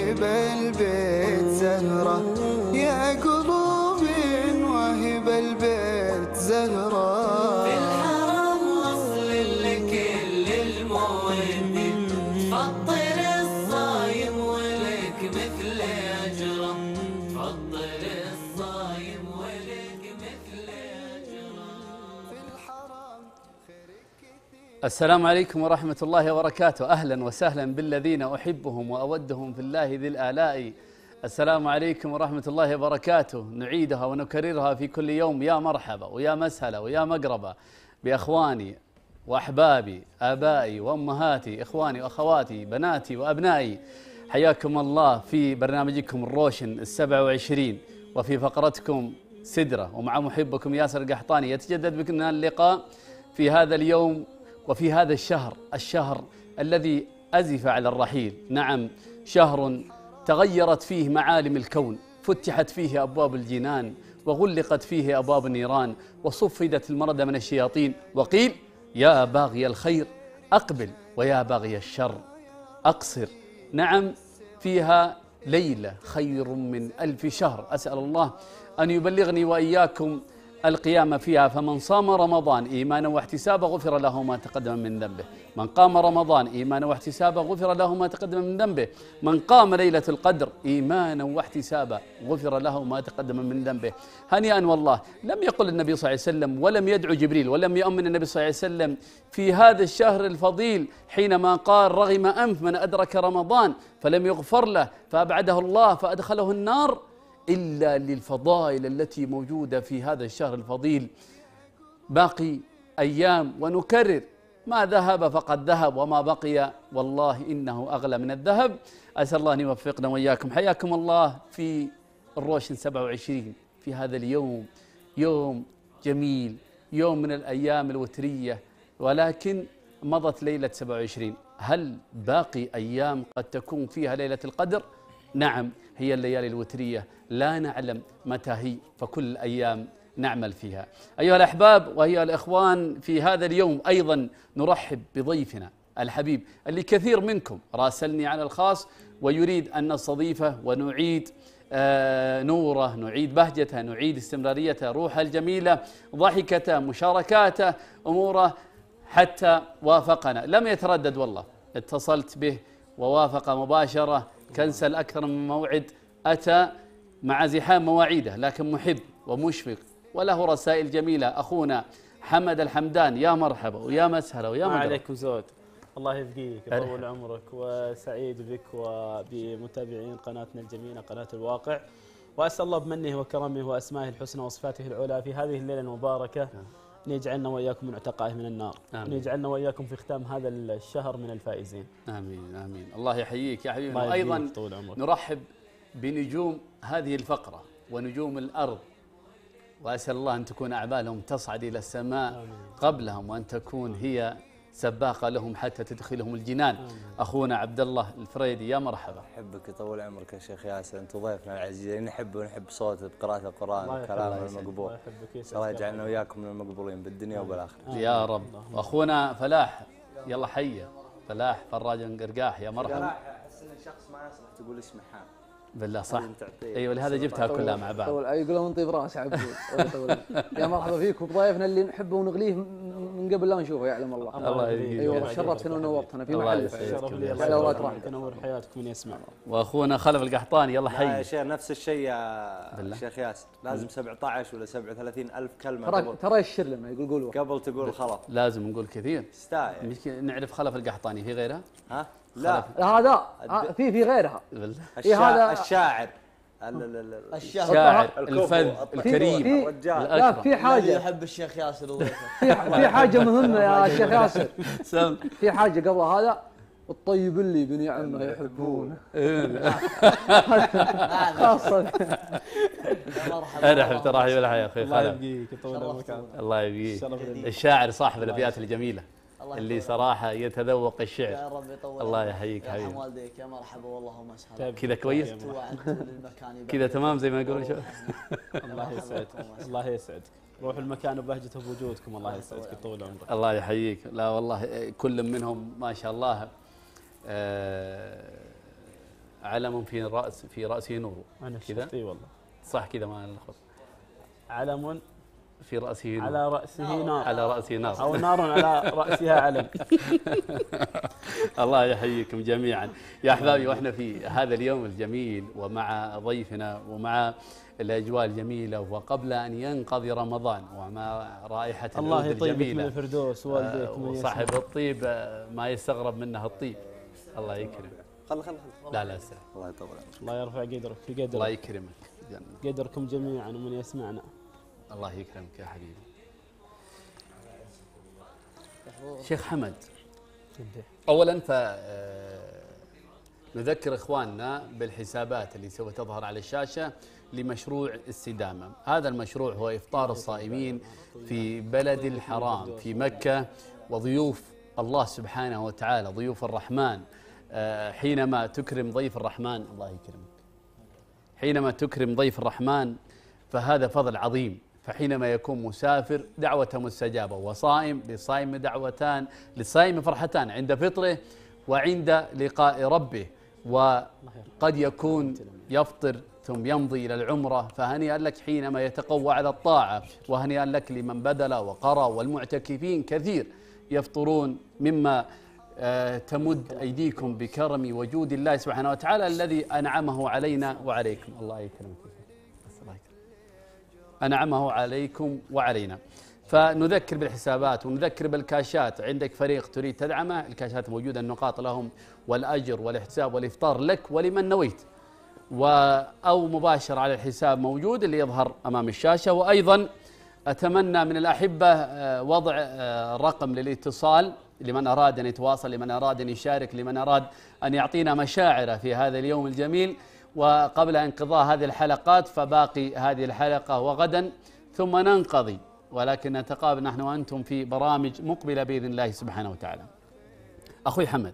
وهب البيت زهرة، يا قلوب وهب البيت زهرة. في الحرم وصل لكل المودين، فطر الصايم ولك مثل أجره، فطر الصايم ولك مثل أجره. في الحرم السلام عليكم ورحمة الله وبركاته. أهلا وسهلا بالذين أحبهم وأودهم في الله ذي الآلاء. السلام عليكم ورحمة الله وبركاته. نعيدها ونكررها في كل يوم. يا مرحبا ويا مسهلا ويا مقربا بأخواني وأحبابي، آبائي وأمهاتي، إخواني وأخواتي، بناتي وأبنائي. حياكم الله في برنامجكم الروشن 27 وفي فقرتكم سدرة، ومع محبكم ياسر القحطاني. يتجدد بنا اللقاء في هذا اليوم وفي هذا الشهر الذي أزف على الرحيل. نعم، شهر تغيرت فيه معالم الكون، فتحت فيه أبواب الجنان وغلقت فيه أبواب النيران، وصفدت المردة من الشياطين، وقيل يا باغي الخير أقبل ويا باغي الشر أقصر. نعم، فيها ليلة خير من 1000 شهر. أسأل الله أن يبلغني وإياكم القيام فيها. فمن صام رمضان إيمانا واحتسابا غفر له ما تقدم من ذنبه. من قام رمضان إيمانا واحتسابا غفر له ما تقدم من ذنبه. من قام ليلة القدر إيمانا واحتسابا غفر له ما تقدم من ذنبه. هنيئا والله. لم يقل النبي صلى الله عليه وسلم ولم يدعو جبريل ولم يؤمن النبي صلى الله عليه وسلم في هذا الشهر الفضيل حينما قال رغم أنف من أدرك رمضان فلم يغفر له فأبعده الله فأدخله النار، إلا للفضائل التي موجودة في هذا الشهر الفضيل. باقي أيام، ونكرر ما ذهب فقد ذهب، وما بقي والله إنه أغلى من الذهب. أسأل الله أن يوفقنا وإياكم. حياكم الله في الروشن 27 في هذا اليوم. يوم جميل، يوم من الأيام الوترية، ولكن مضت ليلة 27. هل باقي أيام قد تكون فيها ليلة القدر؟ نعم، هي الليالي الوترية، لا نعلم متى هي، فكل الأيام نعمل فيها. أيها الأحباب وأيها الإخوان، في هذا اليوم أيضا نرحب بضيفنا الحبيب اللي كثير منكم راسلني على الخاص ويريد أن نستضيفه ونعيد نوره، نعيد بهجته، نعيد استمراريته، روحه الجميلة، ضحكته، مشاركاته، أموره، حتى وافقنا. لم يتردد والله، اتصلت به ووافق مباشرة، كنسل أكثر من موعد، أتى مع زحام مواعيده لكن محب ومشفق وله رسائل جميلة. أخونا حمد الحمدان، يا مرحبا ويا مسهلا ويا مرحبا. عليكم زود، الله يبقيك يطول عمرك، وسعيد بك وبمتابعين قناتنا الجميلة قناة الواقع، وأسأل الله بمنه وكرمه وأسمائه الحسنى وصفاته العلى في هذه الليلة المباركة أن يجعلنا وإياكم من عتقائه من النار، أن يجعلنا وإياكم في ختام هذا الشهر من الفائزين. آمين آمين. الله يحييك يا حبيبي. وأيضا نرحب بنجوم هذه الفقرة ونجوم الأرض، وأسأل الله أن تكون أعمالهم تصعد إلى السماء قبلهم، وأن تكون هي سباقة لهم حتى تدخلهم الجنان. أخونا عبد الله الفريدي، يا مرحبا. أحبك يطول عمرك يا شيخ ياسر، أنت ضيفنا العزيز، نحب صوتك بقراءة القرآن وكلامه المقبول. الله يجعلنا وياكم من المقبولين بالدنيا وبالآخرة يا رب. وأخونا فلاح، يلا حيا فلاح فراج قرقاح، يا مرحبا. فلاح أحس إن شخص ما يصلح تقول اسمه حام بالله صح. ايوه لهذا جبتها كلها مع بعض. يقولون من طيب راس عبود. يا مرحبا فيكم بضيفنا اللي نحبه ونغليه من قبل لا نشوفه، يعلم الله. الله يبارك. ايوه شرفتنا ونورتنا في محل. شرف لي، الله يبارك، تنور حياتكم من يسمع. واخونا خلف القحطاني، يلا حي. يا شيخ نفس الشيء يا شيخ ياسر، لازم 17 ولا 37 ألف كلمة ترى يشر لنا قولوا قبل تقول خلف. لازم نقول كثير. تستاهل. نعرف خلف القحطاني، في غيرها؟ ها؟ لا هذا في غيرها. الشاعر الشاعر الفذ الكريم الرجال. لا في حاجة يحب الشيخ ياسر في حاجة مهمة يا شيخ ياسر. في حاجة قبل هذا، الطيب اللي بني عمه يحبونه. خاصة ارحب تراحب الحياة اخوي الله خالد. يبقيك يطول عمرك. الله يبقيك. الشاعر صاحب الابيات الجميلة اللي صراحة يتذوق الشعر. يا رب يطول. الله يحييك يا حبيبي. والديك، يا مرحبا والله ومسهلا. كذا كويس؟ كذا تمام زي ما يقولون. الله يسعدك، الله يسعدك، روح المكان وبهجته بوجودكم، الله يسعدك يطول عمرك. الله يحييك. لا والله كل منهم ما شاء الله علم في رأسه نور. أنا كذا اي والله صح كذا ما نلخبط. علم في رأسه نور. على رأسه نار. على رأسه نار. أو نار على رأسها علم. الله يحييكم جميعا يا أحبابي، وإحنا في هذا اليوم الجميل ومع ضيفنا ومع الأجواء الجميلة وقبل أن ينقضي رمضان ومع رائحة الله العود يطيبك الجميلة من الفردوس والديك وصاحب الطيب ما يستغرب منه الطيب. الله يكرم. خل لا استاذ. الله يطول. الله يرفع قدرك في قدرك. الله يكرمك. قدركم جميعا ومن يسمعنا. الله يكرمك يا حبيبي. شيخ حمد، اولا نذكر اخواننا بالحسابات اللي سوف تظهر على الشاشه لمشروع استدامه. هذا المشروع هو افطار الصائمين في بلد الحرام في مكه، وضيوف الله سبحانه وتعالى ضيوف الرحمن. حينما تكرم ضيف الرحمن، الله يكرمك، حينما تكرم ضيف الرحمن فهذا فضل عظيم. فحينما يكون مسافر دعوة مستجابة، وصائم للصائم دعوتان، للصائم فرحتان عند فطره وعند لقاء ربه. وقد يكون يفطر ثم يمضي إلى العمرة، فهنيئا لك حينما يتقوى على الطاعة، وهنيئا لك لمن بذل وقرى، والمعتكفين كثير يفطرون مما تمد أيديكم بكرم وجود الله سبحانه وتعالى الذي أنعمه علينا وعليكم. الله يكرمك. أنعمه عليكم وعلينا. فنذكر بالحسابات ونذكر بالكاشات. عندك فريق تريد تدعمه، الكاشات موجودة، النقاط لهم والأجر والاحتساب والإفطار لك ولمن نويت، أو مباشر على الحساب موجود اللي يظهر أمام الشاشة. وأيضا أتمنى من الأحبة وضع رقم للاتصال لمن أراد أن يتواصل، لمن أراد أن يشارك، لمن أراد أن يعطينا مشاعره في هذا اليوم الجميل. وقبل انقضاء هذه الحلقات فباقي هذه الحلقة وغدا ثم ننقضي، ولكن نتقابل نحن وأنتم في برامج مقبلة بإذن الله سبحانه وتعالى. أخوي حمد،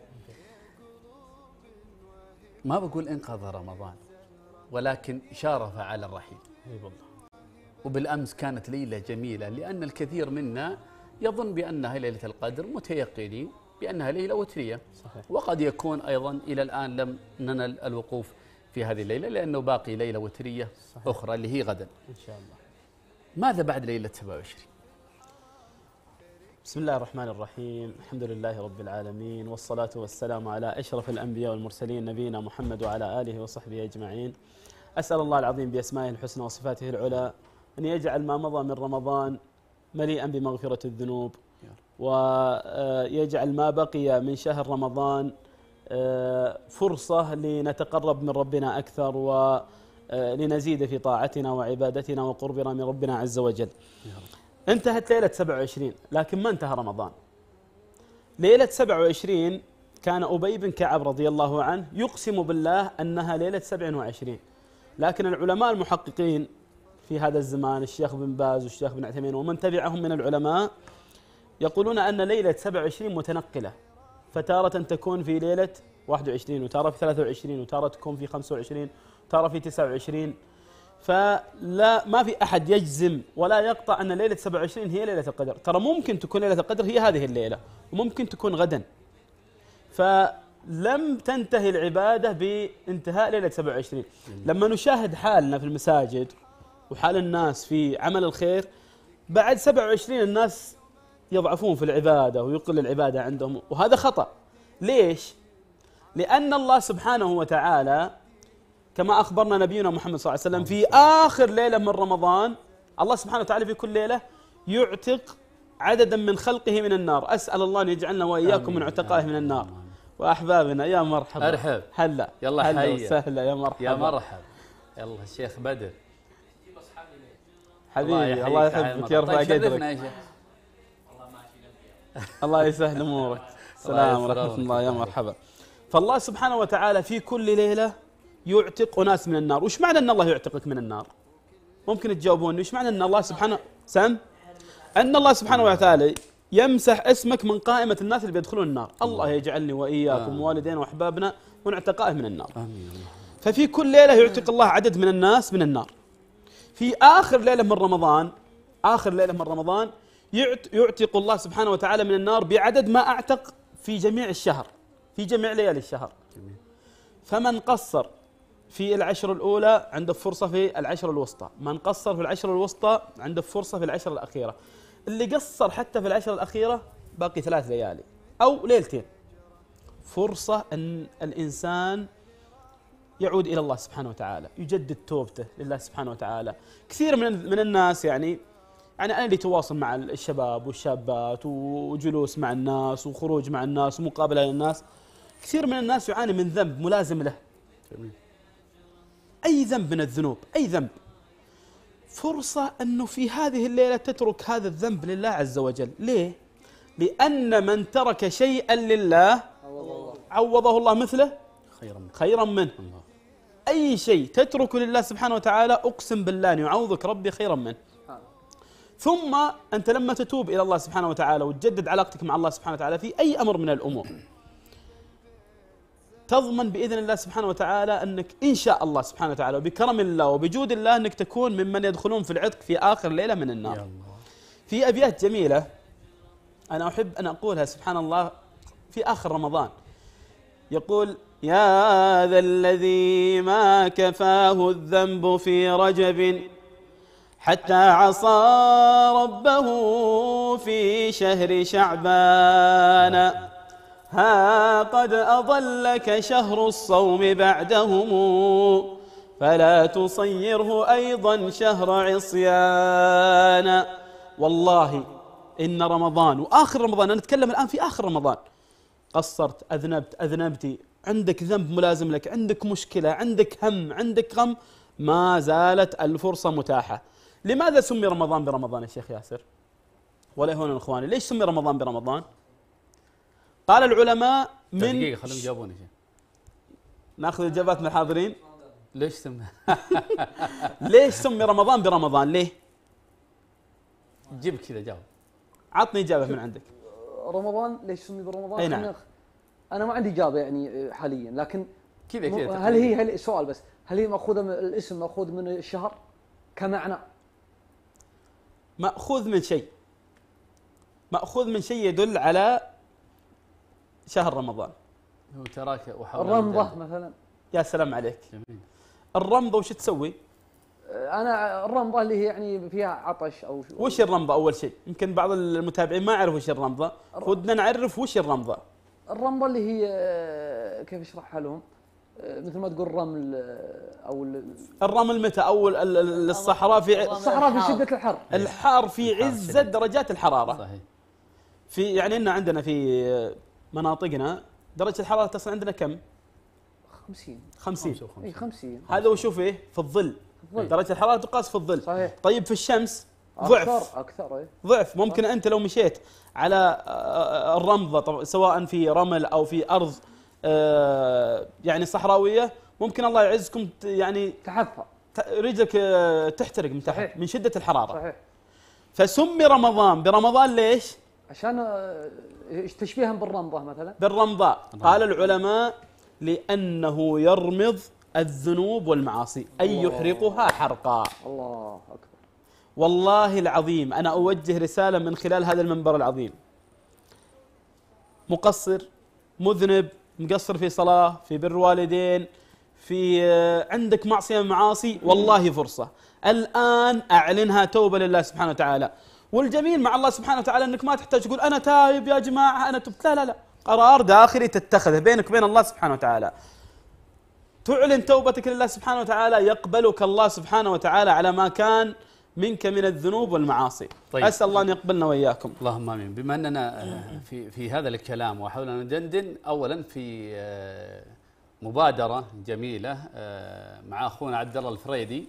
ما بقول انقضى رمضان، ولكن شارف على الرحيل. وبالأمس كانت ليلة جميلة، لأن الكثير منا يظن بأنها ليلة القدر، متيقنين بأنها ليلة وترية. صحيح. وقد يكون أيضا إلى الآن لم ننل الوقوف في هذه الليلة، لأنه باقي ليلة وترية. صحيح. أخرى اللي هي غدا إن شاء الله. ماذا بعد ليلة 27؟ بسم الله الرحمن الرحيم، الحمد لله رب العالمين، والصلاة والسلام على أشرف الأنبياء والمرسلين نبينا محمد وعلى آله وصحبه أجمعين. أسأل الله العظيم بأسمائه الحسنى وصفاته العلى أن يجعل ما مضى من رمضان مليئا بمغفرة الذنوب، ويجعل ما بقي من شهر رمضان فرصة لنتقرب من ربنا أكثر، ولنزيد في طاعتنا وعبادتنا وقربنا من ربنا عز وجل. انتهت ليلة 27، لكن ما انتهى رمضان. ليلة 27 كان أبي بن كعب رضي الله عنه يقسم بالله أنها ليلة 27، لكن العلماء المحققين في هذا الزمان الشيخ بن باز والشيخ بن عثيمين ومن تبعهم من العلماء يقولون أن ليلة 27 متنقلة، فتارة تكون في ليلة 21 وتارة في 23 وتارة تكون في 25 وتارة في 29. فلا ما في أحد يجزم ولا يقطع أن ليلة 27 هي ليلة القدر. ترى ممكن تكون ليلة القدر هي هذه الليلة وممكن تكون غدا. فلم تنتهي العبادة بانتهاء ليلة 27. لما نشاهد حالنا في المساجد وحال الناس في عمل الخير بعد 27 الناس يضعفون في العبادة ويقل العبادة عندهم، وهذا خطأ. ليش؟ لأن الله سبحانه وتعالى كما أخبرنا نبينا محمد صلى الله عليه وسلم في آخر ليلة من رمضان، الله سبحانه وتعالى في كل ليلة يعتق عددا من خلقه من النار. أسأل الله أن يجعلنا وإياكم من عتقائه من النار. وأحبابنا يا مرحبا، أرحب، هلا يلا هلا حيا وسهلا، يا مرحبا يا مرحبا. يلا الشيخ بدر حبيبي، الله يحبك، يرفع قدرك. الله يسهل امورك. السلام ورحمه الله، يا مرحبا. فالله سبحانه وتعالى في كل ليله يعتق اناس من النار. وش معنى ان الله يعتقك من النار؟ ممكن تجاوبوني وش معنى ان الله سبحانه ان الله سبحانه وتعالى يمسح اسمك من قائمه الناس اللي بيدخلون النار. الله يجعلني واياكم ووالدينا واحبابنا من عتقائه من النار. آمين. ففي كل ليله يعتق الله عدد من الناس من النار. في آخر ليلة من رمضان يعتق الله سبحانه وتعالى من النار بعدد ما أعتق في جميع الشهر، في جميع ليالي الشهر. فمن قصر في العشر الأولى عنده فرصة في العشر الوسطى، من قصر في العشر الوسطى عنده فرصة في العشر الأخيرة، اللي قصر حتى في العشر الأخيرة باقي 3 ليالي أو ليلتين، فرصة أن الإنسان يعود إلى الله سبحانه وتعالى، يجدد توبته لله سبحانه وتعالى. كثير من الناس يعني أنا اللي تواصل مع الشباب والشابات وجلوس مع الناس وخروج مع الناس ومقابلة للناس، كثير من الناس يعاني من ذنب ملازم له. أي ذنب من الذنوب، أي ذنب، فرصة أنه في هذه الليلة تترك هذا الذنب لله عز وجل. ليه؟ لأن من ترك شيئا لله عوضه الله مثله خيرا منه. أي شيء تتركه لله سبحانه وتعالى أقسم بالله أن يعوضك ربي خيرا منه. ثم أنت لما تتوب إلى الله سبحانه وتعالى وتجدد علاقتك مع الله سبحانه وتعالى في أي أمر من الأمور، تضمن بإذن الله سبحانه وتعالى أنك إن شاء الله سبحانه وتعالى وبكرم الله وبجود الله أنك تكون ممن يدخلون في العتق في آخر ليلة من النار. في أبيات جميلة أنا أحب أن أقولها سبحان الله في آخر رمضان، يقول: يا ذا الذي ما كفاه الذنب في رجب حتى عصى ربه في شهر شعبان، ها قد أضلك شهر الصوم بعدهم فلا تصيره أيضا شهر عصيان. والله إن رمضان وآخر رمضان، أنا أتكلم الآن في آخر رمضان، قصرت، أذنبت، أذنبتي، عندك ذنب ملازم لك، عندك مشكلة، عندك هم، عندك غم، ما زالت الفرصة متاحة. لماذا سمي رمضان برمضان يا شيخ ياسر؟ ولا هنا إخواني، ليش سمي رمضان برمضان؟ قال العلماء من دقيقة خليهم يجاوبوني. ناخذ الإجابات من الحاضرين. ليش سمي ليش سمي رمضان برمضان؟ ليه؟ جيب كذا جاوب. عطني إجابة من عندك. رمضان ليش سمي برمضان؟ أي نعم. أنا ما عندي إجابة يعني حاليا، لكن كذا هل سؤال بس، هل هي مأخوذة من الاسم، مأخوذ من الشهر كمعنى؟ مأخوذ من شيء، مأخوذ من شيء يدل على شهر رمضان. هو تراك الرمضة مثلا. يا سلام عليك. جميل. الرمضة وش تسوي؟ أنا الرمضة اللي هي يعني فيها عطش أو وش الرمضة أول شيء؟ يمكن بعض المتابعين ما يعرفوا وش الرمضة، ودنا نعرف وش الرمضة. الرمضة اللي هي كيف اشرحها لهم؟ مثل ما تقول رمل او الرمل متى؟ او الصحراء في الصحراء في شدة الحر، الحار في عز درجات الحرارة. صحيح. في يعني إن عندنا في مناطقنا درجة الحرارة تصل عندنا كم؟ 50. اي 50. هذا وشوف ايه في الظل. درجة الحرارة تقاس في الظل. صحيح. طيب في الشمس ضعف. اكثر ايه؟ ضعف. ممكن انت لو مشيت على الرمضة سواء في رمل او في ارض يعني صحراوية، ممكن الله يعزكم يعني تحفر، رجلك تحترق من تحت من شدة الحرارة. صحيح. فسمي رمضان برمضان ليش؟ عشان تشبيها بالرمضة مثلا. بالرمضاء. قال العلماء لأنه يرمض الذنوب والمعاصي أي يحرقها حرقا. الله أكبر. والله العظيم أنا أوجه رسالة من خلال هذا المنبر العظيم، مقصر، مذنب، مقصر في صلاة، في بر والدين، في عندك معصية من معاصي، والله فرصة الآن أعلنها توبة لله سبحانه وتعالى. والجميل مع الله سبحانه وتعالى أنك ما تحتاج تقول أنا تائب يا جماعة أنا تبت، لا لا لا، قرار داخلي تتخذه بينك وبين الله سبحانه وتعالى، تعلن توبتك لله سبحانه وتعالى، يقبلك الله سبحانه وتعالى على ما كان منك من الذنوب والمعاصي. طيب. أسأل الله أن يقبلنا وإياكم. اللهم آمين. بما أننا في هذا الكلام وحاول أن ندندن أولا في مبادرة جميلة مع أخونا عبد الله الفريدي،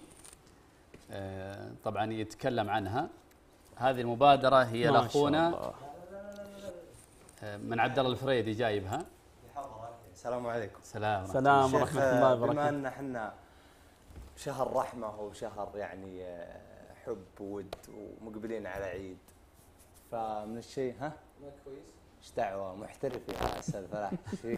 طبعا يتكلم عنها. هذه المبادرة هي لأخونا من عبد الله الفريدي جايبها. السلام عليكم. سلام ورحمة الله وبركاته. بما أن احنا شهر رحمة وشهر يعني حب وود ومقبلين على عيد، فمن الشيء كويس ايش دعوة محترف يا أستاذ فلاح فيك.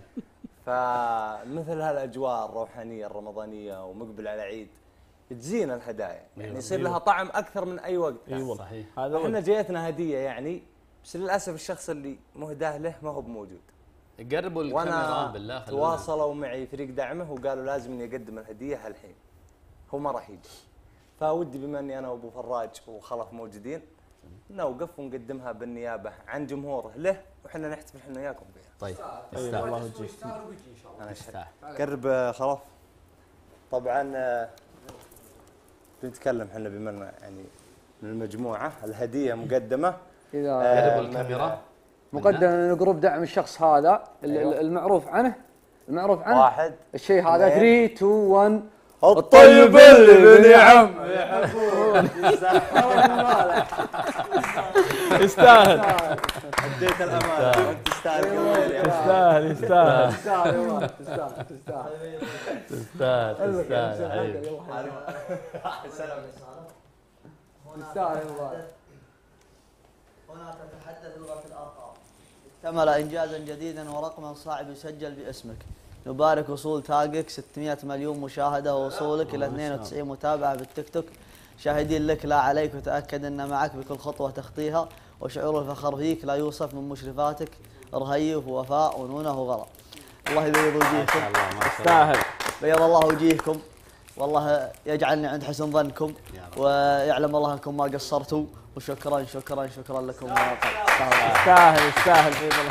فمثل هالأجواء الروحانية الرمضانية ومقبل على عيد تجينا الهدايا، يعني يصير لها طعم أكثر من أي وقت. أيوة صحيح. هذا احنا جيتنا هدية يعني، بس للأسف الشخص اللي مهداه له ما هو بموجود. قربوا الكاميرا بالله. وانا تواصلوا معي فريق دعمه وقالوا لازم اني اقدم الهديه هالحين، هو ما راح يجي. فودي بما اني انا وابو فراج وخلف موجودين نوقف ونقدمها بالنيابه عن جمهوره له، وحنا نحتفل احنا وياكم فيها. طيب يستاهل. الله يجزيك. انا اشهد. قرب خلف. طبعا بنتكلم احنا بما إن يعني من المجموعه الهديه مقدمه. اذا قربوا الكاميرا. مقدم من جروب دعم الشخص هذا المعروف عنه. واحد الشيء هذا 3 2 1. الطيب اللي بنعم يستاهل. اديت الامانه وانت تستاهل كل خير يا يستاهل يستاهل هنا تتحدث لغة الأرقام. اكتمل إنجازا جديدا ورقما صعب يسجل باسمك. نبارك وصول تاجك 600 مليون مشاهدة ووصولك إلى 92 متابعة بالتيك توك. شاهدين لك لا عليك، وتأكد أن معك بكل خطوة تخطيها، وشعور الفخر فيك لا يوصف من مشرفاتك رهيف ووفاء ونونه وغلا. الله يبيض وجيهكم. يستاهل. بيض الله وجيهكم، والله يجعلني عند حسن ظنكم، ويعلم الله انكم ما قصرتوا، وشكرا شكرا شكرا لكم. يستاهل يستاهل.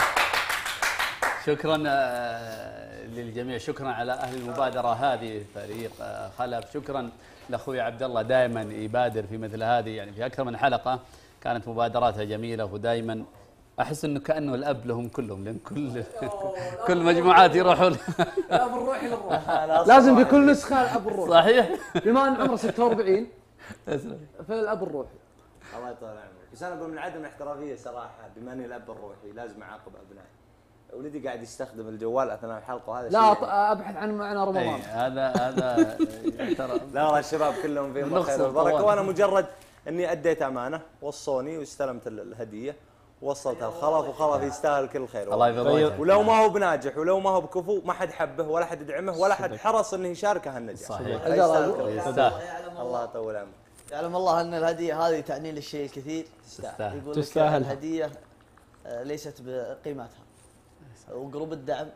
شكرا للجميع، شكرا على اهل المبادره هذه فريق خلف، شكرا لاخوي عبد الله دائما يبادر في مثل هذه، يعني في اكثر من حلقه كانت مبادراتها جميله، ودائما احس انه كانه الاب لهم كلهم، لان كل مجموعات يروحون الاب الروحي للروح. لازم بكل نسخه الاب الروحي. صحيح. بما ان عمره 46 فالاب الروحي. الله يطول عمرك. بس انا اقول من عدم الاحترافيه صراحه، بما اني الاب الروحي لازم اعاقب ابنائي. ولدي قاعد يستخدم الجوال اثناء الحلقه، وهذا لا ابحث عن معنى رمضان. هذا ترى لا والله الشباب كلهم فيهم الخير والبركه، وانا مجرد اني اديت امانه، وصوني واستلمت الهديه ووصلتها الخلف، وخلف يستاهل كل خير. الله يبارك. ولو ما هو بناجح ولو ما هو بكفو ما حد حبه ولا حد يدعمه ولا حد حرص انه يشاركه هالنجاح. صحيح. يستاهل. الله يطول عمرك. يعلم الله ان الهديه هذه تعني لي الشيء الكثير. تستاهل. يقول لك الهديه ليست بقيمتها، وجروب الدعم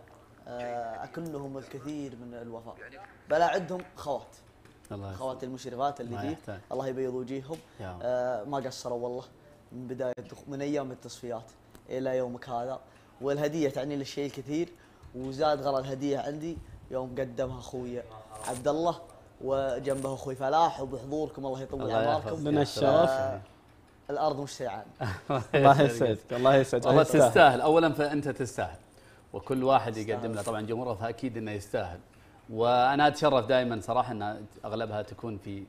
كلهم الكثير من الوفاء، بل عندهم خوات، خوات المشرفات اللي فيه، الله يبيض وجيههم. ما قصروا والله من بدايه من ايام التصفيات الى يومك هذا، والهديه تعني لي الشيء الكثير. وزاد غرض الهديه عندي يوم قدمها اخوي عبد الله وجنبه اخوي فلاح، وبحضوركم الله يطول اعماركم. لنا الشرف. الارض مش سيعان. الله يسعدك. الله يسعدك. والله تستاهل. اولا فانت تستاهل، وكل واحد يقدم له طبعا جمهوره، فاكيد انه يستاهل. وانا اتشرف دائما صراحه ان اغلبها تكون في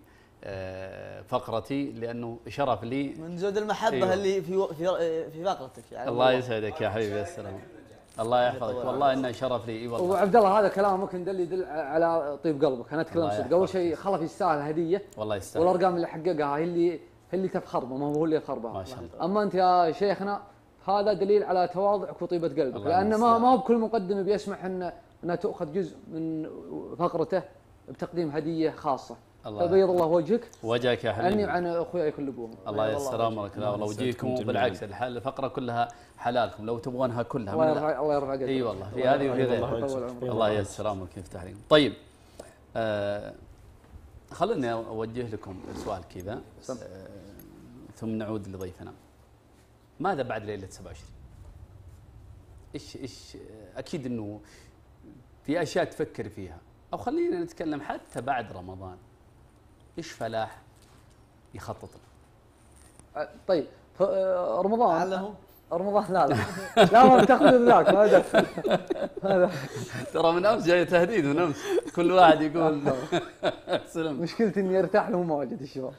فقرتي، لانه شرف لي من زود المحبه. أيوة. اللي في فقرتك يعني. الله يسعدك يا حبيبي. السلام. الله يحفظك. والله انه شرف لي. اي والله. وعبد الله هذا كلامك يدل على طيب قلبك. انا اتكلم صدق. اول شيء خلف يستاهل هديه، والله يستاهل، والارقام اللي حققها هي اللي تفخر به، ما هو اللي يخربها. ما شاء الله. اما انت يا شيخنا هذا دليل على تواضعك وطيبه قلبك، لان ما هو بكل مقدم بيسمح انها تاخذ جزء من فقرته بتقديم هديه خاصه. فبيض الله وجهك يا حبيبي، عني وعن اخوياي كلكم. الله ييسر امرك. لا والله وجيهكم، وبالعكس الفقره كلها حلالكم لو تبغونها كلها. الله يرفع قدرك. اي والله في هذه وفي غيرها. الله ييسر امرك ويفتح عليكم. طيب خلوني اوجه لكم سؤال كذا ثم نعود لضيفنا. ماذا بعد ليله 27؟ ايش اكيد انه في اشياء تفكر فيها، او خلينا نتكلم حتى بعد رمضان. ايش فلاح يخطط له؟ طيب رمضان رمضان لا ما بتاخذ ذاك هذا ترى من امس جاي تهديد، من امس كل واحد يقول سلم. مشكلتي اني ارتاح لهم واجد الشباب.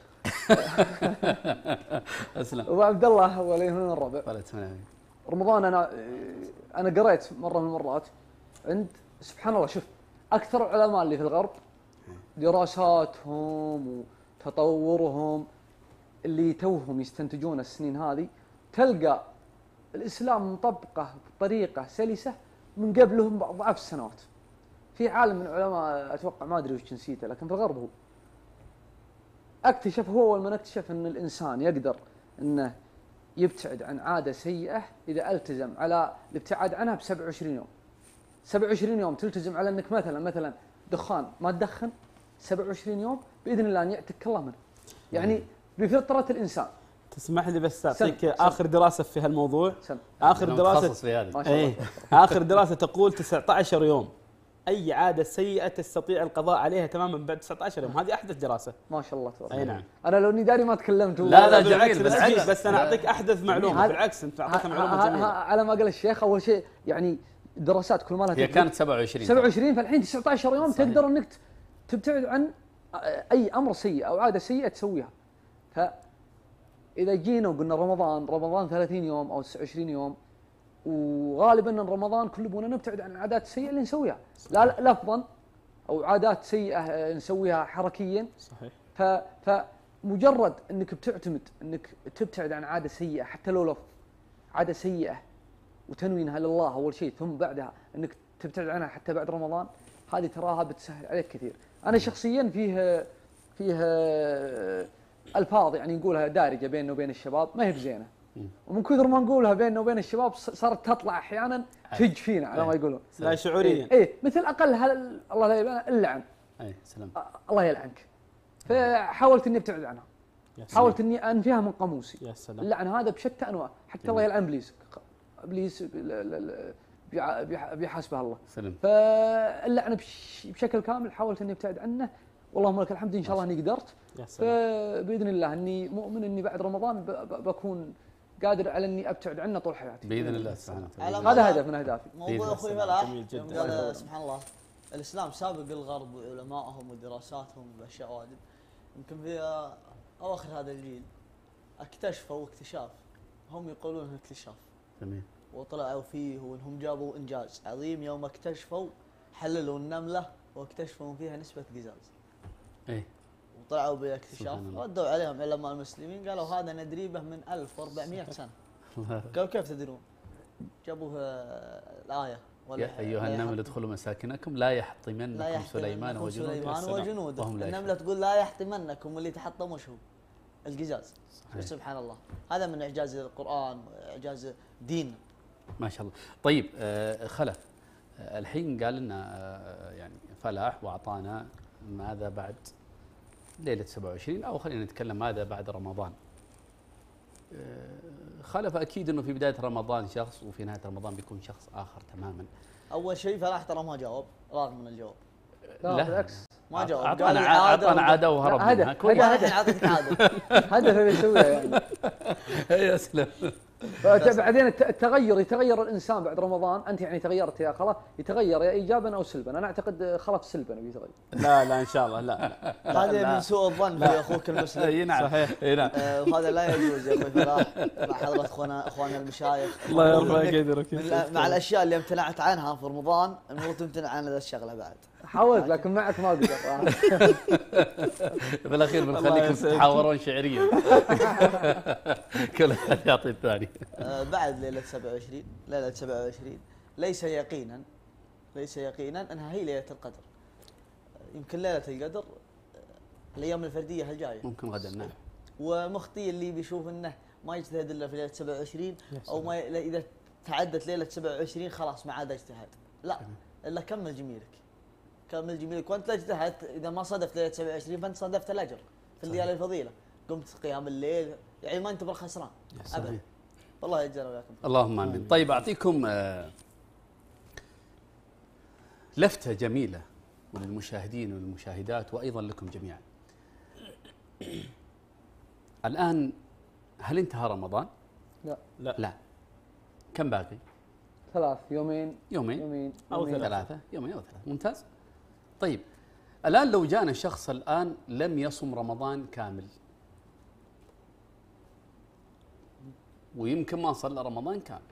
اسلم. ابو عبد الله وليه من الربع. رمضان انا قريت مره من المرات عند سبحان الله، شوف اكثر العلماء اللي في الغرب دراساتهم وتطورهم اللي توهم يستنتجون السنين هذه، تلقى الاسلام مطبقه بطريقه سلسه من قبلهم بأضعاف السنوات. في عالم من العلماء اتوقع ما ادري وش نسيته، لكن في الغرب هو اول من اكتشف ان الانسان يقدر انه يبتعد عن عادة سيئة إذا التزم على الابتعاد عنها ب 27 يوم. 27 يوم تلتزم على أنك مثلا دخان ما تدخن 27 يوم بإذن الله أن يعتك الله منه. يعني بفطرة الإنسان. تسمح لي بس أعطيك آخر دراسة في هالموضوع. آخر دراسة في هذه. إيه آخر دراسة تقول 19 يوم أي عادة سيئة تستطيع القضاء عليها تماما بعد 19 يوم. هذه أحدث دراسة. ما شاء الله تبارك. أي نعم. أنا لو إني داري ما تكلمت. لا جميل بالعكس بس أنا أعطيك أحدث معلومة. بالعكس أنت أعطيتها معلومة جميلة. على ما قال الشيخ أول شيء يعني دراسات كل ما لها هي كانت 27 فالحين 19 يوم صحيح. تقدر انك تبتعد عن اي امر سيء او عاده سيئه تسويها. فاذا جينا وقلنا رمضان 30 يوم او 29 يوم وغالبا ان رمضان كل بنا نبتعد عن العادات السيئه اللي نسويها لا لفظا او عادات سيئه نسويها حركيا. صحيح. فمجرد انك بتعتمد انك تبتعد عن عاده سيئه حتى لو لفظ عاده سيئه وتنوينها لله أول شيء ثم بعدها أنك تبتعد عنها حتى بعد رمضان هذه تراها بتسهل عليك كثير. أنا شخصيا فيه ألفاظ يعني نقولها دارجة بيننا وبين الشباب ما هي بزينة ومن كثر ما نقولها بيننا وبين الشباب صارت تطلع أحيانا تج فينا على ما يقولون لا شعوريا. إيه مثل أقل الله لا يبان اللعن. أي سلام. الله يلعنك. فحاولت إني أبتعد عنها. حاولت إني أنفيها من قاموسي. يا سلام. اللعن هذا بشتى أنواع حتى الله يلعن إبليس بيحاسبها الله. سلم. فاللعنة بشكل كامل حاولت إني أبتعد عنه واللهم لك الحمد إن شاء الله إني قدرت. فبإذن الله إني مؤمن إني بعد رمضان بكون قادر على إني أبتعد عنه طول حياتي. بإذن الله سبحانه وتعالى. هذا هدف من أهدافي. موضوع أخوي فلاح قال سبحان الله الإسلام سابق الغرب وعلمائهم ودراساتهم بأشياء واجد. يمكن في أواخر هذا الجيل اكتشفوا اكتشاف هم يقولون انه اكتشاف. جميل. وطلعوا فيه وانهم جابوا انجاز عظيم يوم اكتشفوا حللوا النمله واكتشفوا فيها نسبه قزاز. اي. وطلعوا باكتشاف ردوا عليهم علماء المسلمين قالوا هذا ندري به من 1400 سنه. قالوا كيف تدرون؟ جابوه الايه يا ايها النمل ادخلوا مساكنكم لا يحطمنكم سليمان وجنوده. النمله تقول لا يحطمنكم واللي تحطم وش هو؟ القزاز. سبحان الله. هذا من اعجاز القران واعجاز دين. ما شاء الله. طيب خلف الحين قال لنا يعني فلاح واعطانا ماذا بعد ليله 27 او خلينا نتكلم ماذا بعد رمضان. خلف اكيد انه في بدايه رمضان شخص وفي نهايه رمضان بيكون شخص اخر تماما. اول شيء فلاح ترى ما جاوب رغم من الجواب. لا بالعكس ما جاوب. اعطانا عاده وهرب منها. كويس. اعطيك عاده. هدف بيسويه يعني. يا سلام. بعدين التغير يتغير الانسان بعد رمضان. انت يعني تغيرت يا خلاص يتغير يا ايجابا او سلبا. انا اعتقد خلف سلبا بيتغير. لا ان شاء الله لا. هذا من سوء الظن في اخوك المسلم. اي نعم صحيح. اي نعم. وهذا لا يجوز يا اخوي فلاح مع حضره اخواننا المشايخ. الله يرفع قدرك. مع الاشياء اللي امتنعت عنها في رمضان المفروض تمتنع عن هذا الشغله بعد. حاولت لكن معك ما اقدر. بالاخير بنخليكم تتحاورون شعريا. كل واحد يعطي الثاني. بعد ليله 27 ليس يقينا انها هي ليله القدر. يمكن ليله القدر الايام الفرديه الجايه ممكن غدا نعم. ومخطي اللي بيشوف انه ما يجتهد الا في ليله 27 او ما اذا تعدت ليله 27 خلاص ما عاد اجتهاد. لا الا كمل جميلك وانت لا اجتهدت. اذا ما صدفت ليله 27 فانت صادفت الاجر في الليالي الفضيله. قمت قيام الليل يعني ما انت بالخسران ابدا. والله يجزانا وياكم. اللهم امين. طيب اعطيكم لفته جميله وللمشاهدين والمشاهدات وايضا لكم جميعا. الان هل انتهى رمضان؟ لا. كم باقي؟ 3 يومين أو 3 يومين أو 3. ممتاز. طيب الآن لو جانا شخص الآن لم يصم رمضان كامل ويمكن ما صلى رمضان كامل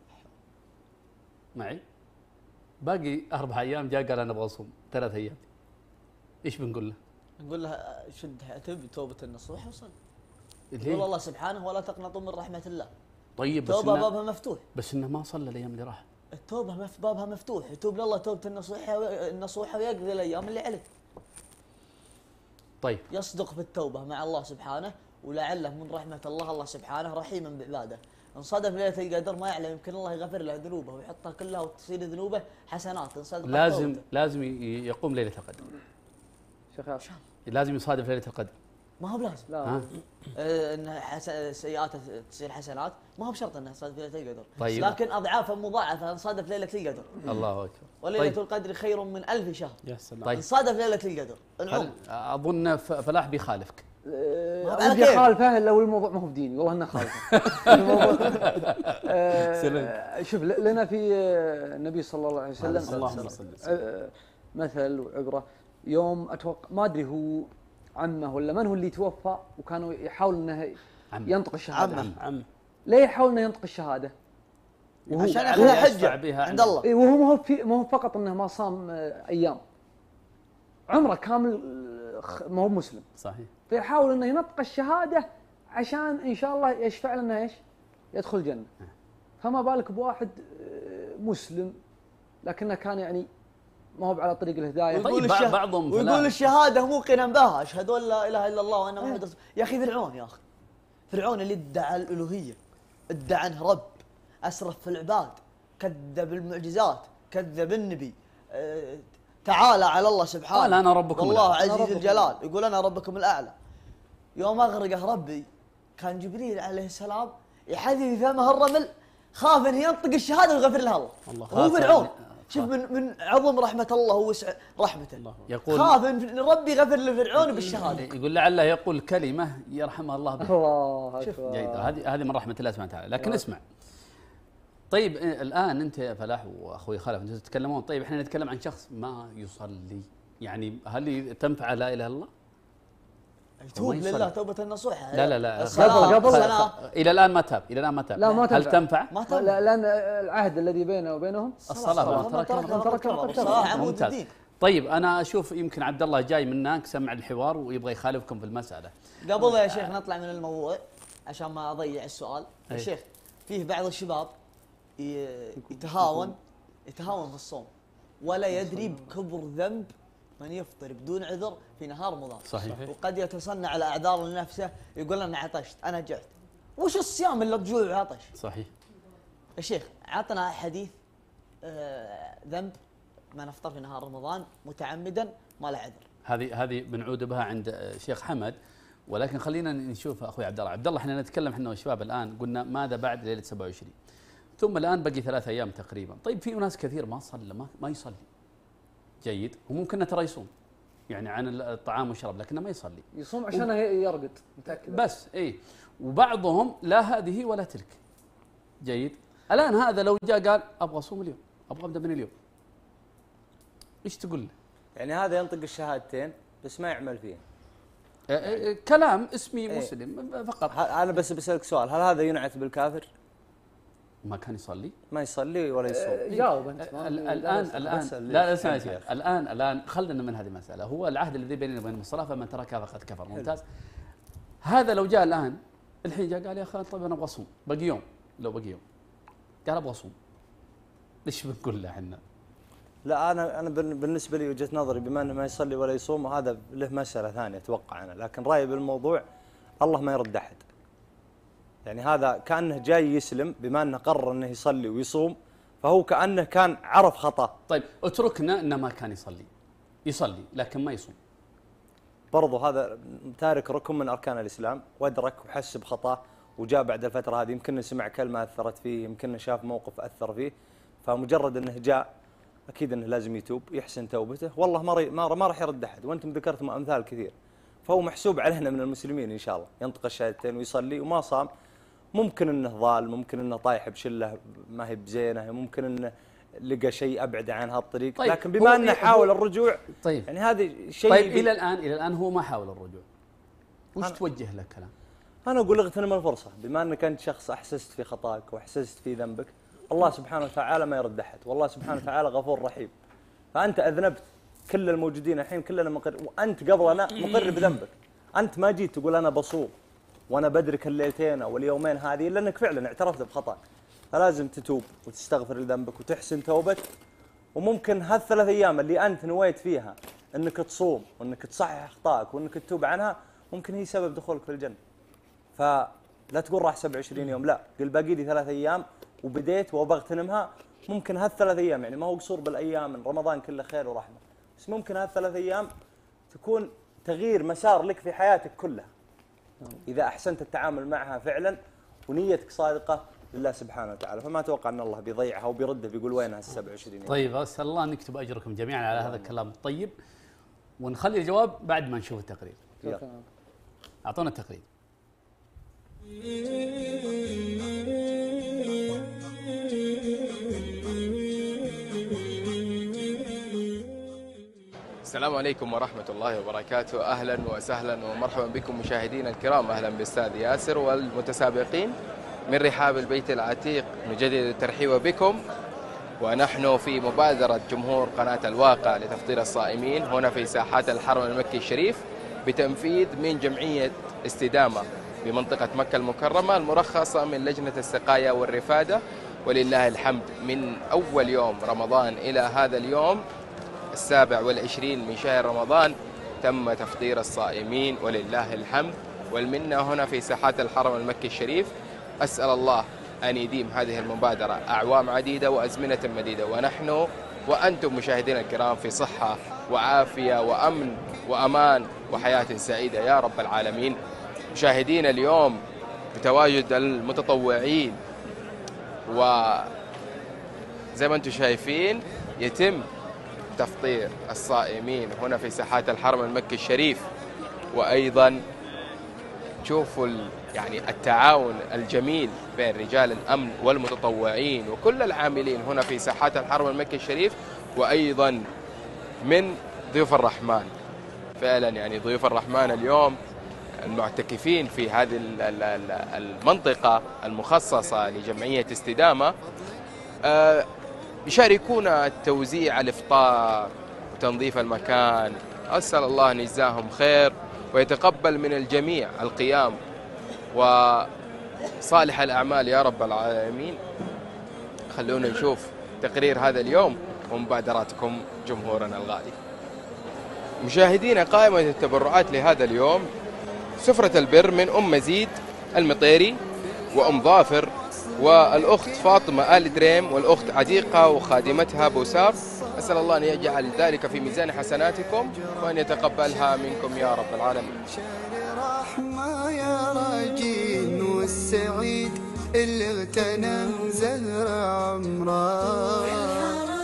معي باقي 4 أيام جاء قال أنا أبغى أصوم 3 أيام إيش بنقول له؟ نقول له شد حتب توبة النصوح وصل. يقول الله سبحانه ولا تقنطوا من رحمة الله. طيب توبة بابها مفتوح. بس إنه ما صلى الأيام اللي راح. التوبة بابها مفتوح يتوب لله توبة النصوحة ويقضي الأيام اللي عليه. طيب يصدق في التوبة مع الله سبحانه ولعله من رحمة الله سبحانه رحيما بعباده. إن صادف ليلة القدر ما يعلم، يمكن الله يغفر له ذنوبه ويحطها كلها وتصير ذنوبه حسنات. إن صادف لازم يقوم ليلة القدر. شيخ لازم يصادف ليلة القدر. ما هو بلازم. لا ان سيئاته تصير حسنات، ما هو بشرط انها تصادف ليله القدر. طيب. لكن اضعافا مضاعفه ان صادف ليله القدر. الله اكبر. وليله طيب. القدر خير من 1000 شهر. يا سلام. طيب. ان صادف ليله القدر العمر. اظن فلاح بيخالفك. ودي خالفه لو الموضوع ما هو بديني، والله انه خالفه. شوف لنا في النبي صلى الله عليه وسلم اللهم صل وسلم مثل وعبره. يوم اتوقع ما ادري هو عمه ولا من هو اللي توفى، وكانوا يحاول انه ينطق الشهاده. عم ليه يحاول انه ينطق الشهاده؟ عشان ياخذها حجه عند الله. وهو ما هو فقط انه ما صام ايام، عمره كامل ما هو مسلم. صحيح. فيحاول انه ينطق الشهاده عشان ان شاء الله يشفع لنا ايش؟ يدخل الجنه. فما بالك بواحد مسلم لكنه كان يعني ما هو على طريق الهدايه. طيب بعضهم ويقول الشهاده موقنا بها، اشهد ان لا اله الا الله وان محمد رسول. يا اخي فرعون، يا اخي فرعون اللي ادعى الالوهيه، ادعى انه رب، اسرف في العباد، كذب المعجزات، كذب النبي، تعالى على الله سبحانه. قال انا ربكم والله عزيز الجلال، يقول انا ربكم الاعلى. يوم اغرقه ربي كان جبريل عليه السلام يحذف فمه الرمل، خاف انه ينطق الشهاده ويغفر لها الله. هو فرعون، شوف من عظم رحمه الله ووسع رحمته، يقول خاف ان ربي يغفر لفرعون بالشهاده. يقول لعله يقول كلمه يرحمها الله بها. الله اكبر. جيد. هذه من رحمه الله سبحانه وتعالى. لكن اسمع، طيب الان انت يا فلاح واخوي خالد انتم تتكلمون، طيب احنا نتكلم عن شخص ما يصلي، يعني هل تنفع لا اله الا الله؟ يتوب لله توبة نصوحة. لا قبل الى الان ما تاب. لا ما تاب. هل تنفع؟ ما تنفع. لان العهد الذي بينه وبينهم الصلاة. من ترك عمود الدين. طيب انا اشوف يمكن عبد الله جاي من هناك سمع الحوار ويبغى يخالفكم في المسألة. قبل يا شيخ نطلع من الموضوع عشان ما اضيع السؤال. يا شيخ فيه بعض الشباب يتهاون في الصوم ولا يدري بكبر ذنب من يفطر بدون عذر في نهار رمضان. صحيح. وقد يتصنع على اعذار لنفسه، يقول انا عطشت، انا جعت. وش الصيام الا بجوع وعطش؟ صحيح. يا شيخ عطنا حديث ذنب من افطر في نهار رمضان متعمدا ما له عذر. هذه بنعود بها عند شيخ حمد، ولكن خلينا نشوف اخوي عبد الله. عبد الله احنا نتكلم احنا والشباب الان، قلنا ماذا بعد ليله 27 ثم الان باقي 3 أيام تقريبا. طيب في ناس كثير ما يصلي. جيد. وممكن ترى يصوم يعني عن الطعام والشراب لكنه ما يصلي، يصوم عشان يرقد، متاكد بس. وبعضهم لا هذه ولا تلك. جيد. الان هذا لو جاء قال ابغى اصوم اليوم، ابغى ابدا من اليوم، ايش تقول له؟ يعني هذا ينطق الشهادتين بس ما يعمل فيها. كلام اسمي مسلم فقط. انا بس بسالك سؤال، هل هذا ينعت بالكافر؟ ما كان يصلي؟ ما يصلي ولا يصوم. جاوب انت. الان خلنا من هذه المساله. هو العهد الذي بيننا وبين الصلاه فمن تركها فقد كفر. ممتاز. هذا لو جاء الان الحين جاء قال يا اخي طيب انا ابغى اصوم، باقي يوم، لو باقي يوم قال ابغى اصوم، ايش بنقول له احنا؟ لا انا بالنسبه لي وجهه نظري بما انه ما يصلي ولا يصوم، وهذا له مساله ثانيه اتوقع انا، لكن رايي بالموضوع الله ما يرد احد. يعني هذا كانه جاي يسلم، بما انه قرر انه يصلي ويصوم فهو كانه كان عرف خطأ. طيب اتركنا انه ما كان يصلي لكن ما يصوم. برضو هذا تارك ركن من اركان الاسلام، وادرك وحس بخطأ وجاء بعد الفتره هذه، يمكن سمع كلمه اثرت فيه، يمكن شاف موقف اثر فيه، فمجرد انه جاء اكيد انه لازم يتوب يحسن توبته، والله ما راح يرد احد. وانتم ذكرتم امثال كثير، فهو محسوب علينا من المسلمين ان شاء الله، ينطق الشهادتين ويصلي وما صام. ممكن انه ضال، ممكن انه طايح بشله ما هي بزينه، ممكن انه لقى شيء ابعد عن هالطريق. طيب لكن بما انه حاول الرجوع، طيب يعني هذا شيء. طيب الى الان هو ما حاول الرجوع، وش توجه له كلام؟ انا اقول اغتنم الفرصه، بما انك انت شخص احسست في خطاك واحسست في ذنبك، الله سبحانه وتعالى ما يرد احد، والله سبحانه وتعالى غفور رحيم. فانت اذنبت، كل الموجودين الحين كلنا مقر، وانت قبلنا مقر بذنبك. انت ما جيت تقول انا بصوم وانا بدرك الليلتين او اليومين هذه الا انك فعلا اعترفت بخطاك. فلازم تتوب وتستغفر لذنبك وتحسن توبتك. وممكن هالثلاث ايام اللي انت نويت فيها انك تصوم وانك تصحح اخطائك وانك تتوب عنها، ممكن هي سبب دخولك في الجنه. فلا تقول راح 27 يوم، لا قل باقي لي 3 أيام وبديت وبغتنمها. ممكن هالثلاث أيام يعني ما هو قصور بالأيام، من رمضان كله خير ورحمة، بس ممكن هالثلاث أيام تكون تغيير مسار لك في حياتك كلها إذا أحسنت التعامل معها فعلا ونيتك صادقة لله سبحانه وتعالى. فما أتوقع أن الله بيضيعها وبيرده بيقول وينها ال 27 يوم. طيب أسأل الله أن يكتب أجركم جميعا على هذا الكلام الطيب، ونخلي الجواب بعد ما نشوف التقرير. أعطونا التقرير. السلام عليكم ورحمة الله وبركاته. أهلا وسهلا ومرحبا بكم مشاهدينا الكرام. أهلا بالأستاذ ياسر والمتسابقين من رحاب البيت العتيق. نجدد الترحيب بكم ونحن في مبادرة جمهور قناة الواقع لتفطير الصائمين هنا في ساحات الحرم المكي الشريف بتنفيذ من جمعية استدامة بمنطقة مكة المكرمة المرخصة من لجنة السقاية والرفادة. ولله الحمد من أول يوم رمضان إلى هذا اليوم 27 من شهر رمضان تم تفطير الصائمين ولله الحمد والمنة هنا في ساحات الحرم المكي الشريف. أسأل الله أن يديم هذه المبادرة أعوام عديدة وأزمنة مديدة، ونحن وأنتم مشاهدينا الكرام في صحة وعافية وأمن وأمان وحياة سعيدة يا رب العالمين. مشاهدينا اليوم بتواجد المتطوعين، وزي ما أنتم شايفين يتم تفطير الصائمين هنا في ساحات الحرم المكي الشريف. وأيضا شوفوا يعني التعاون الجميل بين رجال الأمن والمتطوعين وكل العاملين هنا في ساحات الحرم المكي الشريف، وأيضا من ضيوف الرحمن. فعلا يعني ضيوف الرحمن اليوم المعتكفين في هذه المنطقة المخصصة لجمعية استدامة يشاركونا توزيع الإفطار وتنظيف المكان. أسأل الله أن يجزاهم خير ويتقبل من الجميع القيام وصالح الأعمال يا رب العالمين. خلونا نشوف تقرير هذا اليوم ومبادراتكم جمهورنا الغالي. مشاهدينا قائمة التبرعات لهذا اليوم: سفرة البر من أم مزيد المطيري وأم ظافر والأخت فاطمة آل دريم والأخت عتيقة وخادمتها بوسار. أسأل الله أن يجعل ذلك في ميزان حسناتكم وأن يتقبلها منكم يا رب العالمين. رحمة يا راجين والسعيد اللي اغتنم زهر عمره.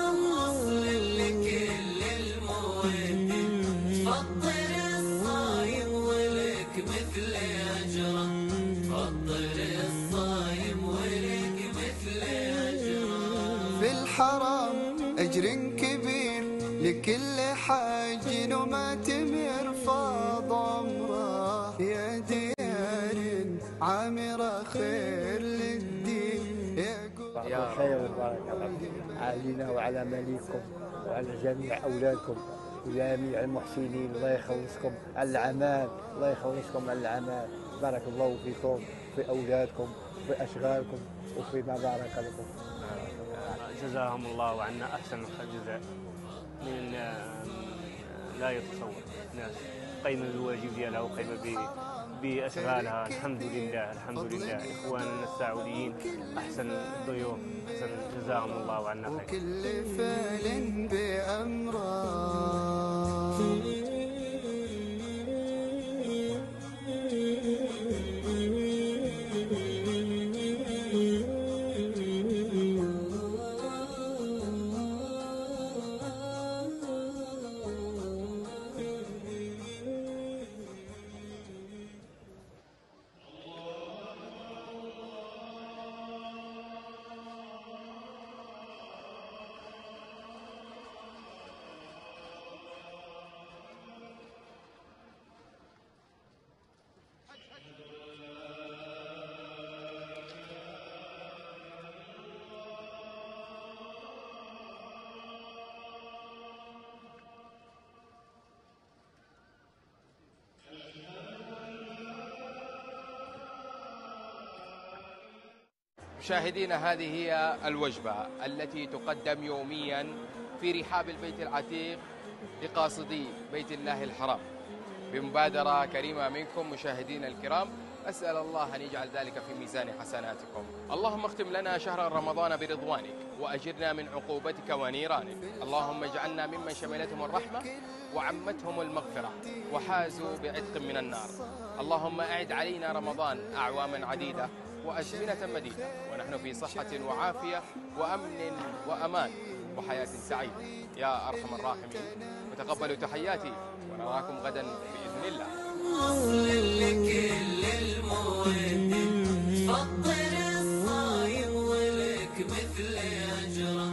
الحرام أجر كبير لكل حاج وما تمر فاض عمره. يا ديار عامرة خير للدين يا خير والبركة علينا وعلى مليكم وعلى جميع أولادكم وجميع المحسنين. الله يخلصكم على العمال، الله يخلصكم على العمال. بارك الله فيكم في أولادكم وفي أشغالكم وفيما بارك لكم. جزاهم الله عنا أحسن الجزاء من لا يتصور. ناس قيمة بالواجب ديالها وقيمة بأشغالها. الحمد لله الحمد لله. إخواننا السعوديين أحسن الضيوف، أحسن جزاهم الله عنا خير. وكل فعل بأمره. مشاهدينا هذه هي الوجبة التي تقدم يوميا في رحاب البيت العتيق لقاصدي بيت الله الحرام بمبادرة كريمة منكم مشاهدينا الكرام. أسأل الله أن يجعل ذلك في ميزان حسناتكم. اللهم اختم لنا شهر رمضان برضوانك وأجرنا من عقوبتك ونيرانك. اللهم اجعلنا ممن شملتهم الرحمة وعمتهم المغفرة وحازوا بعتق من النار. اللهم أعد علينا رمضان أعواما عديدة وأزمنة مديدة ونحن في صحة وعافية وأمن وأمان وحياة سعيدة يا أرحم الراحمين. وتقبلوا تحياتي ونراكم غدا بإذن الله. لكل المود فضل الصايم ولك مثل أجره.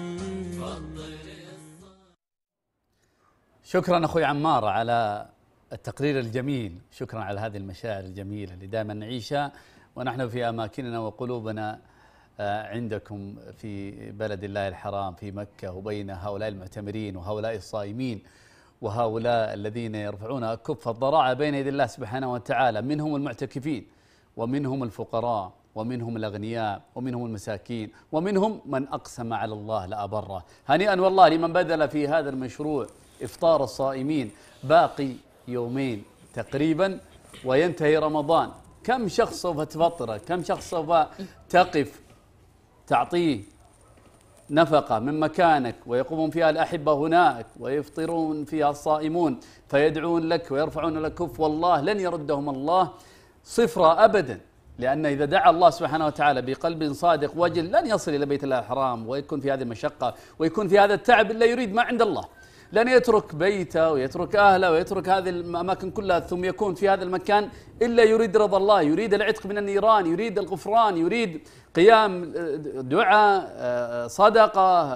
شكرا أخوي عمار على التقرير الجميل، شكرا على هذه المشاعر الجميلة اللي دائما نعيشها ونحن في أماكننا وقلوبنا عندكم في بلد الله الحرام في مكة، وبين هؤلاء المعتمرين وهؤلاء الصائمين وهؤلاء الذين يرفعون كف الضراعة بين يدي الله سبحانه وتعالى، منهم المعتكفين ومنهم الفقراء ومنهم الأغنياء ومنهم المساكين ومنهم من أقسم على الله لأبره. هنيئا والله لمن بذل في هذا المشروع إفطار الصائمين. باقي يومين تقريبا وينتهي رمضان. كم شخص سوف تفطره؟ كم شخص سوف تقف تعطيه نفقة من مكانك ويقومون فيها الأحبة هناك ويفطرون فيها الصائمون فيدعون لك ويرفعون لك كف؟ والله لن يردهم الله صفرا أبدا، لأن إذا دعا الله سبحانه وتعالى بقلب صادق وجل لن يصل إلى بيت الله الحرام ويكون في هذه المشقة ويكون في هذا التعب إلا يريد ما عند الله. لن يترك بيته ويترك أهله ويترك هذه الأماكن كلها ثم يكون في هذا المكان إلا يريد رضا الله، يريد العتق من النيران، يريد الغفران، يريد قيام دعاء صدقة،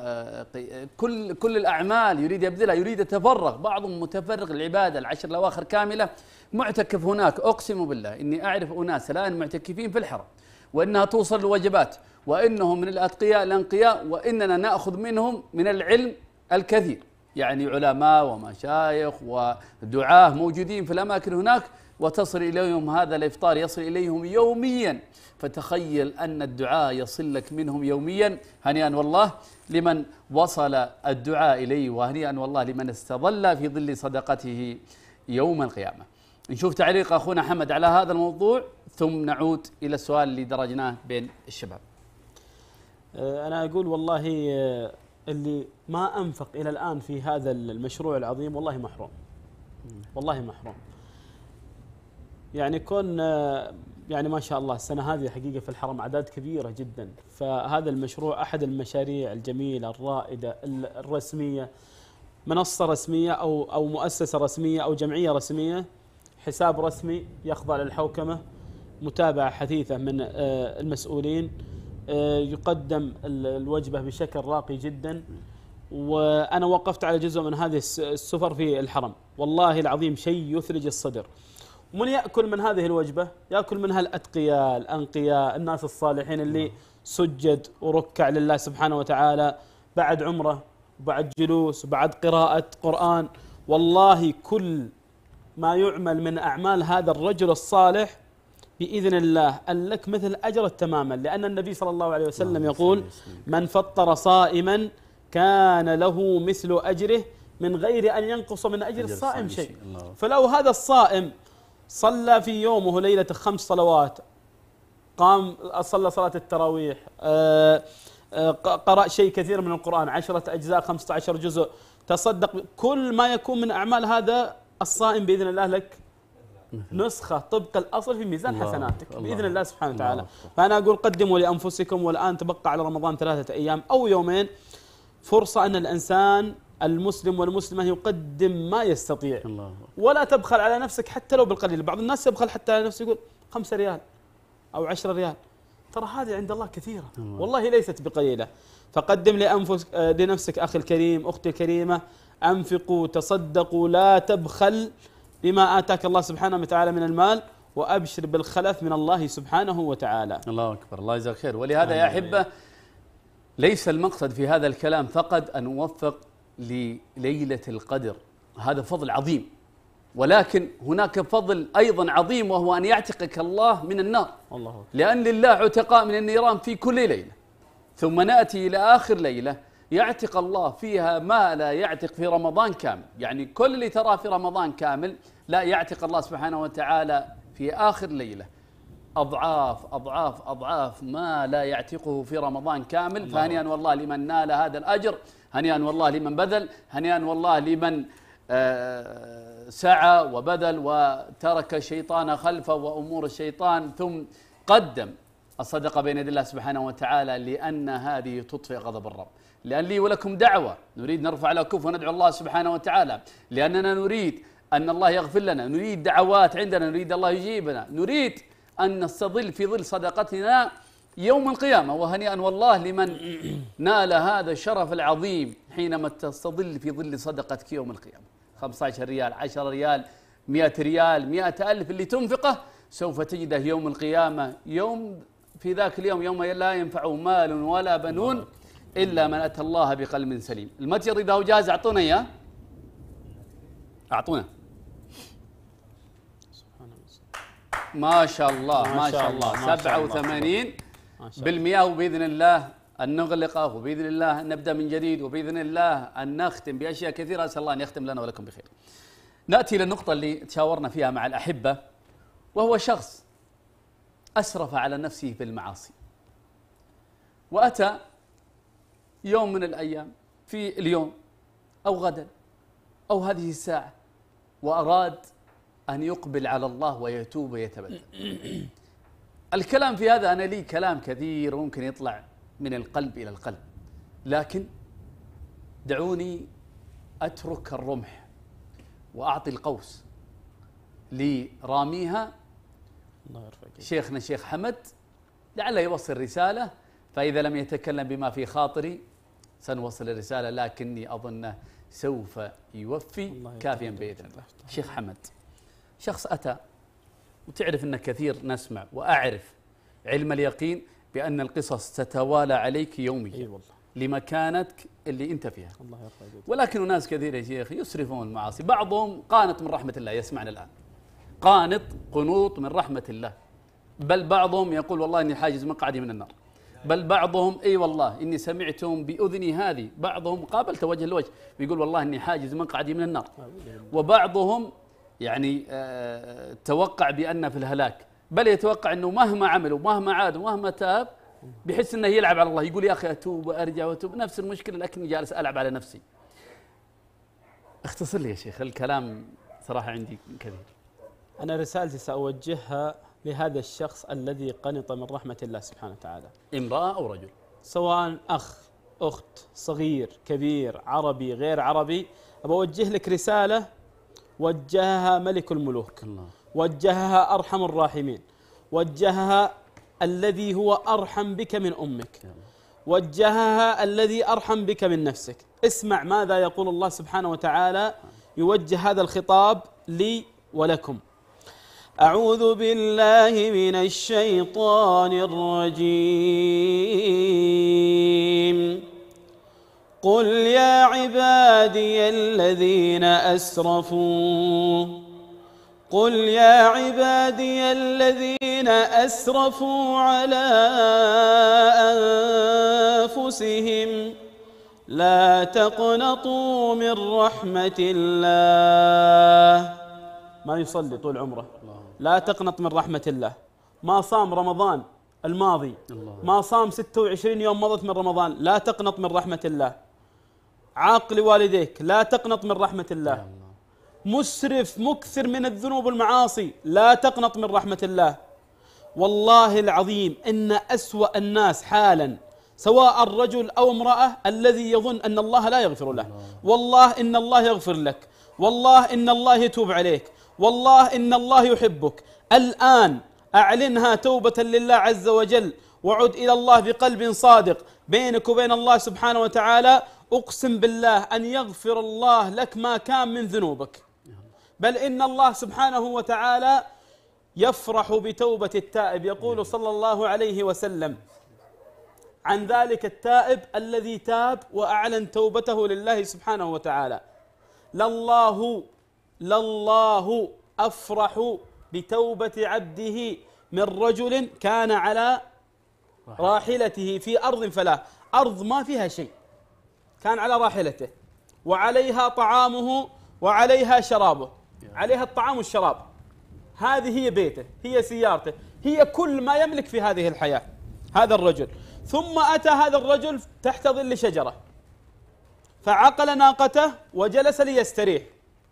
كل الأعمال يريد يبذلها، يريد يتفرغ. بعضهم متفرغ للعبادة العشر الأواخر كاملة معتكف هناك. أقسم بالله إني أعرف أناس الآن معتكفين في الحرم وإنها توصل الوجبات وإنهم من الأتقياء الأنقياء وإننا نأخذ منهم من العلم الكثير، يعني علماء ومشايخ ودعاة موجودين في الأماكن هناك وتصل إليهم هذا الإفطار، يصل إليهم يوميا. فتخيل أن الدعاء يصل لك منهم يوميا. هنيئا والله لمن وصل الدعاء إليه، وهنيئا والله لمن استظل في ظل صدقته يوم القيامة. نشوف تعليق أخونا حمد على هذا الموضوع ثم نعود إلى السؤال اللي درجناه بين الشباب. أنا أقول والله اللي ما أنفق إلى الآن في هذا المشروع العظيم والله محروم، والله محروم. يعني كون يعني ما شاء الله السنة هذه حقيقة في الحرم أعداد كبيرة جدا، فهذا المشروع أحد المشاريع الجميلة الرائدة الرسمية، منصة رسمية أو مؤسسة رسمية أو جمعية رسمية، حساب رسمي يخضع للحوكمة، متابعة حثيثة من المسؤولين، يقدم الوجبة بشكل راقي جدا. وأنا وقفت على جزء من هذه السفر في الحرم، والله العظيم شيء يثلج الصدر. ومن يأكل من هذه الوجبة يأكل منها الأتقياء الأنقياء الناس الصالحين اللي سجد وركع لله سبحانه وتعالى بعد عمره وبعد جلوس وبعد قراءة قرآن. والله كل ما يعمل من أعمال هذا الرجل الصالح بإذن الله أن لك مثل أجر تماما، لأن النبي صلى الله عليه وسلم يقول: من فطر صائما كان له مثل أجره من غير أن ينقص من أجر الصائم شيء. فلو هذا الصائم صلى في يومه ليلة 5 صلوات، قام صلى صلاة التراويح، قرأ شيء كثير من القرآن 10 أجزاء 15 جزء، تصدق، كل ما يكون من أعمال هذا الصائم بإذن الله لك نسخة طبق الأصل في ميزان حسناتك بإذن الله سبحانه وتعالى. فأنا أقول قدموا لأنفسكم، والآن تبقى على رمضان 3 أيام أو يومين، فرصة أن الإنسان المسلم والمسلمة يقدم ما يستطيع، ولا تبخل على نفسك حتى لو بالقليل. بعض الناس يبخل حتى على نفسه، يقول 5 ريال أو 10 ريال، ترى هذه عند الله كثيرة والله ليست بقليلة. فقدم لنفسك أخي الكريم، أختي الكريمة، أنفقوا تصدقوا، لا تبخل بما آتاك الله سبحانه وتعالى من المال، وأبشر بالخلف من الله سبحانه وتعالى. الله أكبر، الله يجزاك خير. ولهذا يا أحبة ليس المقصد في هذا الكلام فقط أن نوفق لليلة القدر، هذا فضل عظيم، ولكن هناك فضل أيضا عظيم وهو أن يعتقك الله من النار، لأن لله عتقاء من النيران في كل ليلة. ثم نأتي إلى آخر ليلة يعتق الله فيها ما لا يعتق في رمضان كامل، يعني كل اللي تراه في رمضان كامل لا يعتق الله سبحانه وتعالى في آخر ليلة أضعاف أضعاف أضعاف ما لا يعتقه في رمضان كامل. فهنيئا والله لمن نال هذا الأجر، هنيئا والله لمن بذل، هنيئا والله لمن سعى وبذل وترك الشيطان خلفه وأمور الشيطان ثم قدم الصدقة بين يدي الله سبحانه وتعالى، لأن هذه تطفئ غضب الرب. لأن لي ولكم دعوة نريد نرفع الأكف وندعو الله سبحانه وتعالى، لأننا نريد أن الله يغفر لنا، نريد دعوات عندنا، نريد الله يجيبنا، نريد أن نستظل في ظل صدقتنا يوم القيامة. وهنيئا والله لمن نال هذا الشرف العظيم حينما تستظل في ظل صدقتك يوم القيامة. 15 ريال، 10 ريال، 100 ريال، 100,000 اللي تنفقه سوف تجده يوم القيامة، يوم في ذاك اليوم يوم لا ينفع مال ولا بنون إلا من أتى الله بقلب سليم. المتجر إذا هو جاهز أعطونا إياه، أعطونا. ما شاء الله ما شاء الله 87%. وبإذن الله أن نغلقه، وبإذن الله أن نبدأ من جديد، وبإذن الله أن نختم بأشياء كثيرة. أسأل الله أن يختم لنا ولكم بخير. نأتي للنقطة اللي تشاورنا فيها مع الأحبة، وهو شخص أسرف على نفسه في المعاصي، وأتى يوم من الأيام في اليوم أو غدا أو هذه الساعة وأراد أن يقبل على الله ويتوب ويتبدل. الكلام في هذا أنا لي كلام كثير ممكن يطلع من القلب إلى القلب، لكن دعوني أترك الرمح وأعطي القوس لراميها شيخنا الشيخ حمد لعله يوصل رسالة، فإذا لم يتكلم بما في خاطري سنوصل الرسالة، لكني أظنه سوف يوفي كافيا بإذن الله. شيخ حمد شخص أتى، وتعرف أن كثير نسمع وأعرف علم اليقين بأن القصص تتوالى عليك يوميا لمكانتك اللي أنت فيها، ولكن ناس كثير يا شيخ يسرفون المعاصي. بعضهم قانط من رحمة الله، يسمعنا الآن، قانط قنوط من رحمة الله، بل بعضهم يقول والله إني حاجز مقعدي من النار، بل بعضهم اي والله اني سمعتهم باذني هذه، بعضهم قابلت وجه لوجه بيقول والله اني حاجز مقعدي من النار، وبعضهم يعني توقع بان في الهلاك، بل يتوقع انه مهما عمل ومهما عاد ومهما تاب بحس انه يلعب على الله، يقول يا اخي اتوب وارجع واتوب، نفس المشكله لكني جالس العب على نفسي. اختصر لي يا شيخ، الكلام صراحه عندي كثير. انا رسالتي ساوجهها لهذا الشخص الذي قنط من رحمة الله سبحانه وتعالى، امرأة أو رجل، سواء أخ، أخت، صغير، كبير، عربي، غير عربي، أبوجه لك رسالة وجهها ملك الملوك، وجهها أرحم الراحمين، وجهها الذي هو أرحم بك من أمك، وجهها الذي أرحم بك من نفسك. اسمع ماذا يقول الله سبحانه وتعالى، يوجه هذا الخطاب لي ولكم. أعوذ بالله من الشيطان الرجيم. قل يا عبادي الذين أسرفوا على أنفسهم لا تقنطوا من رحمة الله. ما يصلي طول عمره، لا تقنط من رحمة الله. ما صام رمضان الماضي، ما صام 26 يوم مضت من رمضان، لا تقنط من رحمة الله. عاق لوالديك، لا تقنط من رحمة الله. مسرف مكثر من الذنوب والمعاصي، لا تقنط من رحمة الله. والله العظيم إن أسوأ الناس حالا سواء الرجل أو امرأة الذي يظن أن الله لا يغفر له. والله إن الله يغفر لك، والله إن الله يتوب عليك، والله إن الله يحبك. الآن أعلنها توبة لله عز وجل، وعد إلى الله بقلب صادق بينك وبين الله سبحانه وتعالى. أقسم بالله أن يغفر الله لك ما كان من ذنوبك، بل إن الله سبحانه وتعالى يفرح بتوبة التائب. يقول صلى الله عليه وسلم عن ذلك التائب الذي تاب وأعلن توبته لله سبحانه وتعالى: لله أفرح بتوبة عبده من رجل كان على راحلته في أرض فلاة، أرض ما فيها شيء، كان على راحلته وعليها طعامه وعليها شرابه، عليها الطعام والشراب، هذه هي بيته، هي سيارته، هي كل ما يملك في هذه الحياة هذا الرجل. ثم أتى هذا الرجل تحت ظل شجرة فعقل ناقته وجلس ليستريح،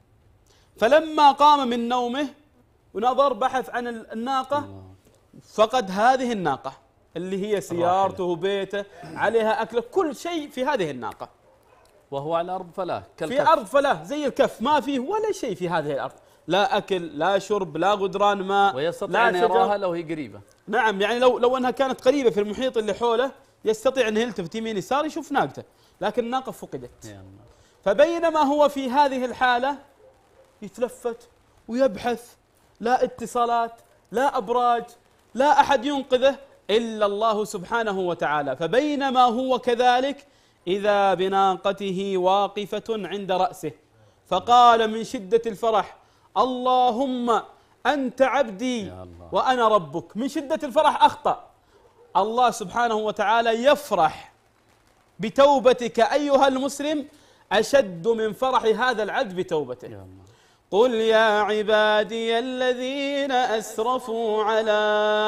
فلما قام من نومه ونظر بحث عن الناقة فقد هذه الناقة اللي هي سيارته بيته عليها أكله كل شيء في هذه الناقة، وهو على أرض فلاة في أرض فلاة زي الكف، ما فيه ولا شيء في هذه الأرض، لا أكل لا شرب لا غدران ماء، ويستطيع أن يراها لو هي قريبة. نعم، يعني لو أنها كانت قريبة في المحيط اللي حوله يستطيع أن يلتفت يمين يسار يشوف ناقته، لكن الناقة فقدت. فبينما هو في هذه الحالة يتلفت ويبحث، لا اتصالات لا أبراج لا أحد ينقذه إلا الله سبحانه وتعالى. فبينما هو كذلك إذا بناقته واقفة عند رأسه، فقال من شدة الفرح: اللهم أنت عبدي وأنا ربك. من شدة الفرح أخطأ. الله سبحانه وتعالى يفرح بتوبتك أيها المسلم أشد من فرح هذا العبد بتوبته. قل يا عبادي الذين أسرفوا على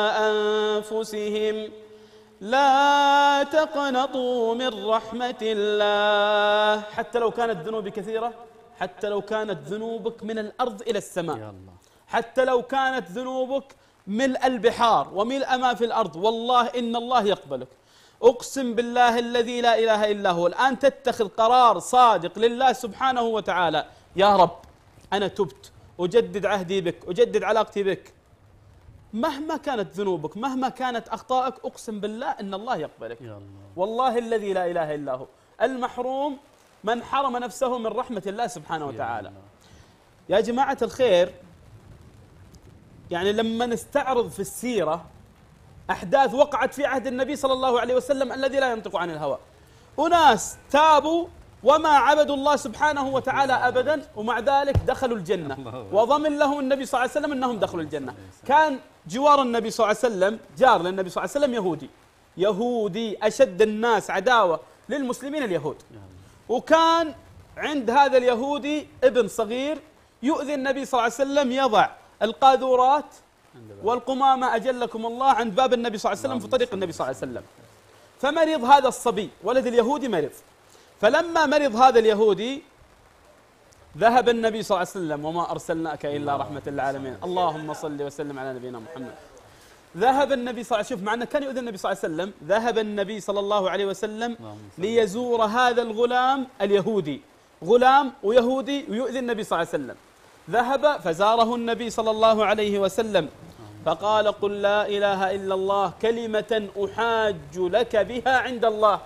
أنفسهم لا تقنطوا من رحمة الله. حتى لو كانت ذنوب كثيرة، حتى لو كانت ذنوبك من الأرض إلى السماء، حتى لو كانت ذنوبك ملء البحار وملء ما في الأرض، والله إن الله يقبلك. أقسم بالله الذي لا إله إلا هو الآن تتخذ قرار صادق لله سبحانه وتعالى: يا رب أنا تبت، أجدد عهدي بك، أجدد علاقتي بك. مهما كانت ذنوبك، مهما كانت أخطائك، أقسم بالله إن الله يقبلك. والله الذي لا إله إلا هو. المحروم من حرم نفسه من رحمة الله سبحانه وتعالى. يا جماعة الخير، يعني لما نستعرض في السيرة أحداث وقعت في عهد النبي صلى الله عليه وسلم الذي لا ينطق عن الهوى، أناس تابوا وما عبدوا الله سبحانه وتعالى أبدا، ومع ذلك دخلوا الجنة، وضمن لهم النبي صلى الله عليه وسلم أنهم دخلوا الجنة. كان جوار النبي صلى الله عليه وسلم، جار للنبي صلى الله عليه وسلم يهودي أشد الناس عداوة للمسلمين اليهود، وكان عند هذا اليهودي ابن صغير يؤذي النبي صلى الله عليه وسلم، يضع القاذورات والقمامة أجلكم الله عند باب النبي صلى الله عليه وسلم في طريق النبي صلى الله عليه وسلم. فمرض هذا الصبي ولد اليهودي مرض، فلما مرض هذا اليهودي ذهب النبي صلى الله عليه وسلم: وما أرسلناك إلا رحمة للعالمين، اللهم صل وسلم على نبينا محمد. ذهب النبي صلى الله عليه وسلم، مع أنه كان يؤذي النبي صلى الله عليه وسلم، ذهب النبي صلى الله عليه وسلم ليزور هذا الغلام اليهودي، غلام ويهودي ويؤذي النبي صلى الله عليه وسلم. ذهب فزاره النبي صلى الله عليه وسلم فقال: قل لا إله إلا الله كلمة أحاج لك بها عند الله.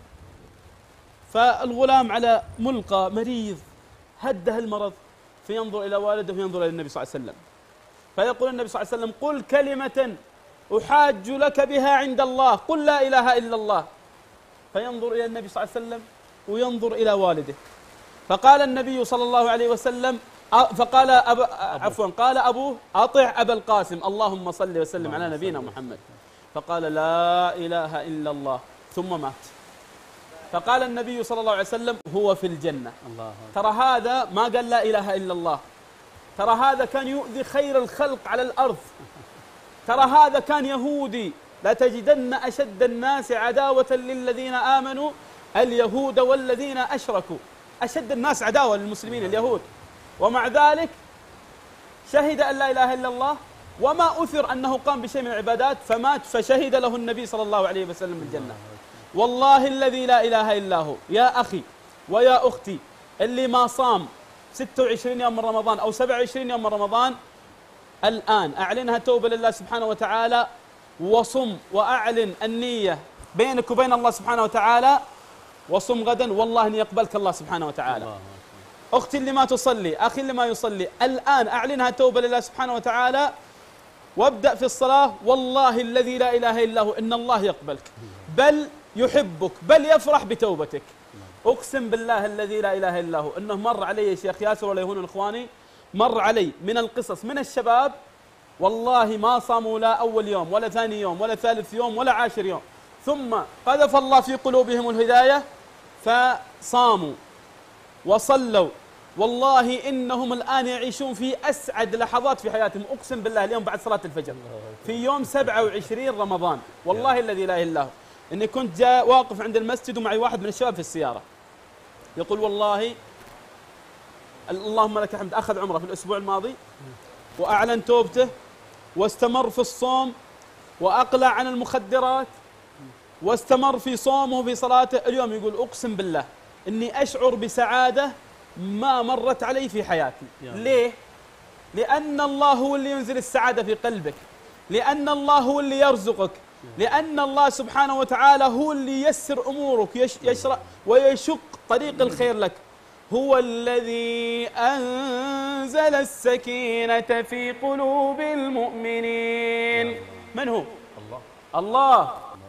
فالغلام على ملقى مريض هده المرض، فينظر إلى والده وينظر إلى النبي صلى الله عليه وسلم، فيقول النبي صلى الله عليه وسلم: قل كلمة أحاج لك بها عند الله، قل لا إله إلا الله. فينظر إلى النبي صلى الله عليه وسلم وينظر إلى والده، فقال النبي صلى الله عليه وسلم فقال قال أبوه: أطع أبا القاسم، اللهم صل وسلم على نبينا محمد. فقال: لا إله إلا الله، ثم مات. فقال النبي صلى الله عليه وسلم: هو في الجنة. ترى هذا ما قال لا إله إلا الله، ترى هذا كان يؤذي خير الخلق على الأرض، ترى هذا كان يهودي. لتجدن أشد الناس عداوة للذين آمنوا اليهود والذين أشركوا. أشد الناس عداوة للمسلمين اليهود، ومع ذلك شهد أن لا إله إلا الله، وما أثر أنه قام بشيء من العبادات، فمات فشهد له النبي صلى الله عليه وسلم بالجنة. والله الذي لا إله إلا هو، يا أخي ويا أختي، اللي ما صام 26 يوم من رمضان أو 27 يوم من رمضان، الآن أعلنها توبة لله سبحانه وتعالى، وصم وأعلن النية بينك وبين الله سبحانه وتعالى، وصم غدا والله أن يقبلك الله سبحانه وتعالى. أختي اللي ما تصلي، أخي اللي ما يصلي، الآن أعلنها توبة لله سبحانه وتعالى، وابدأ في الصلاة، والله الذي لا إله إلا هو إن الله يقبلك، بل يحبك، بل يفرح بتوبتك. أقسم بالله الذي لا إله إلا هو إنه مر علي يا شيخ ياسر ولا يهون إخواني، مر علي من القصص من الشباب والله ما صاموا لا أول يوم ولا ثاني يوم ولا ثالث يوم ولا 10 يوم، ثم قذف الله في قلوبهم الهداية فصاموا وصلوا والله إنهم الآن يعيشون في أسعد لحظات في حياتهم، أقسم بالله اليوم بعد صلاة الفجر في يوم 27 رمضان، والله الذي لا إله إلا هو، إني كنت جاء واقف عند المسجد ومعي واحد من الشباب في السيارة يقول والله اللهم لك الحمد أخذ عمره في الأسبوع الماضي وأعلن توبته واستمر في الصوم وأقلع عن المخدرات واستمر في صومه وفي صلاته. اليوم يقول أقسم بالله إني أشعر بسعادة ما مرت علي في حياتي. ليه؟ لأن الله هو اللي ينزل السعادة في قلبك، لأن الله هو اللي يرزقك، لأن الله سبحانه وتعالى هو اللي ييسر أمورك، يشرع ويشق طريق الخير لك. هو الذي أنزل السكينة في قلوب المؤمنين. من هو؟ الله.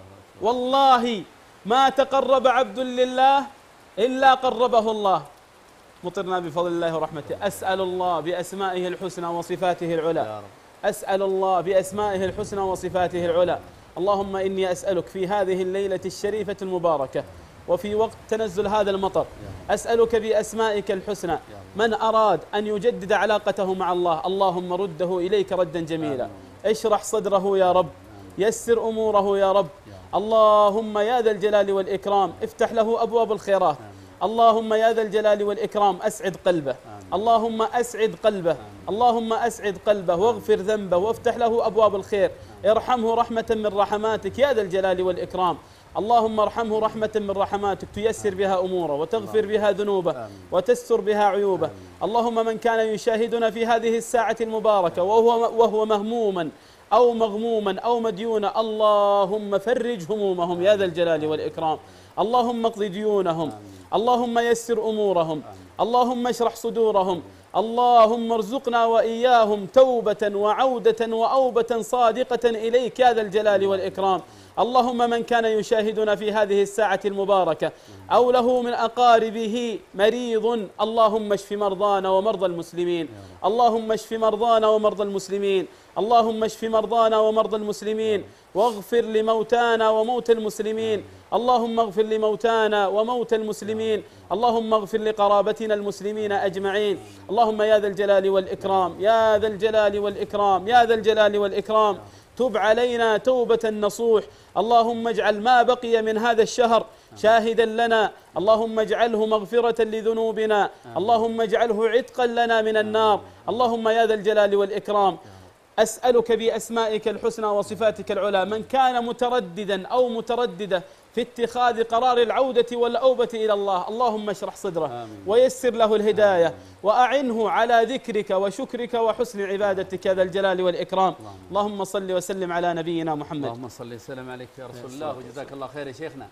والله ما تقرب عبد لله إلا قربه الله. مطرنا بفضل الله ورحمته. أسأل الله بأسمائه الحسنى وصفاته العلى، أسأل الله بأسمائه الحسنى وصفاته العلى. اللهم إني أسألك في هذه الليلة الشريفة المباركة وفي وقت تنزل هذا المطر، أسألك بأسمائك الحسنى من أراد أن يجدد علاقته مع الله اللهم رده إليك ردا جميلا، اشرح صدره يا رب، يسر أموره يا رب. اللهم يا ذا الجلال والإكرام افتح له أبواب الخيرات. اللهم يا ذا الجلال والإكرام أسعد قلبه، اللهم أسعد قلبه، اللهم أسعد قلبه واغفر ذنبه وافتح له أبواب الخير. ارحمه رحمة من رحماتك يا ذا الجلال والإكرام. اللهم ارحمه رحمة من رحماتك تيسر بها أموره وتغفر بها ذنوبه وتستر بها عيوبه. اللهم من كان يشاهدنا في هذه الساعة المباركة وهو مهموما أو مغموما أو مديونا، اللهم فرج همومهم يا ذا الجلال والإكرام. اللهم اقض ديونهم، اللهم يسر أمورهم، اللهم اشرح صدورهم. اللهم ارزقنا وإياهم توبة وعودة وأوبة صادقة إليك يا ذا الجلال والإكرام. اللهم من كان يشاهدنا في هذه الساعة المباركة أو له من أقاربه مريض اللهم اشف مرضانا ومرضى المسلمين، اللهم اشف مرضانا ومرضى المسلمين، اللهم اشف مرضانا ومرضى المسلمين واغفر لموتانا وموتى المسلمين. اللهم اغفر لموتانا وموتى المسلمين، اللهم اغفر لقرابتنا المسلمين أجمعين. اللهم يا ذا الجلال والإكرام، يا ذا الجلال والإكرام، يا ذا الجلال والإكرام تب علينا توبة نصوح. اللهم اجعل ما بقي من هذا الشهر شاهدا لنا، اللهم اجعله مغفرة لذنوبنا، اللهم اجعله عتقا لنا من النار. اللهم يا ذا الجلال والإكرام أسألك بأسمائك الحسنى وصفاتك العلى من كان مترددا أو مترددة في اتخاذ قرار العودة والأوبة إلى الله اللهم اشرح صدره ويسر له الهداية وأعنه على ذكرك وشكرك وحسن عبادتك يا ذا الجلال والإكرام. اللهم صل وسلم على نبينا محمد. اللهم صل وسلم عليك يا رسول الله وجزاك الله خير يا شيخنا.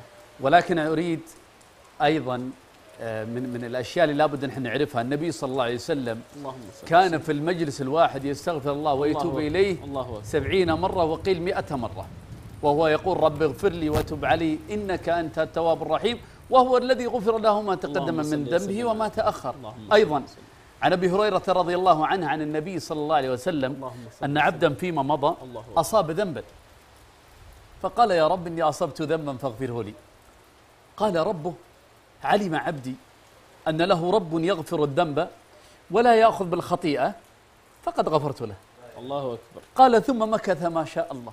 ولكن أريد أيضا من الأشياء اللي لابد نحن نعرفها، النبي صلى الله عليه وسلم كان في المجلس الواحد يستغفر الله ويتوب إليه 70 مرة وقيل 100 مرة، وهو يقول رب اغفر لي وتب علي إنك أنت التواب الرحيم، وهو الذي غفر له ما تقدم من ذنبه وما تأخر. أيضا عن أبي هريرة رضي الله عنه عن النبي صلى الله عليه وسلم أن عبدا فيما مضى أصاب ذنبا فقال يا رب إني أصبت ذنبا فاغفره لي. قال ربه علم عبدي أن له رب يغفر الذنب ولا يأخذ بالخطيئة فقد غفرت له. الله أكبر. قال ثم مكث ما شاء الله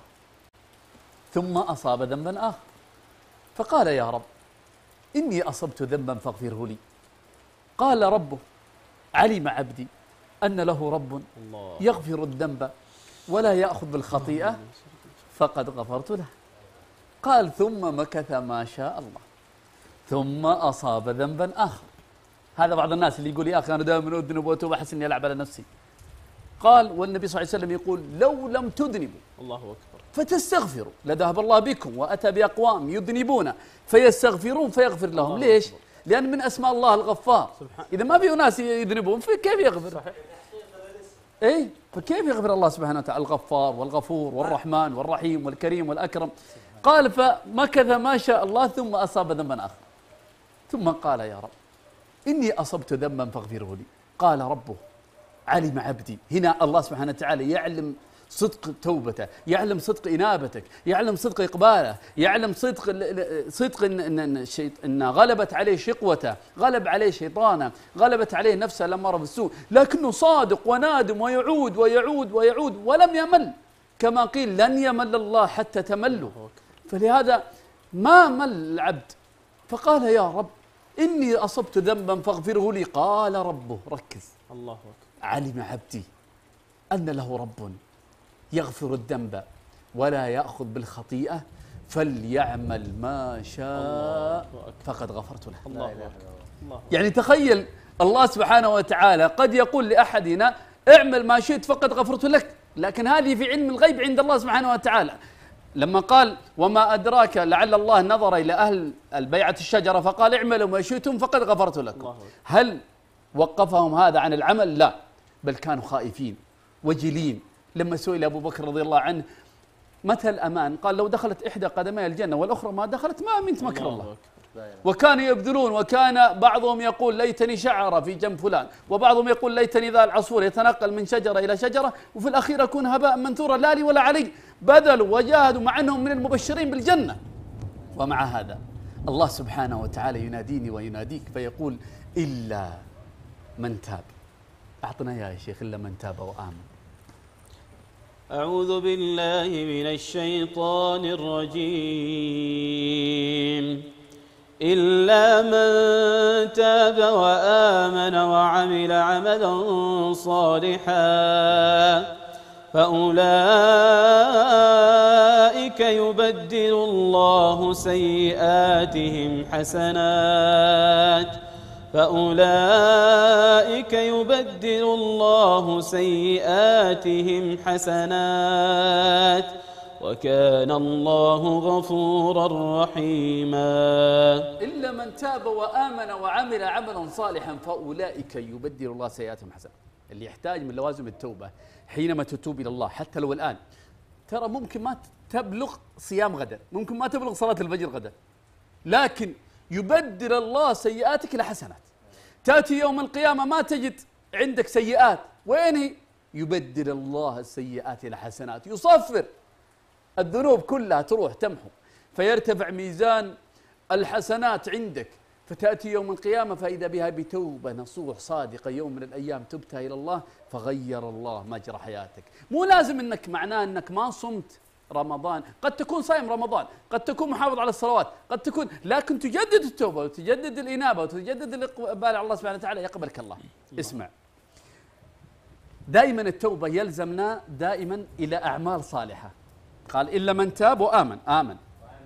ثم أصاب ذنبا آخر فقال يا رب إني أصبت ذنبا فاغفره لي. قال ربه علم عبدي أن له رب يغفر الذنب ولا يأخذ بالخطيئة فقد غفرت له. قال ثم مكث ما شاء الله ثم أصاب ذنبا آخر. هذا بعض الناس اللي يقول يا أخي أنا دائما أذنب وأتوب أحس إني ألعب على نفسي. قال والنبي صلى الله عليه وسلم يقول لو لم تذنبوا الله أكبر فتستغفروا لذهب الله بكم وأتى بأقوام يذنبون فيستغفرون فيغفر لهم. ليش؟ لأن من أسماء الله الغفار. إذا ما في ناس يذنبون فكيف يغفر؟ صحيح. إيه فكيف يغفر الله سبحانه وتعالى الغفار والغفور والرحمن والرحيم والكريم والأكرم. قال فمكث ما شاء الله ثم أصاب ذنبا آخر ثم قال يا رب إني أصبت ذنبا فاغفره لي. قال ربه علم عبدي. هنا الله سبحانه وتعالى يعلم صدق توبته، يعلم صدق إنابتك، يعلم صدق إقباله، يعلم صدق إن غلبت عليه شقوته، غلب عليه شيطانه، غلبت عليه نفسه الأمارة بالسوء، لكنه صادق ونادم ويعود ويعود ويعود ولم يمل، كما قيل لن يمل الله حتى تملوا. فلهذا ما مل العبد، فقال يا رب إني أصبت ذنبا فاغفره لي. قال ربه، ركز، الله أكبر، علم عبدي أن له رب يغفر الذنب ولا يأخذ بالخطيئة فليعمل ما شاء فقد غفرت له. الله أكبر. يعني تخيل الله سبحانه وتعالى قد يقول لأحدنا اعمل ما شئت فقد غفرت لك، لكن هذه في علم الغيب عند الله سبحانه وتعالى. لما قال وما أدراك لعل الله نظر إلى أهل البيعة الشجرة فقال اعملوا ما شئتم فقد غفرت لكم، هل وقفهم هذا عن العمل؟ لا، بل كانوا خائفين وجلين. لما سئل أبو بكر رضي الله عنه متى الأمان؟ قال لو دخلت إحدى قدمي الجنة والأخرى ما دخلت ما أمنت مكر الله. وكانوا يبذلون، وكان بعضهم يقول ليتني شعر في جنب فلان، وبعضهم يقول ليتني ذا العصفور يتنقل من شجرة إلى شجرة، وفي الأخير أكون هباء منثورا لا لي ولا علي. بذلوا وجاهدوا مع أنهم من المبشرين بالجنة. ومع هذا الله سبحانه وتعالى يناديني ويناديك فيقول إلا من تاب. أعطنا يا شيخ إلا من تاب وآمن. أعوذ بالله من الشيطان الرجيم. إلا من تاب وآمن وعمل عملا صالحا فأولئك يبدل الله سيئاتهم حسنات فأولئك يبدل الله سيئاتهم حسنات وكان الله غفورا رحيما. إلا من تاب وآمن وعمل عملا صالحا فأولئك يبدل الله سيئاتهم حسنات. اللي يحتاج من لوازم التوبة حينما تتوب إلى الله حتى لو الآن، ترى ممكن ما تبلغ صيام غدا، ممكن ما تبلغ صلاة الفجر غدا، لكن يبدل الله سيئاتك إلى حسنات. تأتي يوم القيامة ما تجد عندك سيئات، وين هي؟ يبدل الله السيئات إلى حسنات، يصفر الذنوب كلها تروح تمحو، فيرتفع ميزان الحسنات عندك، فتأتي يوم القيامة فإذا بها بتوبة نصوح صادقة يوم من الأيام تبتها إلى الله فغير الله مجرى حياتك. مو لازم أنك معناه أنك ما صمت رمضان، قد تكون صايم رمضان، قد تكون محافظ على الصلوات، قد تكون، لكن تجدد التوبة وتجدد الإنابة وتجدد الإقبال على الله سبحانه وتعالى يقبلك الله. اسمع، دائما التوبة يلزمنا دائما إلى أعمال صالحة. قال إلا من تاب وآمن، آمن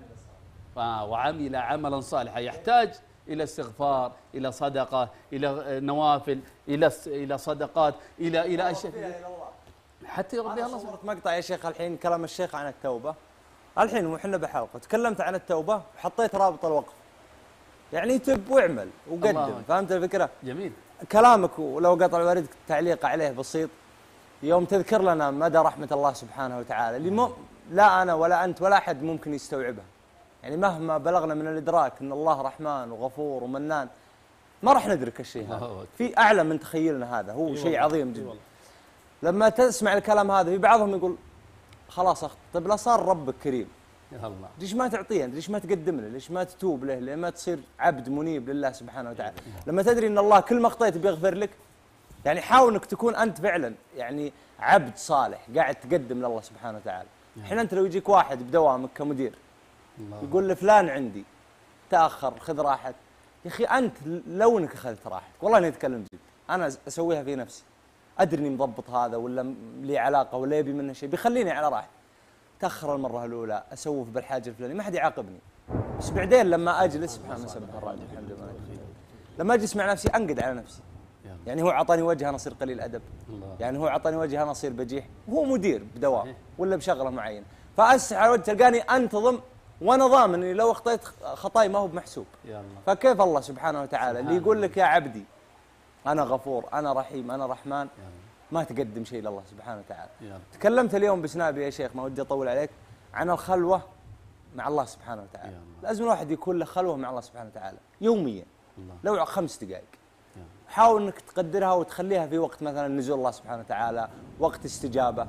وعمل عملا صالحا، يحتاج إلى استغفار، إلى صدقة، إلى نوافل، إلى صدقات، إلى أشياء حتى يرضي الله سبحانه. مقطع يا شيخ الحين كلام الشيخ عن التوبة، الحين وحنا بحلقة تكلمت عن التوبة وحطيت رابط الوقف، يعني تب واعمل وقدم، فهمت الفكرة؟ جميل كلامك، ولو قطع الوريد تعليق عليه بسيط، يوم تذكر لنا مدى رحمة الله سبحانه وتعالى اللي لا أنا ولا أنت ولا أحد ممكن يستوعبها. يعني مهما بلغنا من الإدراك أن الله رحمن وغفور ومنان ما راح ندرك الشيء هذا، في أعلى من تخيلنا، هذا هو شيء عظيم جدا. لما تسمع الكلام هذا في بعضهم يقول خلاص طيب لا صار ربك كريم يا الله، ليش ما تعطيه؟ ليش ما تقدم له؟ ليش ما تتوب له؟ ليه ما تصير عبد منيب لله سبحانه وتعالى؟ لما تدري أن الله كل ما أخطيت بيغفر لك، يعني حاول أنك تكون أنت فعلا يعني عبد صالح قاعد تقدم لله سبحانه وتعالى. الحين أنت لو يجيك واحد بدوامك كمدير يقول لفلان عندي تأخر خذ راحت، يا أخي أنت لو أنك أخذت راحتك، والله أني أتكلم جد، أنا أسويها في نفسي، أدري إني مضبط هذا ولا لي علاقة ولا يبي منه شيء بيخليني على راحتي، تأخر المرة الأولى أسوف بالحاجة الفلانية ما حد يعاقبني، بس بعدين لما أجلس سبحان الله سبحان الرحمن الحمد لله، لما أجلس مع نفسي أنقد على نفسي، يعني هو عطاني وجه أنا أصير قليل أدب، يعني هو عطاني وجه أنا أصير بجيح، وهو مدير بدوام ولا بشغلة معينة، فأسح على وجه تلقاني أنتظم وأنا ضامن إني لو أخطيت خطاي ما هو بمحسوب. فكيف الله سبحانه وتعالى اللي يقول لك يا عبدي أنا غفور أنا رحيم أنا رحمن، ما تقدم شيء لله سبحانه وتعالى. تكلمت اليوم بسنابي يا شيخ، ما ودي أطول عليك، عن الخلوة مع الله سبحانه وتعالى. لازم الواحد يكون له خلوة مع الله سبحانه وتعالى يوميا لو 5 دقائق، حاول انك تقدرها وتخليها في وقت مثلا نزول الله سبحانه وتعالى، وقت استجابة،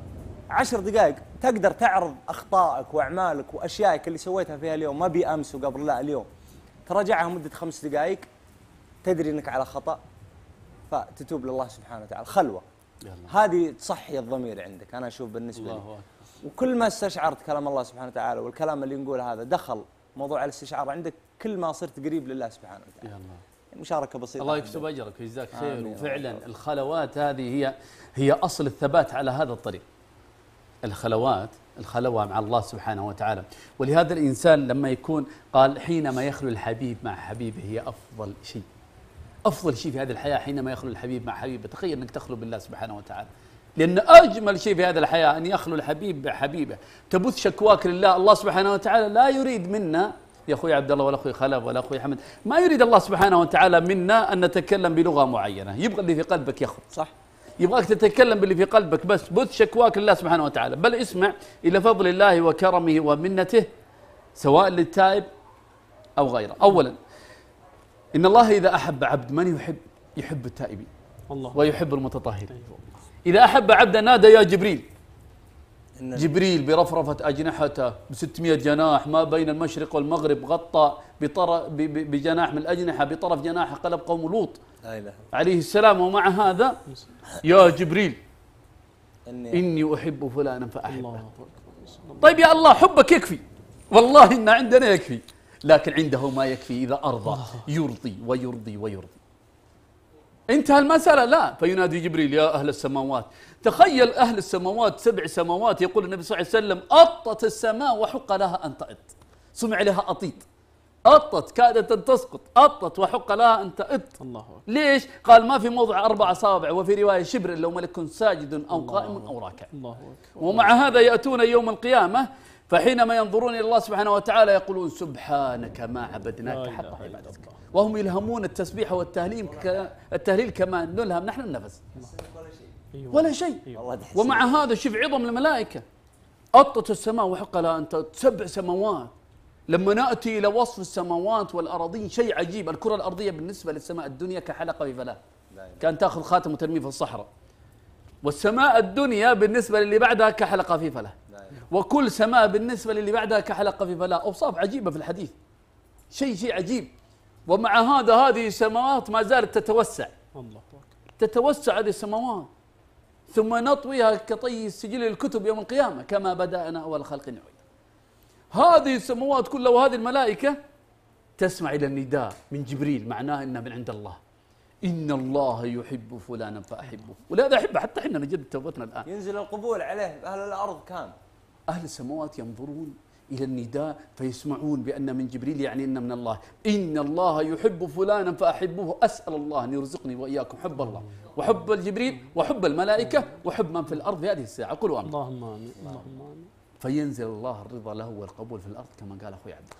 10 دقائق تقدر تعرض اخطائك واعمالك واشيائك اللي سويتها فيها اليوم، ما بامس وقبل، لا اليوم تراجعها مده 5 دقائق، تدري انك على خطا فتتوب لله سبحانه وتعالى. خلوه هذه تصحي الضمير عندك، انا اشوف بالنسبه لي. وكل ما استشعرت كلام الله سبحانه وتعالى والكلام اللي نقوله هذا دخل موضوع الاستشعار عندك، كل ما صرت قريب لله سبحانه وتعالى. مشاركه بسيطه. الله يكتب اجرك ويجزاك خير. وفعلا الخلوات هذه هي اصل الثبات على هذا الطريق. الخلوه مع الله سبحانه وتعالى. ولهذا الانسان لما يكون قال حينما يخلو الحبيب مع حبيبه هي افضل شيء. افضل شيء في هذه الحياه حينما يخلو الحبيب مع حبيبه. تخيل انك تخلو بالله سبحانه وتعالى. لأن أجمل شيء في هذه الحياة أن يخلو الحبيب بحبيبه، تبث شكواك لله. الله سبحانه وتعالى لا يريد منا يا أخوي عبد الله ولا أخوي خلف ولا أخوي حمد، ما يريد الله سبحانه وتعالى منا أن نتكلم بلغة معينة، يبغى اللي في قلبك يخرج. صح؟ يبغاك تتكلم باللي في قلبك بس، بث شكواك لله سبحانه وتعالى. بل اسمع إلى فضل الله وكرمه ومنته سواء للتائب أو غيره. أولا إن الله إذا أحب عبد من يحب التائبين الله ويحب المتطهرين. إذا أحب عبدا نادى يا جبريل. جبريل برفرفة أجنحته ب600 جناح ما بين المشرق والمغرب، غطى بجناح من الأجنحة بطرف جناحه قلب قوم لوط عليه السلام. ومع هذا يا جبريل إني أحب فلانا فأحبه. طيب يا الله حبك يكفي، والله إن عندنا يكفي، لكن عنده ما يكفي إذا أرضى يرضي ويرضي ويرضي. انتهى المسألة؟ لا. فينادي جبريل يا أهل السماوات. تخيل أهل السماوات 7 سماوات، يقول النبي صلى الله عليه وسلم أطت السماء وحق لها أن تأط. سمع لها أطيط، أطت كادت أن تسقط، أطت وحق لها أن تأط. الله. ليش؟ قال ما في موضع 4 أصابع، وفي رواية شبر لو ملك ساجد أو قائم أو راكع. الله. ومع هذا يأتون يوم القيامة فحينما ينظرون إلى الله سبحانه وتعالى يقولون سبحانك ما عبدناك حق عبادتك، وهم يلهمون التسبيح والتهليل كما نلهم نحن النفس ولا شيء. ومع هذا شوف عظم الملائكة. أطت السماء وحق لها أن تأط. 7 سماوات. لما نأتي إلى وصف السماوات والأراضين شيء عجيب. الكرة الأرضية بالنسبة للسماء الدنيا كحلقة في فلاة، كان تأخذ خاتم وترميه في الصحراء. والسماء الدنيا بالنسبة للي بعدها كحلقة في فلاة، وكل سماء بالنسبة للي بعدها كحلقة في فلاة. أوصاف عجيبة في الحديث، شيء عجيب. ومع هذا هذه السماوات ما زالت تتوسع. الله تتوسع هذه السماوات، ثم نطويها كطي السجل للكتب يوم القيامة كما بدأنا أول خلق نعيد. هذه السماوات كلها وهذه الملائكة تسمع إلى النداء من جبريل، معناه إنه من عند الله. إن الله يحب فلانا فأحبه. ولهذا أحبه حتى إحنا نجد توبتنا الآن. ينزل القبول عليه أهل الأرض كان. أهل السماوات ينظرون إلى النداء فيسمعون بأن من جبريل، يعني إن من الله. إن الله يحب فلانا فأحبه. أسأل الله أن يرزقني وإياكم حب الله وحب الجبريل وحب الملائكة وحب من في الأرض في هذه الساعة. قولوا آمين. اللهم آمين. اللهم آمين. فينزل الله الرضا له والقبول في الأرض كما قال أخوي عبد.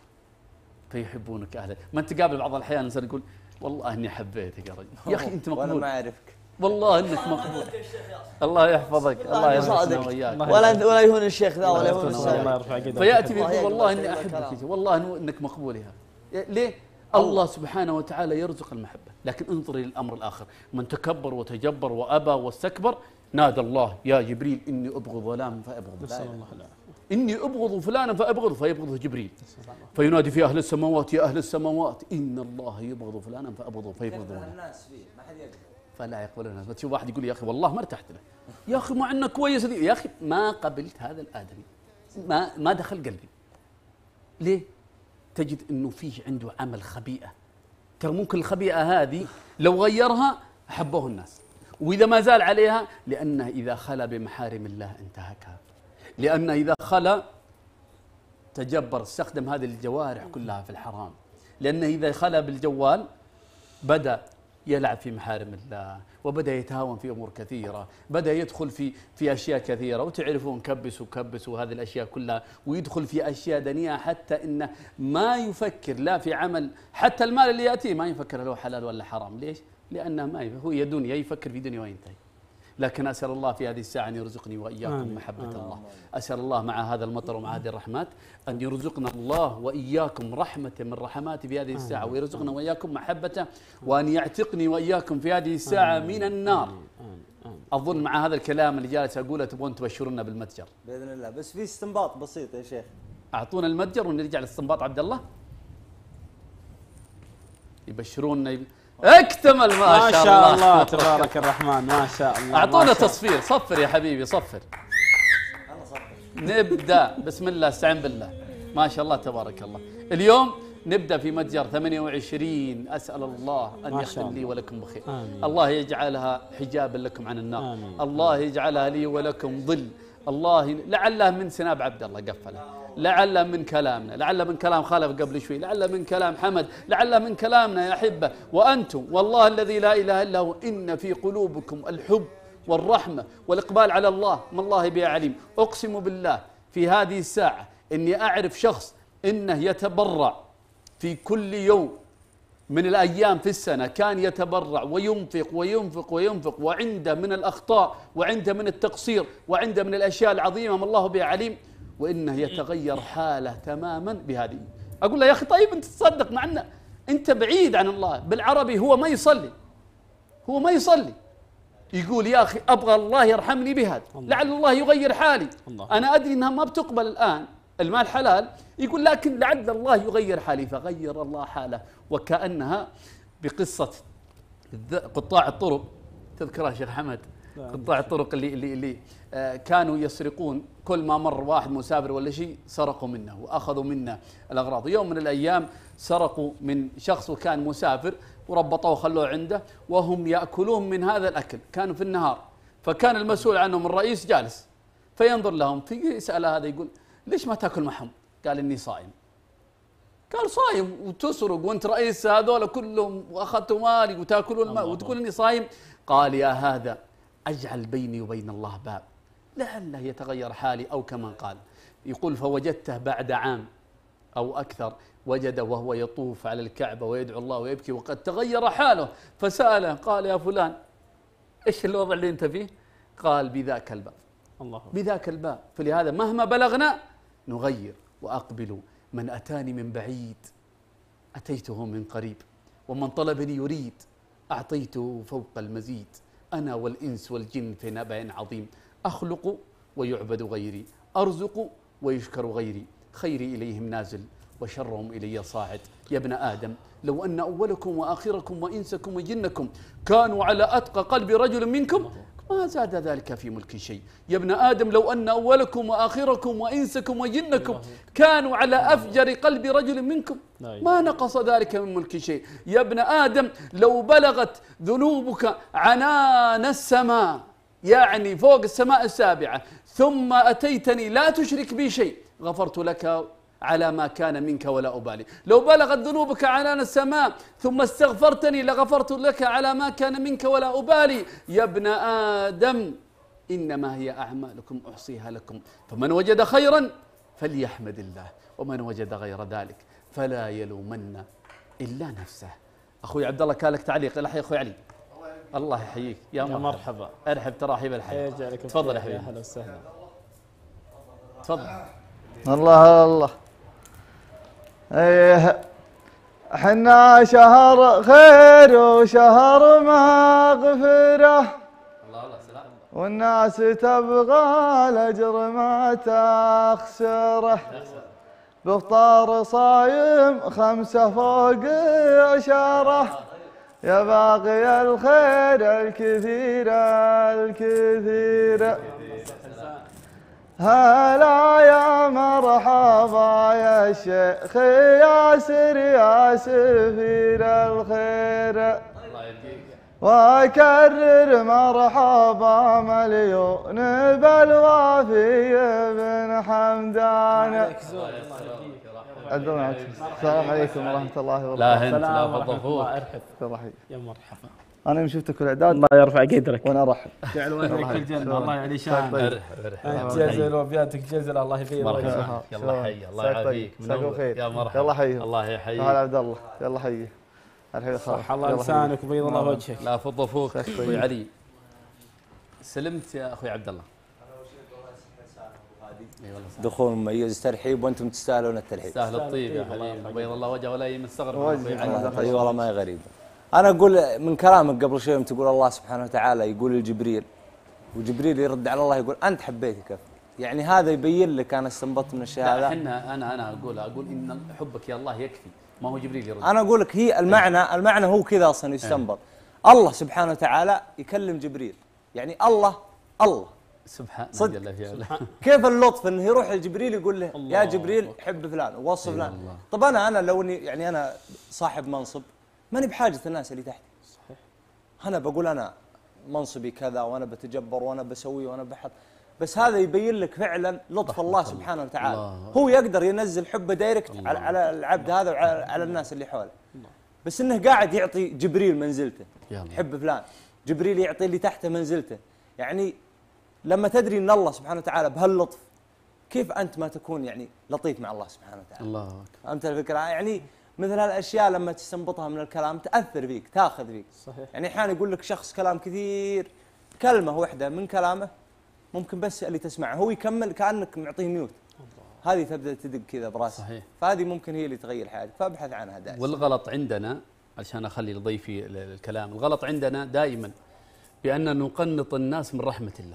فيحبونك أهلا. ما تقابل بعض الأحيان الإنسان يقول والله إني حبيتك يا رجل. يا أخي أنت مقبول. وأنا ما أعرفك. والله إنك مقبول. الله يحفظك. الله يحفظك وإياك. ولا يهون الشيخ ذا ولا يهون السلام. فيأتي ويقول والله إني أحبك، والله إنك مقبول يا. ليه؟ الله سبحانه وتعالى يرزق المحبة. لكن انظري للأمر الآخر، من تكبر وتجبر وأبى واستكبر نادى الله يا جبريل إني أبغض فلانا فأبغضه. إني أبغض فلانا فأبغضه، فيبغضه جبريل. فينادي في أهل السماوات يا أهل السماوات إن الله يبغض فلانا فأبغضه، فيبغضونه. الناس فيه ما حد يقدر. فلا يقبلونها. فتشوف واحد يقول يا أخي والله ما ارتحت له، يا أخي مع أنه كويس، يا أخي ما قبلت هذا الآدمي، ما دخل قلبي. ليه؟ تجد أنه فيه عنده عمل خبيئة. ترى ممكن الخبيئة هذه لو غيرها أحبوه الناس، وإذا ما زال عليها لأنه إذا خلا بمحارم الله انتهكها، لأنه إذا خلا تجبر استخدم هذه الجوارح كلها في الحرام، لأنه إذا خلا بالجوال بدأ يلعب في محارم الله، وبدأ يتهاون في أمور كثيرة، بدأ يدخل في أشياء كثيرة، وتعرفون كبسوا هذه الأشياء كلها، ويدخل في أشياء دنيئة حتى إنه ما يفكر لا في عمل، حتى المال اللي يأتيه ما يفكر له حلال ولا حرام. ليش؟ لأنه ما هو دنيا، يفكر في دنيا وينتهي. لكن أسأل الله في هذه الساعة أن يرزقني وإياكم محبة الله. أسأل الله مع هذا المطر ومع هذه الرحمات أن يرزقنا الله وإياكم رحمة من رحماته في هذه الساعة، ويرزقنا وإياكم محبته، وأن يعتقني وإياكم في هذه الساعة من النار. اظن مع هذا الكلام اللي جالس اقوله تبغون تبشرونا بالمتجر. باذن الله، بس في استنباط بسيط يا شيخ. اعطونا المتجر ونرجع للاستنباط. عبد الله يبشرونا اكتمل. ما شاء الله تبارك الرحمن، ما شاء الله. اعطونا تصفير، صفر يا حبيبي صفر. نبدا بسم الله، استعن بالله. ما شاء الله تبارك الله. اليوم نبدا في متجر 28. اسال الله ان يختم لي ولكم بخير. الله يجعلها حجابا لكم عن النار. الله يجعلها لي ولكم ظل. الله لعله من سناب عبد الله قفله، لعل من كلامنا، لعل من كلام خالف قبل شوي، لعل من كلام حمد، لعل من كلامنا يا احبه. وانتم والله الذي لا اله الا هو ان في قلوبكم الحب والرحمه والاقبال على الله، ما الله به عليم. اقسم بالله في هذه الساعه اني اعرف شخص انه يتبرع في كل يوم من الأيام في السنة، كان يتبرع وينفق وينفق وينفق، وعنده من الأخطاء وعنده من التقصير وعنده من الأشياء العظيمة ما الله به عليم، وإنه يتغير حاله تماما بهذه. أقول له يا أخي طيب أنت تصدق مع أنه أنت بعيد عن الله. بالعربي هو ما يصلي، هو ما يصلي، يقول يا أخي أبغى الله يرحمني بهذا، لعل الله يغير حالي. أنا أدري أنها ما بتقبل الآن، المال حلال، يقول لكن لعل الله يغير حالي، فغير الله حاله. وكأنها بقصة قطاع الطرق، تذكرها شيخ حمد؟ قطاع الطرق اللي كانوا يسرقون، كل ما مر واحد مسافر ولا شيء سرقوا منه وأخذوا منه الأغراض. يوم من الأيام سرقوا من شخص وكان مسافر وربطوه وخلوه عنده، وهم يأكلون من هذا الأكل، كانوا في النهار، فكان المسؤول عنهم الرئيس جالس فينظر لهم، فيسأل هذا يقول ليش ما تاكل معهم؟ قال اني صائم. قال صايم وتسرق وانت رئيس هذول كلهم واخذتوا مالي وتاكلون المال وتقول اني صايم؟ قال يا هذا اجعل بيني وبين الله باب لعله يتغير حالي، او كما قال يقول فوجدته بعد عام او اكثر وجده وهو يطوف على الكعبه ويدعو الله ويبكي وقد تغير حاله، فساله قال يا فلان ايش الوضع اللي انت فيه؟ قال بذاك الباب. الله بذاك الباب. فلهذا مهما بلغنا نغير وأقبل. من أتاني من بعيد أتيته من قريب، ومن طلبني يريد أعطيته فوق المزيد. أنا والإنس والجن في نبأ عظيم، أخلق ويعبد غيري، أرزق ويشكر غيري، خيري إليهم نازل وشرهم إلي صاعد. يا ابن آدم لو أن أولكم وآخركم وإنسكم وجنكم كانوا على أتقى قلب رجل منكم ما زاد ذلك في ملك شيء. يا ابن آدم لو أن أولكم وآخركم وإنسكم وجنكم كانوا على أفجر قلب رجل منكم ما نقص ذلك من ملك شيء. يا ابن آدم لو بلغت ذنوبك عنان السماء، يعني فوق السماء السابعة، ثم أتيتني لا تشرك بي شيء غفرت لك على ما كان منك ولا أبالي. لو بلغت ذنوبك عنان السماء ثم استغفرتني لغفرت لك على ما كان منك ولا أبالي. يا ابن آدم إنما هي أعمالكم أحصيها لكم، فمن وجد خيرا فليحمد الله، ومن وجد غير ذلك فلا يلومن إلا نفسه. أخوي عبد الله كان لك تعليق. يا أخوي علي الله يحييك. يا مرحبا. ارحب تراحيب الحياة. تفضل يا حبيبي. اهلا وسهلا. تفضل. الله الله. ايه حنا شهر خير وشهر مغفرة، والناس تبغى الأجر ما تخسره، بفطار صايم 5 فوق 10، يا باقي الخير الكثير الكثير. هلا يا مرحبا يا شيخ ياسر يا سفير الخير، واكرر مرحبا مليون بالوافي بن حمدان. السلام عليكم ورحمة الله وبركاته. لا انت لا فضفوك. يا مرحبا. أنا يوم شفتك الإعداد الله يرفع قدرك وأنا أرحب. جعل وجهك في الجنة. الله يعلي شانك. جزل وبياتك جزل. الله يفيض وجهك. يلا حي الله يعافيك. يا مرحبا. يلا حي. الله يحييك. تعال عبد الله يلا حي. الحين صح الله لسانك وبيض الله وجهك. لا فضفوك اخوي علي. سلمت يا اخوي عبد الله. دخول مميز ترحيب وانتم تستاهلون الترحيب. تستاهل الطيب يا حبيبي. بيض الله وجهه ولا يمستغرب. اي والله ما هي غريبه. انا اقول من كلامك قبل شوي تقول الله سبحانه وتعالى يقول لجبريل وجبريل يرد على الله يقول أنت حبيت يكفي. يعني هذا يبين لك أنا استنبطت من الشيء لا هذا. احنا انا اقول ان حبك يا الله يكفي، ما هو جبريل يرد. أنا أقول لك هي المعنى هو كذا أصلا يستنبط. الله سبحانه وتعالى يكلم جبريل، يعني الله سبحان صدق. جل في علاه. كيف اللطف انه يروح لجبريل يقول له يا جبريل حب فلان ووصف أي فلان. والله. طب انا لو اني يعني انا صاحب منصب ماني بحاجه الناس اللي تحتي. صحيح. انا بقول انا منصبي كذا وانا بتجبر وانا بسوي وانا بحط، بس هذا يبين لك فعلا لطف الله سبحانه وتعالى. هو يقدر ينزل حبه دايركت على العبد هذا وعلى الناس اللي حوله، بس انه قاعد يعطي جبريل منزلته. حب فلان، جبريل يعطي اللي تحته منزلته. يعني لما تدري ان الله سبحانه وتعالى بهاللطف، كيف انت ما تكون يعني لطيف مع الله سبحانه وتعالى؟ الله اكبر. فهمت الفكره؟ يعني مثل هالاشياء لما تستنبطها من الكلام تاثر فيك، تاخذ فيك. صحيح. يعني احيانا يقول لك شخص كلام كثير، كلمه واحده من كلامه ممكن بس اللي تسمعه هو يكمل كانك معطيه ميوت. هذه تبدا تدق كذا براسك. صحيح. فهذه ممكن هي اللي تغير حياتك، فابحث عنها دائما. والغلط عندنا، عشان اخلي لضيفي الكلام، الغلط عندنا دائما بان نقنط الناس من رحمه الله.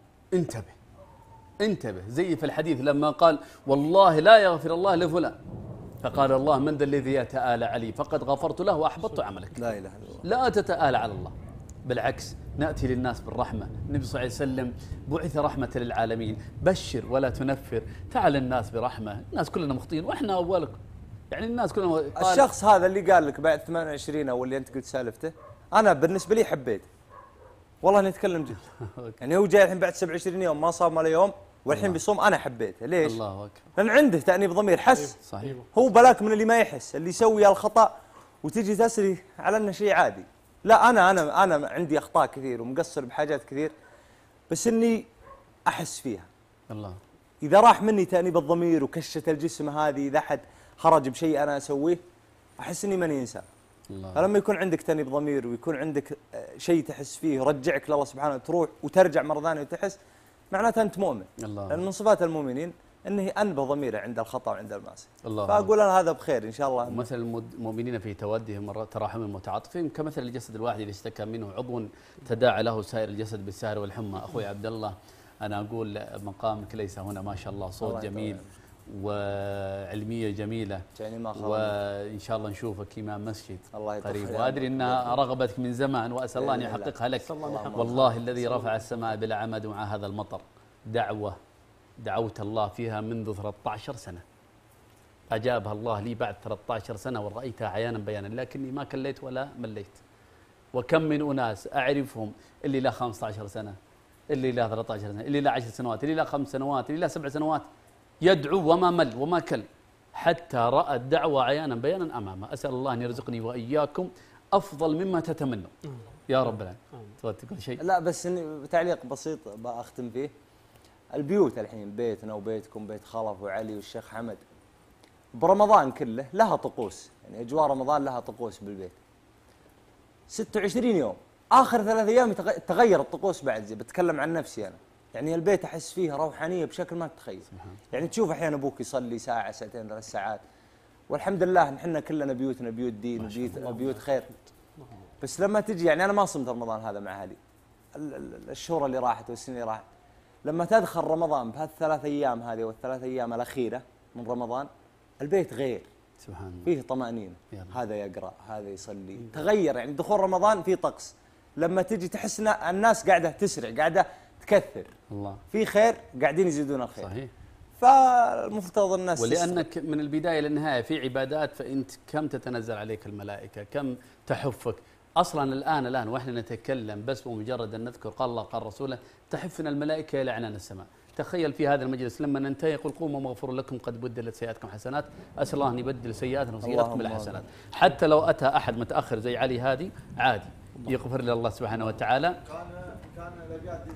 انتبه زي في الحديث لما قال والله لا يغفر الله لفلان، فقال الله من ذا الذي يتآلى علي فقد غفرت له واحبطت عملك. لا اله الا الله. لا تتآلى على الله، بالعكس ناتي للناس بالرحمه. النبي صلى الله عليه وسلم بعث رحمه للعالمين، بشر ولا تنفر، تعال الناس برحمه، الناس كلنا مخطئين واحنا اولكم. يعني الناس كلنا الشخص هذا اللي قال لك بعد 28 او اللي انت قلت سالفته، انا بالنسبه لي حبيت والله نتكلم جد. يعني هو جاي الحين بعد 27 يوم ما صام ولا يوم والحين بيصوم، انا حبيته. ليش؟ الله اكبر. لان عنده تأنيب ضمير، حس. صحيح. هو بلاك من اللي ما يحس، اللي يسوي الخطأ وتجي تسري على انه شيء عادي. لا انا عندي اخطاء كثير ومقصر بحاجات كثير، بس اني احس فيها. الله. اذا راح مني تأنيب الضمير وكشة الجسم هذه، اذا حد خرج بشيء انا اسويه احس اني ماني انسان. فلما يكون عندك تأنيب ضمير ويكون عندك شيء تحس فيه يرجعك لله سبحانه، تروح وترجع مرة ثانية وتحس، معناته أنت مؤمن. الله. لأن من صفات المؤمنين أنه أنبه ضميره عند الخطأ وعند المعصية. الله. فأقول أنا هذا بخير إن شاء الله. مثل المؤمنين في تودهم تراحم المتعاطفين كمثل الجسد الواحد إذا اشتكى منه عضو تداعى له سائر الجسد بالسهر والحمى. أخوي عبد الله، أنا أقول مقامك ليس هنا، ما شاء الله صوت جميل وعلمية جميلة، وإن شاء الله نشوفك إمام مسجد قريب، وأدري أنها رغبتك من زمان وأسأل الله أن يحققها لك. والله الذي رفع السماء بلا عمد مع هذا المطر دعوت الله فيها منذ 13 سنة، أجابها الله لي بعد 13 سنة ورأيتها عيانا بيانا، لكني ما كليت ولا مليت. وكم من أناس أعرفهم اللي له 15 سنة، اللي له 13 سنة، اللي له 10 سنوات، اللي له 5 سنوات، اللي له 7 سنوات، يدعو وما مل وما كل، حتى رأى الدعوة عيانا بيانا أمامه. أسأل الله أن يرزقني وإياكم أفضل مما تتمنوا يا رب العالمين. تقول شيء؟ لا بس تعليق بسيط بأختم فيه. البيوت الحين بيتنا وبيتكم، بيت خلف وعلي والشيخ حمد، برمضان كله لها طقوس، يعني أجواء رمضان لها طقوس بالبيت. 26 يوم، آخر 3 أيام تغير الطقوس بعد. زي بتكلم عن نفسي أنا، يعني البيت أحس فيه روحانية بشكل ما تتخيل. يعني تشوف أحيانا أبوك يصلي ساعة ساعتين 3 ساعات، والحمد لله نحن كلنا بيوتنا بيوت دين وبيوت خير. بس لما تجي، يعني أنا ما صمت رمضان هذا مع أهلي، الشهور اللي راحت والسنين اللي راحت، لما تدخل رمضان بهال3 أيام هذه وال3 أيام الأخيرة من رمضان، البيت غير، سبحان الله، فيه طمأنينة، هذا يقرأ هذا يصلي، تغير. يعني دخول رمضان فيه طقس، لما تجي تحس ان الناس قاعدة تسرع، قاعدة تكثر، الله في خير قاعدين يزيدون الخير. صحيح. فالمفترض الناس ولأنك من البداية للنهاية في عبادات، فأنت كم تتنزل عليك الملائكة، كم تحفك. أصلا الآن وإحنا نتكلم بس بمجرد أن نذكر قال الله قال رسوله تحفنا الملائكة إلى عنان السماء. تخيل في هذا المجلس لما ننتهي يقول قوموا مغفور لكم قد بدلت سيئاتكم حسنات. أسأل الله أن يبدل سيئاتنا وسيئاتكم بالحسنات. حتى لو أتى أحد متأخر زي علي هادي عادي يغفر لله سبحانه وتعالى. كان الأبيات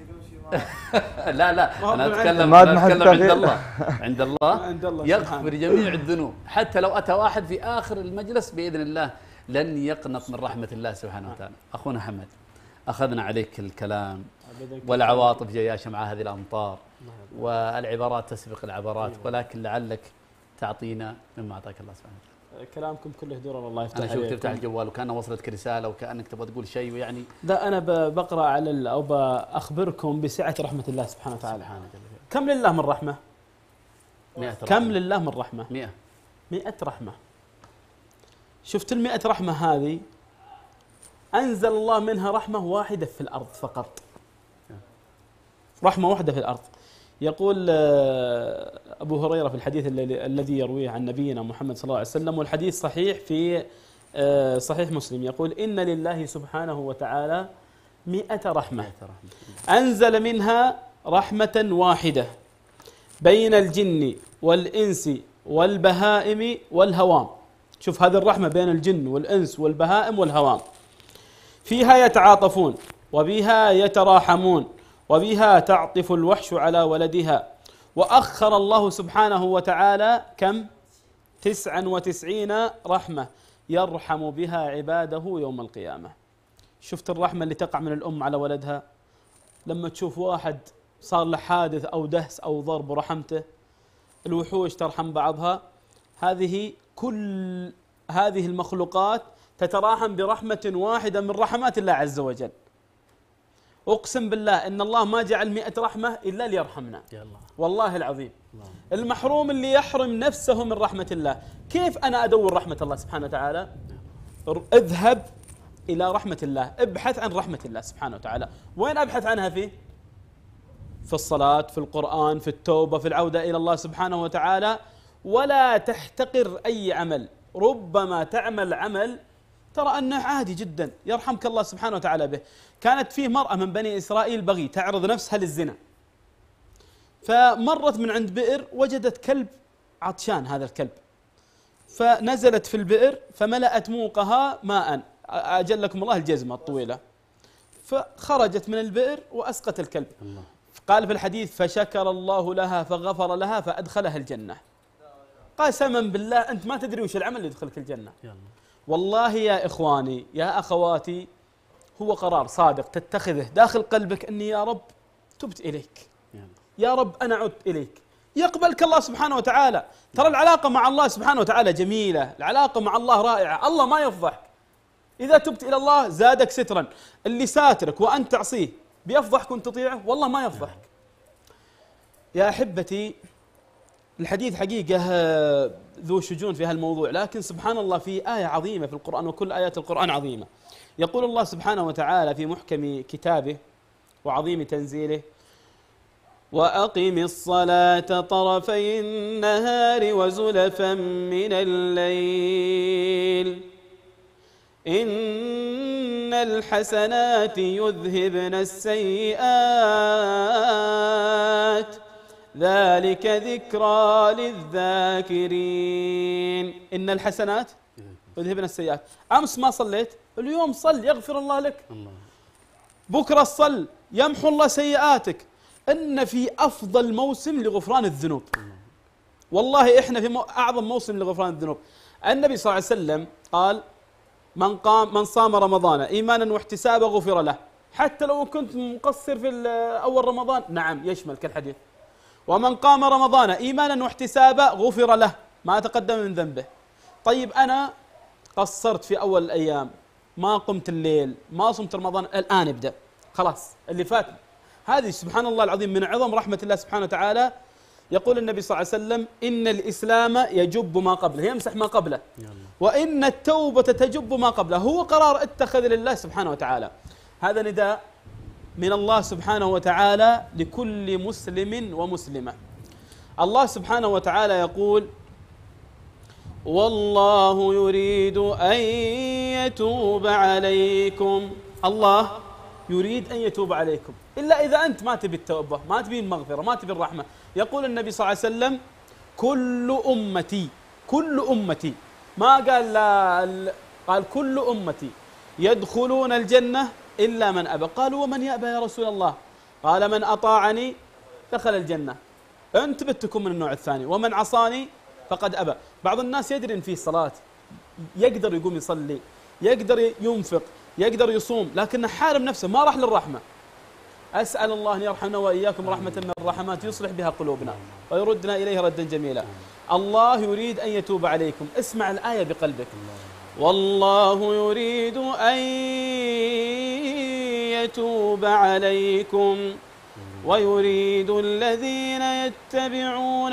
لا أنا أتكلم عند الله يغفر جميع الذنوب. حتى لو أتى واحد في آخر المجلس بإذن الله لن يقنط من رحمة الله سبحانه وتعالى. أخونا حمد، أخذنا عليك الكلام والعواطف جياشة مع هذه الأمطار والعبارات تسبق العبارات، ولكن لعلك تعطينا مما أعطاك الله سبحانه وتعالى. كلامكم كله درر، الله يفتح انا عليكم. اشوفك تفتح الجوال وكانه وصلتك رساله وكانك تبغى تقول شيء ويعني لا أنا بقرأ على أو بأخبركم بسعة رحمة الله سبحانه وتعالى. كم لله من رحمة؟ 100 كم لله من رحمة؟ 100 رحمة. شفت 100 رحمة هذه أنزل الله منها رحمة واحدة في الأرض فقط، رحمة واحدة في الأرض. يقول أبو هريرة في الحديث الذي يرويه عن نبينا محمد صلى الله عليه وسلم، والحديث صحيح في صحيح مسلم، يقول إن لله سبحانه وتعالى 100 رحمة أنزل منها رحمة واحدة بين الجن والإنس والبهائم والهوام. شوف هذه الرحمة بين الجن والإنس والبهائم والهوام، فيها يتعاطفون وبها يتراحمون وبها تعطف الوحش على ولدها. وأخر الله سبحانه وتعالى كم؟ 99 رحمة يرحم بها عباده يوم القيامة. شفت الرحمة اللي تقع من الأم على ولدها لما تشوف واحد صار له حادث أو دهس أو ضرب ورحمته. الوحوش ترحم بعضها. كل هذه المخلوقات تتراحم برحمة واحدة من رحمات الله عز وجل. أقسم بالله إن الله ما جعل 100 رحمة إلا ليرحمنا. والله العظيم. المحروم اللي يحرم نفسه من رحمة الله. كيف أنا أدور رحمة الله سبحانه وتعالى؟ اذهب إلى رحمة الله، ابحث عن رحمة الله سبحانه وتعالى. وين أبحث عنها فيه؟ في الصلاة، في القرآن، في التوبة، في العودة إلى الله سبحانه وتعالى. ولا تحتقر أي عمل، ربما تعمل عمل ترى أنه عادي جدا يرحمك الله سبحانه وتعالى به. كانت فيه مرأة من بني إسرائيل بغي تعرض نفسها للزنا، فمرت من عند بئر وجدت كلب عطشان، هذا الكلب، فنزلت في البئر فملأت موقها ماء، أجلكم الله الجزمة الطويلة، فخرجت من البئر وأسقت الكلب. قال في الحديث فشكر الله لها فغفر لها فأدخلها الجنة. قسما بالله أنت ما تدري وش العمل اللي يدخلك الجنة. والله يا إخواني يا أخواتي، هو قرار صادق تتخذه داخل قلبك أني يا رب تبت إليك، يا رب أنا عدت إليك، يقبلك الله سبحانه وتعالى. ترى العلاقة مع الله سبحانه وتعالى جميلة، العلاقة مع الله رائعة، الله ما يفضحك. إذا تبت إلى الله زادك سترا. اللي ساترك وأنت تعصيه بيفضحك وأنت تطيعه؟ والله ما يفضحك. يا أحبتي الحديث حقيقة ذو شجون في هالموضوع، لكن سبحان الله في آية عظيمة في القرآن، وكل آيات القرآن عظيمة. يقول الله سبحانه وتعالى في محكم كتابه وعظيم تنزيله: وأقم الصلاة طرفي النهار وزلفا من الليل إن الحسنات يذهبن السيئات ذلك ذكرى للذاكرين. إن الحسنات يذهبن السيئات. أمس ما صليت، اليوم صل يغفر الله لك. بكرة صل يمحو الله سيئاتك. إن في أفضل موسم لغفران الذنوب. والله إحنا في أعظم موسم لغفران الذنوب. النبي صلى الله عليه وسلم قال: من صام رمضان إيمانا واحتسابا غفر له، حتى لو كنت مقصر في أول رمضان. نعم يشمل كالحديث. ومن قام رمضان إيمانا واحتسابا غفر له ما تقدم من ذنبه. طيب أنا قصرت في أول الأيام، ما قمت الليل، ما صمت رمضان، الآن ابدأ، خلاص اللي فات. هذه سبحان الله العظيم من عظم رحمة الله سبحانه وتعالى. يقول النبي صلى الله عليه وسلم: إن الإسلام يجب ما قبله، يمسح ما قبله، وإن التوبة تجب ما قبله. هو قرار اتخذ لله سبحانه وتعالى. هذا نداء من الله سبحانه وتعالى لكل مسلم ومسلمة. الله سبحانه وتعالى يقول: والله يريد أن يتوب عليكم. الله يريد أن يتوب عليكم، إلا إذا أنت ما تبي التوبة، ما تبي المغفرة، ما تبي الرحمة. يقول النبي صلى الله عليه وسلم: كل أمتي ما قال لا، قال كل أمتي يدخلون الجنة إلا من أبى. قالوا: ومن يأبى يا رسول الله؟ قال: من أطاعني دخل الجنة. أنت بتكون من النوع الثاني، ومن عصاني فقد أبى. بعض الناس يدري أن فيه صلاة، يقدر يقوم يصلي، يقدر ينفق، يقدر يصوم، لكنه حارم نفسه، ما راح للرحمة. أسأل الله أن يرحمنا وإياكم رحمة من الرحمات يصلح بها قلوبنا ويردنا إليه ردا جميلا. الله يريد أن يتوب عليكم. اسمع الآية بقلبك. والله يريد أن يتوب عليكم ويريد الذين يتبعون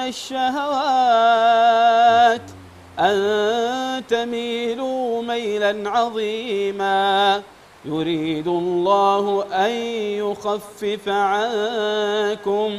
الشهوات أن تميلوا ميلا عظيما يريد الله أن يخفف عنكم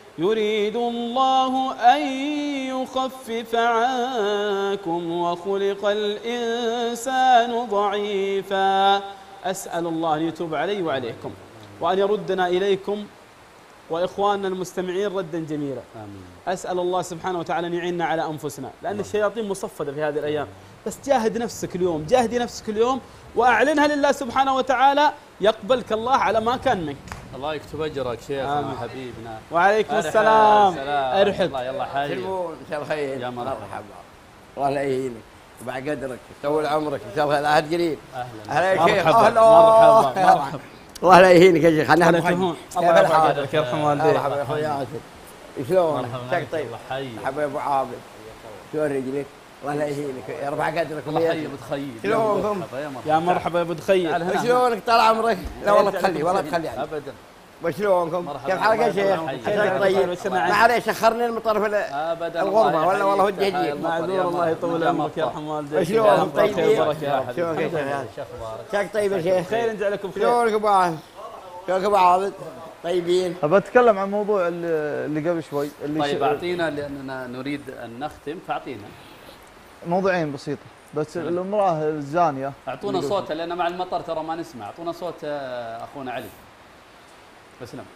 وخلق الإنسان ضعيفا. أسأل الله أن يتوب علي وعليكم وأن يردنا إليكم وإخواننا المستمعين ردا جميلا. أسأل الله سبحانه وتعالى أن يعيننا على أنفسنا، لأن الشياطين مصفدة في هذه الأيام. بس جاهد نفسك اليوم، جاهدي نفسك اليوم وأعلنها لله سبحانه وتعالى، يقبلك الله على ما كان منك. الله يكتب أجرك شيخنا وحبيبنا. وعليكم السلام. ارحب. يلا حي. مساء الخير. يا مرحبا. الله لا يهينك وبعد قدرك طول عمرك ان شاء الله العهد قريب. اهلا يا شيخ. مرحبا. الله لا يهينك يا شيخ. انا الله يرفع قدرك يرحم والديك. مرحبا يا اخوي ياسر. شلون؟ مرحبا. طيب. حي. مرحبا يا ابو عابد. شلون رجلك؟ الله لا يهينك يرفع قدرك. الله حي ابو تخيل. شلونكم؟ يا مرحبا يا ابو تخيل. شلونك طال عمرك؟ لا والله تخلي ولا تخلي ابدا. وشلونكم؟ كيف حالك يا شيخ؟ عساك طيب. معليش اخرني من طرف ابدا الغربه ولا والله ودي اجيك. معذور الله يطول عمرك يرحم والديك. شلونكم طيبين؟ شلونك يا شيخ؟ طيب يا شيخ. خير نجعلكم بخير. شلونك ابو عابد؟ شلونك ابو عابد؟ طيبين. ابى اتكلم عن موضوع اللي قبل شوي اللي طيب اعطينا لاننا نريد ان نختم فاعطينا موضوعين بسيطه بس. الامراه الزانيه اعطونا صوتها لان مع المطر ترى ما نسمع. اعطونا صوت اخونا علي. بسلام.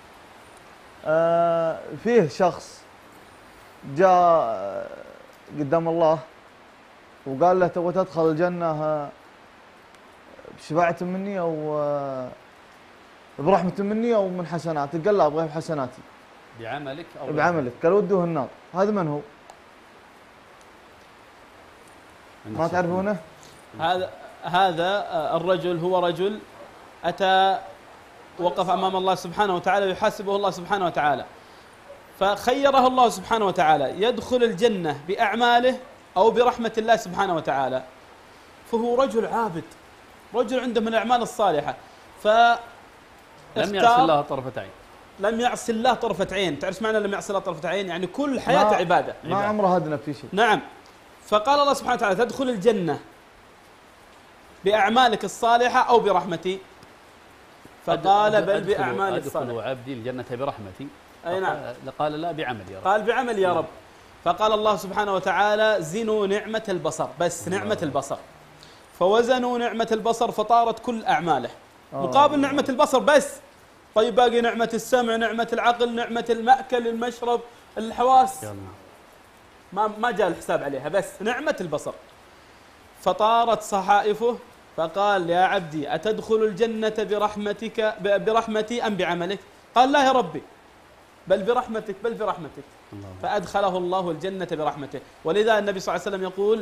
فيه شخص جاء قدام الله وقال له تبغى تدخل الجنه بشفاعة مني او برحمة مني او من حسناتك؟ قال لا ابغى بحسناتي. بعملك او بعملك. قال ودوه النار. هذا من هو؟ ما تعرفونه؟ هذا الرجل هو رجل أتى وقف أمام الله سبحانه وتعالى ويحاسبه الله سبحانه وتعالى، فخيره الله سبحانه وتعالى يدخل الجنة بأعماله أو برحمة الله سبحانه وتعالى. فهو رجل عابد، رجل عنده من الأعمال الصالحة، لم يعصي الله طرفة عين. لم يعصي الله طرفة عين. تعرف معنى لم يعصي الله طرفة عين؟ يعني كل حياته عبادة. ما عمره هدنا في شيء. نعم. فقال الله سبحانه وتعالى تدخل الجنة بأعمالك الصالحة أو برحمتي؟ فقال بل بأعمالي الصالحة. أدخل عبدي الجنة برحمتي. أي نعم. قال لا بعمل يا رب. قال بعمل يا رب. فقال الله سبحانه وتعالى زنوا نعمة البصر، بس نعمة البصر. فوزنوا نعمة البصر فطارت كل أعماله مقابل نعمة البصر بس. طيب باقي نعمة السمع، نعمة العقل، نعمة المأكل، المشرب، الحواس ما جاء الحساب عليها، بس نعمة البصر. فطارت صحائفه فقال يا عبدي أتدخل الجنة برحمتي أم بعملك؟ قال لا يا ربي بل برحمتك بل برحمتك. فأدخله الله الجنة برحمته. ولذا النبي صلى الله عليه وسلم يقول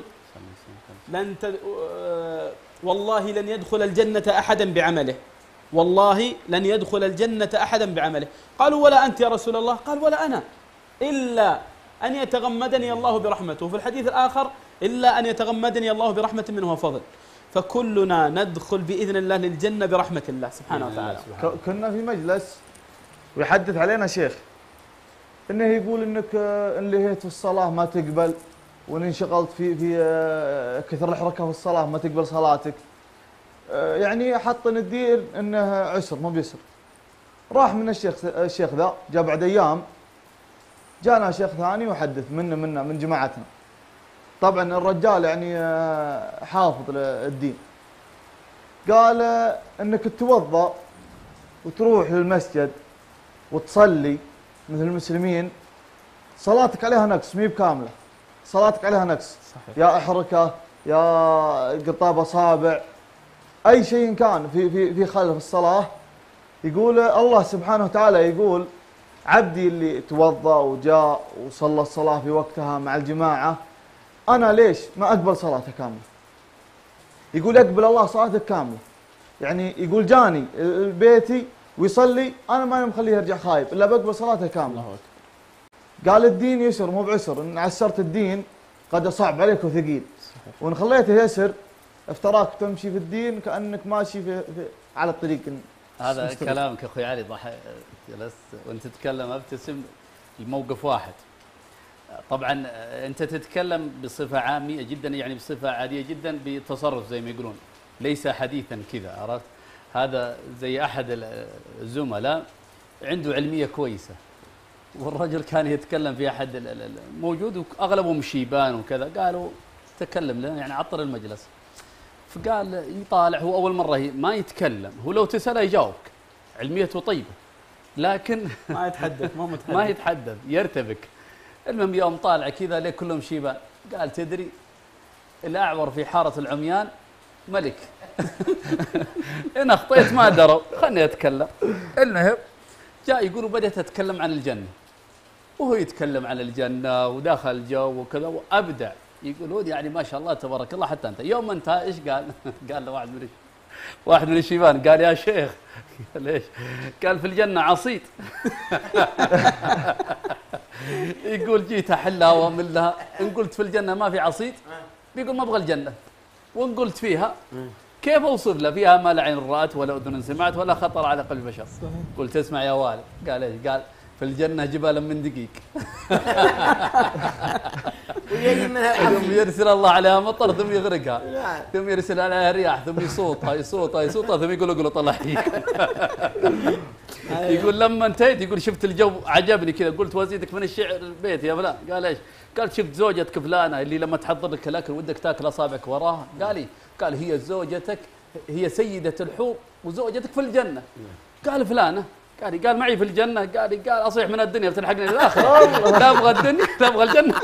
والله لن يدخل الجنة أحدا بعمله، والله لن يدخل الجنة أحدا بعمله. قالوا ولا أنت يا رسول الله؟ قال ولا أنا إلا أن يتغمدني الله برحمته. في الحديث الآخر إلا أن يتغمدني الله برحمة منه وفضل. فكلنا ندخل بإذن الله للجنة برحمة الله سبحانه وتعالى. كنا في مجلس ويحدث علينا شيخ انه يقول انك ان لهيت في الصلاه ما تقبل، وان انشغلت في كثر الحركه في الصلاه ما تقبل صلاتك. يعني حط ندير انه عسر مو بيسر. راح من الشيخ ذا، جاء بعد ايام جانا شيخ ثاني وحدث منا من جماعتنا. طبعا الرجال يعني حافظ للدين. قال انك توضا وتروح للمسجد وتصلي مثل المسلمين، صلاتك عليها نقص، مي بكامله، صلاتك عليها نقص. صحيح. يا احركه يا قطاب اصابع اي شيء كان في خلف الصلاه. يقول الله سبحانه وتعالى يقول عبدي اللي توضا وجاء وصلى الصلاه في وقتها مع الجماعه، انا ليش ما اقبل صلاته كامله؟ يقول اقبل الله صلاتك كامله. يعني يقول جاني بيتي ويصلي، انا ما مخليه يرجع خايب الا بقبل صلاته كامله. قال الدين يسر مو بعسر، ان عسرت الدين قد صعب عليك وثقيل، وان خليته يسر افتراك تمشي في الدين كانك ماشي في على الطريق. هذا مستوى. كلامك اخوي علي جلست وانت تتكلم ابتسم الموقف واحد. طبعا انت تتكلم بصفه عاميه جدا، يعني بصفه عاديه جدا بتصرف زي ما يقولون، ليس حديثا كذا، عرفت؟ هذا زي احد الزملاء عنده علميه كويسه، والرجل كان يتكلم في احد موجود واغلبهم شيبان وكذا، قالوا تكلم له يعني عطر المجلس، فقال يطالع هو اول مره ما يتكلم، هو لو تساله يجاوبك، علميته طيبه لكن ما يتحدث ما يتحدث يرتبك. المهم يوم طالع كذا ليه كلهم شيبان، قال تدري الاعور في حاره العميان ملك. ان اخطيت ما دروا خلني اتكلم. المهم جاء يقول بدأت اتكلم عن الجنه، وهو يتكلم عن الجنه ودخل الجو وكذا وابدع، يقولون يعني ما شاء الله تبارك الله. حتى انت يوم انتهى ايش قال؟ قال له واحد من الشيبان، قال يا شيخ ليش؟ قال في الجنه عصيت. يقول جيت احلها واملها، ان قلت في الجنه ما في عصيت بيقول ما ابغى الجنه، وان قلت فيها كيف اوصف له؟ فيها ما لا عين رات ولا اذن سمعت ولا خطر على قلب بشر. قلت اسمع يا والد، قال ايش؟ قال في الجنه جبال من دقيق. ثم يرسل الله عليها مطر ثم يغرقها، ثم يرسل عليها رياح ثم يصوتها ثم يقول اقلط الله يحييك. يقول لما انتهيت يقول شفت الجو عجبني كذا، قلت وازيدك من الشعر البيت يا فلان. قال ايش؟ قال شفت زوجتك فلانه اللي لما تحضر لك الاكل ودك تاكل اصابعك وراها. قال ايه؟ قال هي زوجتك، هي سيده الحور وزوجتك في الجنه. قال فلانه، قال معي في الجنه. قال اصيح من الدنيا بتلحقني للاخره، لا ابغى الدنيا لا ابغى الجنه.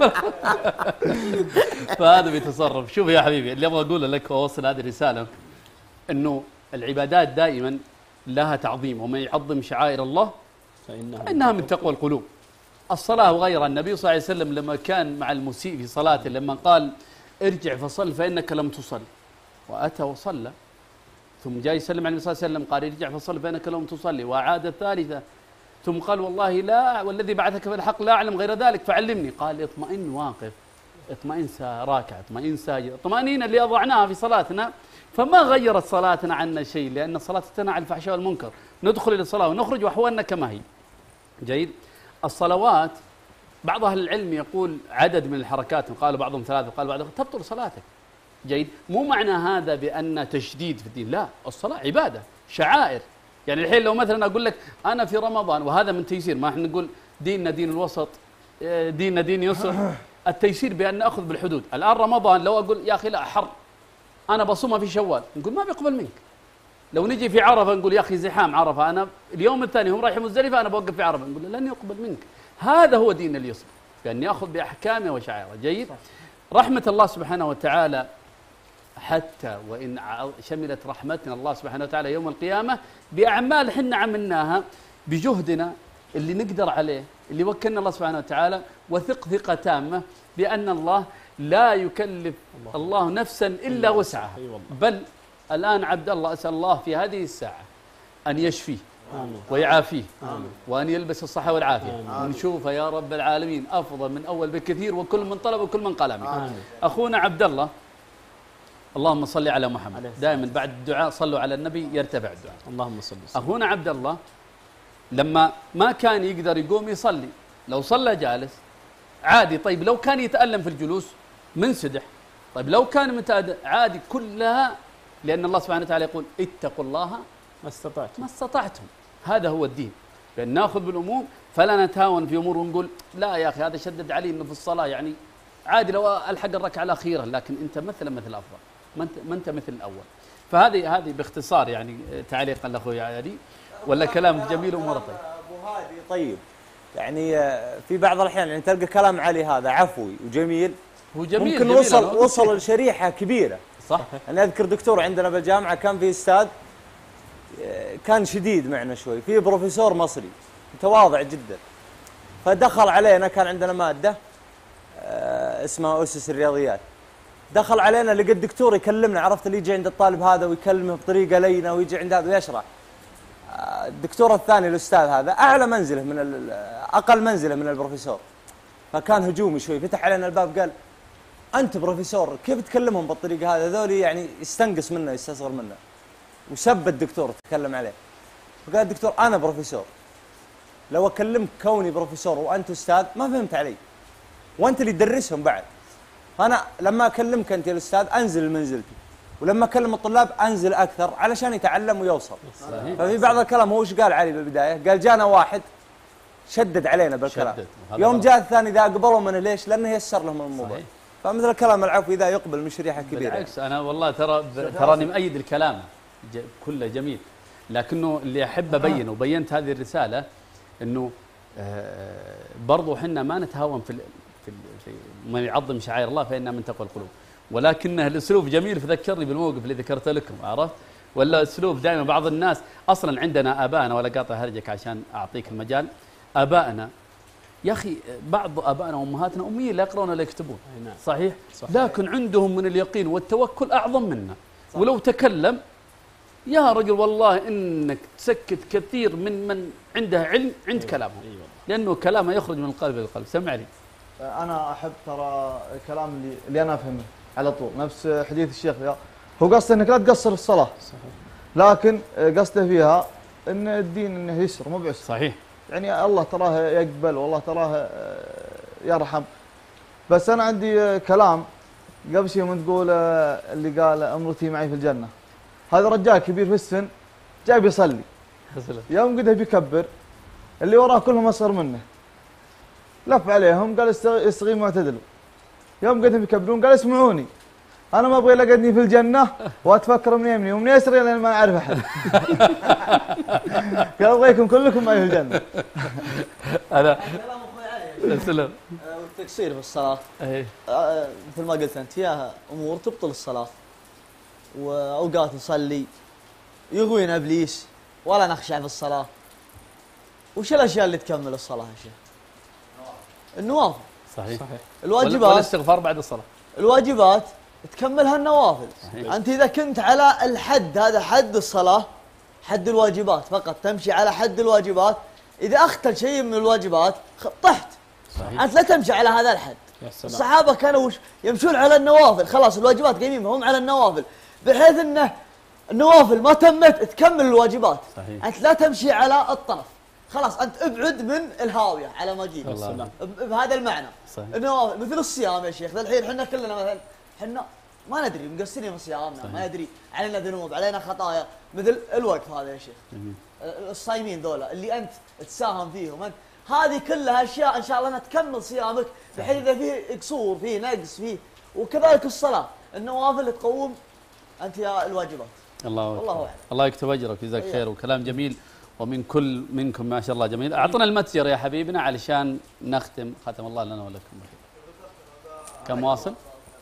فهذا بيتصرف. شوف يا حبيبي اللي ابغى اقوله لك واوصل هذه الرساله، انه العبادات دائما لها تعظيم، ومن يعظم شعائر الله فانها من تقوى القلوب. الصلاه وغيرها، النبي صلى الله عليه وسلم لما كان مع المسيء في صلاته لما قال ارجع فصل فانك لم تصل، واتى وصلى، ثم جاء يسلم على النبي صلى الله عليه وسلم قال ارجع فصل فانك لم تصلي، واعاد الثالثه، ثم قال والله لا والذي بعثك بالحق لا اعلم غير ذلك فعلمني. قال اطمئن واقف، اطمئن راكع، اطمئن ساجد، الطمانينه اللي اضعناها في صلاتنا فما غيرت صلاتنا عنا شيء، لان الصلاه تنهى عن الفحشاء والمنكر، ندخل الى الصلاه ونخرج واحوالنا كما هي. جيد. الصلوات بعض اهل العلم يقول عدد من الحركات، قال بعضهم ثلاثه وقال بعضهم تبطل صلاتك. جيد. مو معنى هذا بان تشديد في الدين، لا، الصلاه عباده شعائر. يعني الحين لو مثلا اقول لك انا في رمضان، وهذا من تيسير، ما احنا نقول ديننا دين الوسط، ديننا دين يسر، التيسير بان ناخذ بالحدود. الان رمضان لو اقول يا اخي لا حر انا بصومها في شوال، نقول ما بيقبل منك. لو نجي في عرفه نقول يا اخي زحام عرفه، انا اليوم الثاني هم رايحين مزدلفه انا بوقف في عرفه، نقول لن يقبل منك. هذا هو دين اليسر، بان ياخذ باحكامه وشعائره. جيد. رحمه الله سبحانه وتعالى، حتى وإن شملت رحمتنا الله سبحانه وتعالى يوم القيامة بأعمال حنا عملناها بجهدنا اللي نقدر عليه، اللي وكلنا الله سبحانه وتعالى، وثق ثقة تامة بأن الله لا يكلف الله نفسا إلا وسعها. بل الآن عبد الله أسأل الله في هذه الساعة أن يشفيه ويعافيه وأن يلبس الصحة والعافية، ونشوفه يا رب العالمين أفضل من أول بكثير، وكل من طلب وكل من قال آمين. أخونا عبد الله، اللهم صل على محمد، دائما بعد الدعاء صلوا على النبي يرتفع الدعاء. اللهم صل. أخونا عبد الله لما ما كان يقدر يقوم يصلي، لو صلى جالس عادي. طيب لو كان يتألم في الجلوس منسدح، طيب لو كان متأدب عادي، كلها لأن الله سبحانه وتعالى يقول اتقوا الله ما استطعتم. هذا هو الدين، بأن ناخذ بالأمور فلا نتهاون في أمور ونقول لا يا أخي هذا شدد علي إنه في الصلاة يعني عادي لو ألحق الركعة الأخيرة، لكن أنت مثل الأفضل، ما أنت مثل الأول. فهذه باختصار يعني تعليقا لأخوي علي، ولا كلام جميل ومرطي. أبو هادي طيب، يعني في بعض الأحيان يعني تلقى كلام علي هذا عفوي وجميل، هو جميل ممكن وصل لشريحة كبيرة. صح. أنا أذكر دكتور عندنا بالجامعة كان في أستاذ كان شديد معنا شوي، في بروفيسور مصري متواضع جدا، فدخل علينا، كان عندنا مادة اسمها أسس الرياضيات، دخل علينا لقى الدكتور يكلمنا، عرفت اللي يجي عند الطالب هذا ويكلمه بطريقة لينة، ويجي عند هذا ويشرح. الدكتور الثاني الأستاذ هذا أعلى منزله من أقل منزله من البروفيسور، فكان هجومي شوي، فتح علينا الباب قال انت بروفيسور كيف تكلمهم بالطريقه هذه؟ هذول يعني يستنقص منه يستصغر منه، وسب الدكتور تكلم عليه. فقال الدكتور انا بروفيسور، لو اكلمك كوني بروفيسور وانت استاذ ما فهمت علي، وانت اللي تدرسهم بعد. فانا لما اكلمك انت يا الاستاذ انزل لمنزلتي، ولما اكلم الطلاب انزل اكثر علشان يتعلم ويوصل. صحيح. ففي بعض الكلام هو ايش قال علي بالبدايه؟ قال جانا واحد شدد علينا بالكلام، يوم جاء الثاني ذا قبلوا منه، ليش؟ لانه يسر لهم الموضوع. فمثل الكلام العفو اذا يقبل من شريحه كبيره. بالعكس انا والله تراني مؤيد الكلام كله جميل، لكنه اللي احب ابينه وبينت هذه الرساله انه برضو احنا ما نتهاون في من يعظم شعائر الله فإنها من تقوى القلوب، ولكنه الاسلوب جميل فذكرني بالموقف اللي ذكرته لكم، عرفت؟ ولا اسلوب دائما بعض الناس اصلا عندنا ابائنا، ولا قاطع هرجك عشان اعطيك المجال، ابائنا يا اخي بعض ابائنا وامهاتنا اميين لا يقرؤون ولا يكتبون، صحيح؟ لكن عندهم من اليقين والتوكل اعظم منا، ولو تكلم يا رجل والله انك تسكت كثير من عنده علم عند كلامه، لانه كلامه يخرج من القلب للقلب. سمع لي. انا احب ترى الكلام اللي انا افهمه على طول، نفس حديث الشيخ هو قصده انك لا تقصر في الصلاه، صحيح، لكن قصده فيها ان الدين انه يسر مو بعسر. صحيح. يعني الله تراه يقبل والله تراه يرحم. بس انا عندي كلام قبل شيء من تقول اللي قال امرتي معي في الجنه، هذا رجال كبير في السن جاي بيصلي، يوم قده بيكبر اللي وراه كلهم اصغر منه، لف عليهم قال استقيموا واعتدلوا، يوم قدهم يكبرون قال اسمعوني انا ما ابغى لقدني في الجنه واتفكر من يمني ومن يسري لان ما اعرف احد. قال ابغيكم كلكم معي في الجنه. هذا كلام اخوي علي. سلام. والتقصير في الصلاه مثل ما قلت انت فيها امور تبطل الصلاه، واوقات نصلي يغوينا ابليس ولا نخشع في الصلاه. وش الاشياء اللي تكمل الصلاه يا شيخ؟ النوافل. صحيح. الواجبات والاستغفار بعد الصلاه. الواجبات تكملها النوافل. صحيح. انت اذا كنت على الحد هذا حد الصلاه، حد الواجبات فقط تمشي على حد الواجبات، اذا اختل شيء من الواجبات طحت. صحيح. انت لا تمشي على هذا الحد. الصحابه كانوا يمشون على النوافل، خلاص الواجبات قايمين هم على النوافل، بحيث انه النوافل ما تمت تكمل الواجبات. صحيح. انت لا تمشي على الطرف، خلاص انت ابعد من الهاويه على ما جيت بهذا المعنى. صحيح. النوافل مثل الصيام يا شيخ، الحين احنا كلنا مثلا احنا ما ندري مقصرين في صيامنا، ما ندري علينا ذنوب علينا خطايا، مثل الوقف هذا يا شيخ. الصايمين ذولا اللي انت تساهم فيهم انت، هذه كلها اشياء ان شاء الله انها تكمل صيامك، بحيث اذا فيه قصور فيه نقص فيه. وكذلك الصلاه النوافل تقوم انت يا الواجبات. الله اعلم. الله يكتب اجرك وجزاك خير، وكلام جميل ومن كل منكم ما شاء الله جميل. اعطنا المتجر يا حبيبنا علشان نختم، ختم الله لنا ولكم بخير. كم واصل؟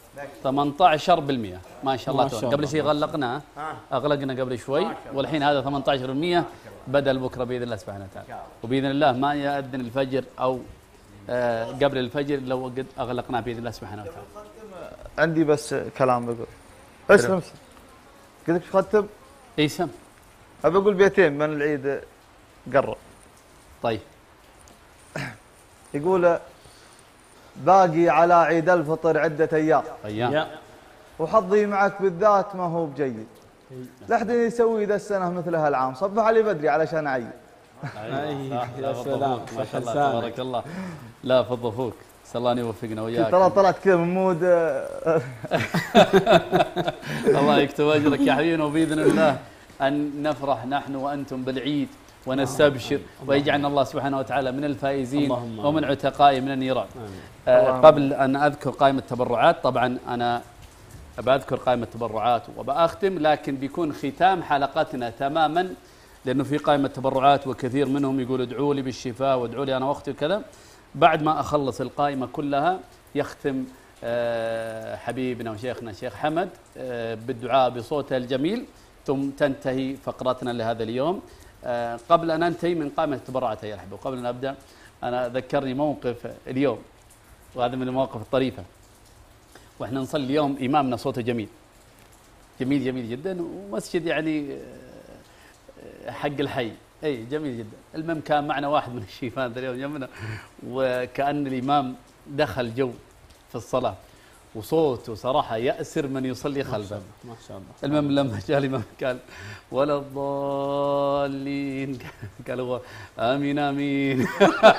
18% ما شاء الله. قبل شيء غلقنا اغلقنا قبل شوي، والحين هذا 18% بدل بكره باذن الله سبحانه وتعالى، وباذن الله ما يأذن الفجر او قبل الفجر لو قد اغلقنا باذن الله سبحانه وتعالى. عندي بس كلام بقول. اسلم. قلت ختم؟ اي سم. ابى اقول بيتين من العيد قرب. طيب. يقول باقي على عيد الفطر عدة أيام وحظي معك بالذات ما هو بجيد، لا أحد يسوي ذا السنة مثل هالعام، صبح علي بدري علشان أعيد. يا سلام ما شاء الله تبارك الله. لا فضفوك، نسأل الله أن يوفقنا وياك. ترى طلعت كذا من مود. الله يكتب أجرك يا حبيبنا، وبإذن الله أن نفرح نحن وأنتم بالعيد ونستبشر، ويجعلنا الله سبحانه وتعالى من الفائزين ومن عتقاء من النيران. قبل أن أذكر قائمة التبرعات، طبعا أنا بأذكر قائمة التبرعات وبأختم، لكن بيكون ختام حلقتنا تماما، لأنه في قائمة تبرعات وكثير منهم يقول ادعوا لي بالشفاء وادعوا لي أنا وأختي وكذا. بعد ما أخلص القائمة كلها يختم حبيبنا وشيخنا الشيخ حمد بالدعاء بصوته الجميل، ثم تنتهي فقرتنا لهذا اليوم. قبل أن ننتهي من قائمة التبرعات يا أحبة، وقبل أن أبدأ أنا ذكرني موقف اليوم، وهذا من المواقف الطريفة. وإحنا نصلي اليوم إمامنا صوته جميل جميل جميل جدا، ومسجد يعني حق الحي، أي جميل جدا. المهم كان معنا واحد من الشيفان اليوم جنبنا، وكأن الإمام دخل جو في الصلاة وصوته صراحة يأسر من يصلي خلفه. ما شاء الله. المهم لما جاء الإمام قال ولا الضالين قال هو آمين آمين.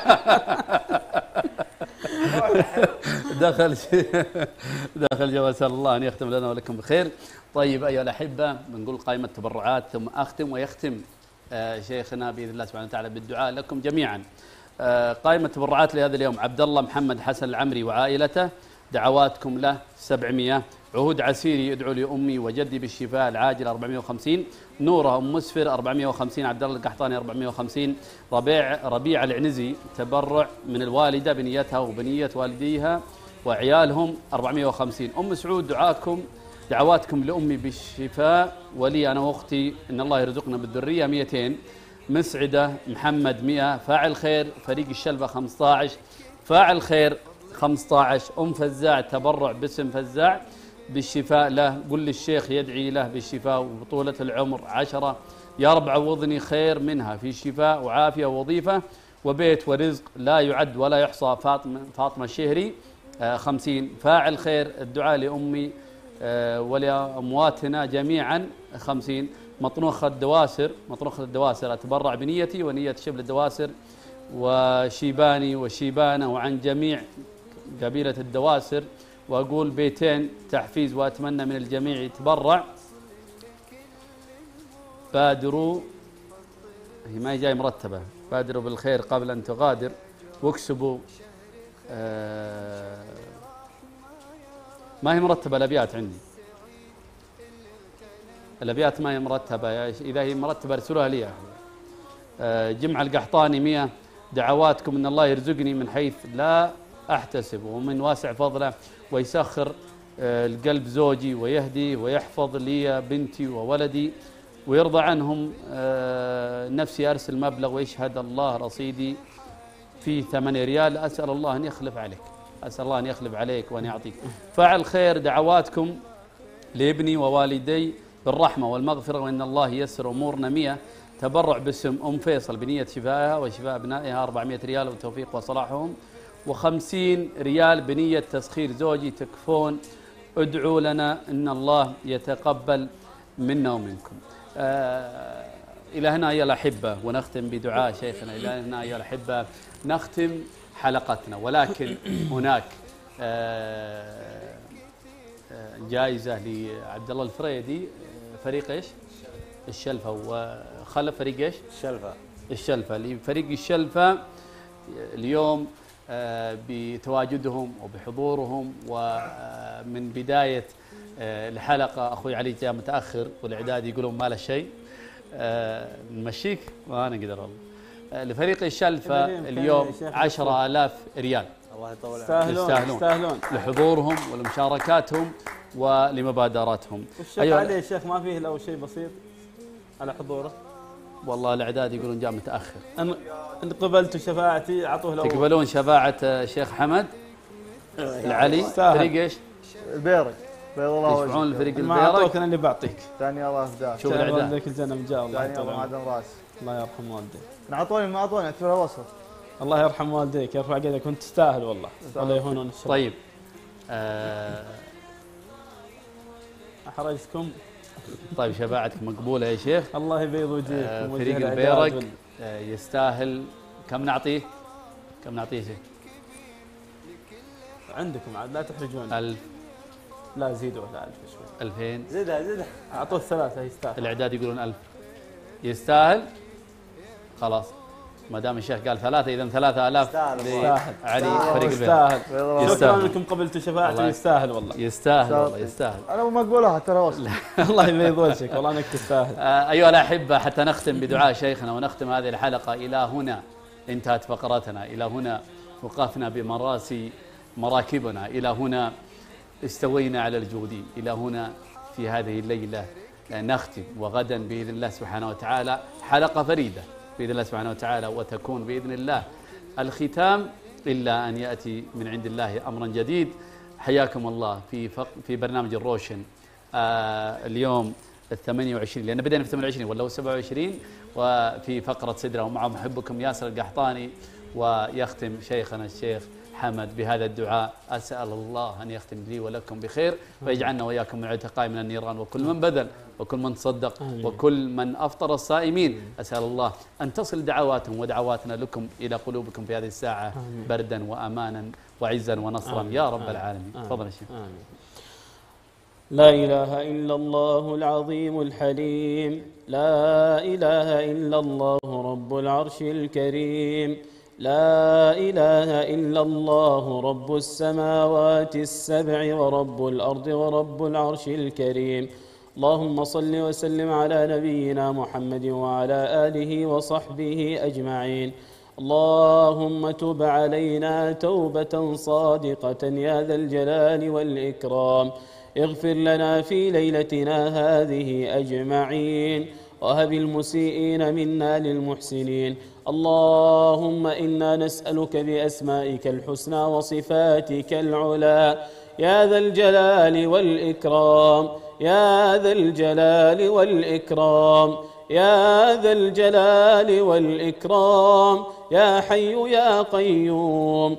دخل جو. أسأل الله أن يختم لنا ولكم بخير. طيب أيها الأحبة، بنقول قائمة تبرعات ثم أختم ويختم شيخنا بإذن الله سبحانه وتعالى بالدعاء لكم جميعا. قائمة تبرعات لهذا اليوم: عبد الله محمد حسن العمري وعائلته، دعواتكم له 700. عهود عسيري ادعوا لأمي وجدي بالشفاء العاجل 450. نورة أم مسفر 450. عبد الله القحطاني 450. ربيع العنزي تبرع من الوالدة بنيتها وبنية والديها وعيالهم 450. أم سعود دعواتكم لأمي بالشفاء ولي أنا وأختي إن الله يرزقنا بالذرية 200. مسعدة محمد 100. فاعل خير فريق الشلبة 15. فاعل خير 15. أم فزاع تبرع باسم فزاع بالشفاء له، قل للشيخ يدعي له بالشفاء وبطولة العمر 10. يا رب عوضني خير منها في شفاء وعافية ووظيفة وبيت ورزق لا يعد ولا يحصى. فاطمة الشهري 50. فاعل خير الدعاء لأمي ولأمواتنا جميعا 50. مطروخ الدواسر أتبرع بنيتي ونية شبل الدواسر وشيباني وشيبانة وعن جميع قبيلة الدواسر، وأقول بيتين تحفيز وأتمنى من الجميع يتبرع. بادروا، هي ما هي جاي مرتبة، بادروا بالخير قبل أن تغادر واكسبوا. ما هي مرتبة الأبيات عندي، الأبيات ما هي مرتبة، إذا هي مرتبة ارسلوها لي. جمع القحطاني 100. دعواتكم ان الله يرزقني من حيث لا احتسب ومن واسع فضله ويسخر القلب زوجي ويهدي ويحفظ لي بنتي وولدي ويرضى عنهم نفسي. ارسل مبلغ ويشهد الله رصيدي في 8 ريال. اسال الله ان يخلف عليك، اسال الله ان يخلف عليك وان يعطيك. فاعل خير دعواتكم لابني ووالدي بالرحمه والمغفره وان الله ييسر امورنا 100. تبرع باسم أم فيصل بنية شفائها وشفاء أبنائها 400 ريال والتوفيق وصلاحهم. و50 ريال بنية تسخير زوجي. تكفون ادعوا لنا إن الله يتقبل منا ومنكم. إلى هنا أيها الأحبة ونختم بدعاء شيخنا. إلى هنا أيها الأحبة نختم حلقتنا، ولكن هناك جائزة لعبد الله الفريدي فريق إيش؟ الشلفة، وخلف فريق ايش؟ الشلفة لفريق الشلفة اليوم بتواجدهم وبحضورهم. ومن بداية الحلقة أخوي علي جاء متأخر والإعداد يقولون ما له شيء، نمشيك وأنا قدر والله. لفريق الشلفة اليوم 10,000 ريال. الله يطول يستاهلون لحضورهم ولمشاركاتهم ولمبادراتهم. والشيخ علي الشيخ ما فيه لو شيء بسيط على حضوره؟ والله الإعداد يقولون جاء متأخر. إن قبلتوا شفاعتي أعطوه له. تقبلون شفاعة شيخ حمد العلي فريق إيش؟ البيرق بيض الله وجهك. يشفعون الفريق ما أعطوك أنا اللي بعطيك. ثاني الله يهداك. شوف الإعداد. والديك الجنة من جاء الله ثاني الله عدم راس. الله يرحم والديك. أعطوني ما أعطوني أعتبرها وسط. الله يرحم والديك يرفع قدرك وأنت تستاهل والله. الله يهونون الشر. طيب أحرجتكم. طيب شفاعتك مقبولة يا شيخ. الله يبيض وجهك. فريق البيرق يستاهل. كم نعطيه؟ كم نعطيه شيخ؟ عندكم عاد لا تحرجون. 1000. لا زيدوا على 1000 شوي. 2000. زدها أعطوه 3 يستاهل. الإعداد يقولون 1000 يستاهل. خلاص ما دام الشيخ قال 3 إذا 3000 علي فريق البيرق. شكرا لكم قبلتوا شفاعتي. يستاهل والله. يستاهل والله يستاهل. أنا مقبولة حتى لو وصل. الله يبيض وجهك والله انك تستاهل. ايها الاحبه حتى نختم بدعاء شيخنا ونختم هذه الحلقه. الى هنا انتهت فقرتنا، الى هنا وقفنا بمراسي مراكبنا، الى هنا استوينا على الجود، الى هنا في هذه الليله نختم. وغدا باذن الله سبحانه وتعالى حلقه فريده باذن الله سبحانه وتعالى، وتكون باذن الله الختام الا ان ياتي من عند الله امرا جديد. حياكم الله في برنامج الروشن اليوم 28 لأن بدينا في 28 ولا 27 وفي فقرة سدرة ومع محبكم ياسر القحطاني. ويختم شيخنا الشيخ حمد بهذا الدعاء. أسأل الله أن يختم لي ولكم بخير ويجعلنا وإياكم من العتقاء من النيران، وكل من بذل وكل من تصدق وكل من أفطر الصائمين. أسأل الله أن تصل دعواتهم ودعواتنا لكم إلى قلوبكم في هذه الساعة بردا وأمانا وعزا ونصرا يا رب العالمين. تفضل يا شيخ. لا إله إلا الله العظيم الحليم، لا إله إلا الله رب العرش الكريم، لا إله إلا الله رب السماوات السبع ورب الأرض ورب العرش الكريم. اللهم صل وسلم على نبينا محمد وعلى آله وصحبه أجمعين. اللهم تب علينا توبة صادقة يا ذا الجلال والإكرام. اغفر لنا في ليلتنا هذه أجمعين، وهب المسيئين منا للمحسنين. اللهم إنا نسألك بأسمائك الحسنى وصفاتك العلى يا ذا الجلال والإكرام، يا ذا الجلال والإكرام، يا ذا الجلال والإكرام، يا حي يا قيوم.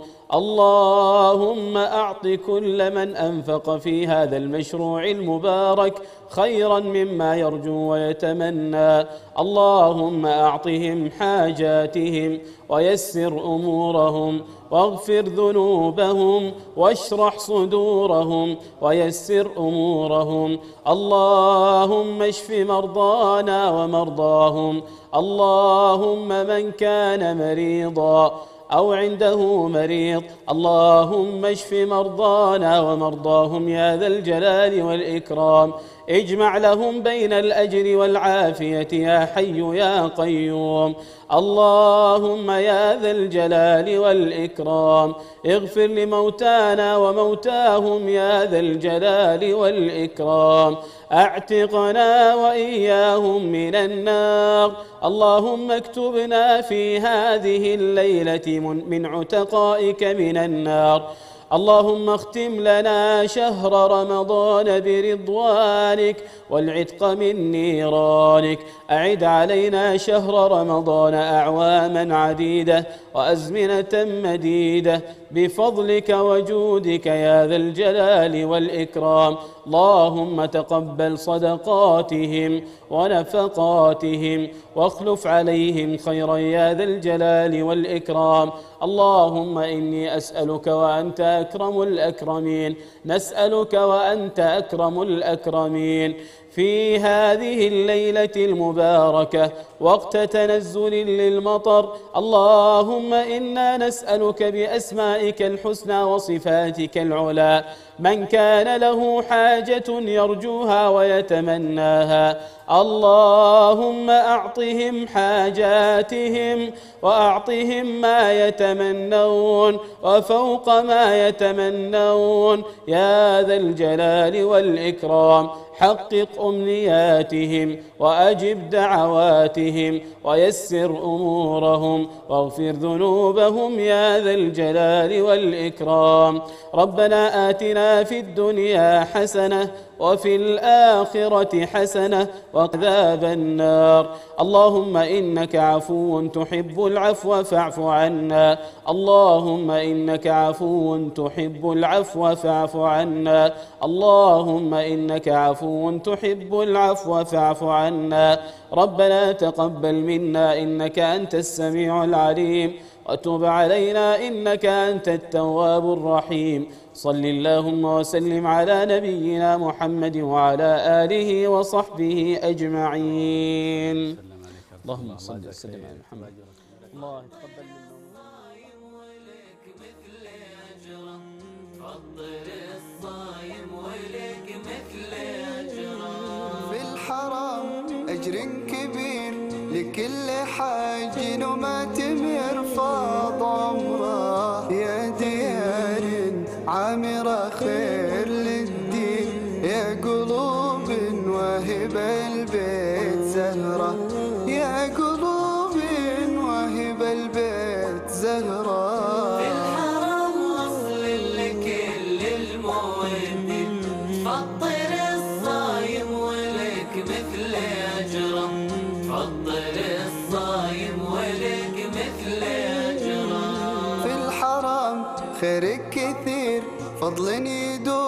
اللهم أعط كل من أنفق في هذا المشروع المبارك خيرا مما يرجو ويتمنى. اللهم أعطهم حاجاتهم ويسر أمورهم واغفر ذنوبهم واشرح صدورهم ويسر أمورهم. اللهم اشف مرضانا ومرضاهم. اللهم من كان مريضا أو عنده مريض اللهم اشف مرضانا ومرضاهم يا ذا الجلال والإكرام. اجمع لهم بين الأجر والعافية يا حي يا قيوم. اللهم يا ذا الجلال والإكرام اغفر لموتانا وموتاهم يا ذا الجلال والإكرام. اعتقنا وإياهم من النار. اللهم اكتبنا في هذه الليلة من عتقائك من النار. اللهم اختم لنا شهر رمضان برضوانك والعتق من نيرانك. أعد علينا شهر رمضان أعواما عديدة وأزمنة مديدة بفضلك وجودك يا ذا الجلال والإكرام. اللهم تقبل صدقاتهم ونفقاتهم واخلف عليهم خيرا يا ذا الجلال والإكرام. اللهم إني أسألك وأنت أكرم الأكرمين، نسألك وأنت أكرم الأكرمين في هذه الليلة المباركة وقت تنزل للمطر. اللهم إنا نسألك بأسمائك الحسنى وصفاتك العلى من كان له حاجة يرجوها ويتمناها اللهم أعطهم حاجاتهم وأعطهم ما يتمنون وفوق ما يتمنون يا ذا الجلال والإكرام. حقق أمنياتهم وأجب دعواتهم ويسر أمورهم واغفر ذنوبهم يا ذا الجلال والإكرام. ربنا آتنا في الدنيا حسنة وفي الآخرة حسنة وعذاب النار. اللهم إنك عفو تحب العفو فاعف عنا. اللهم إنك عفو تحب العفو فاعف عنا. اللهم إنك عفو تحب العفو فاعف عنا. ربنا تقبل منا إنك أنت السميع العليم وتب علينا إنك أنت التواب الرحيم. صل اللهم وسلم على نبينا محمد وعلى آله وصحبه أجمعين. اللهم صل وسلم على محمد. الله يتقبل منا. في الحرام أجر كبير لكل حاج وما تمر فاض عمره يا ديار عامرة خير للدين يا قلوب واهب البيت زهرة يا قلوب واهب البيت زهرة. في الحرم وصل لكل المودين فطر الصايم ولك مثل أجره فطر الصايم ولك فضل يدوم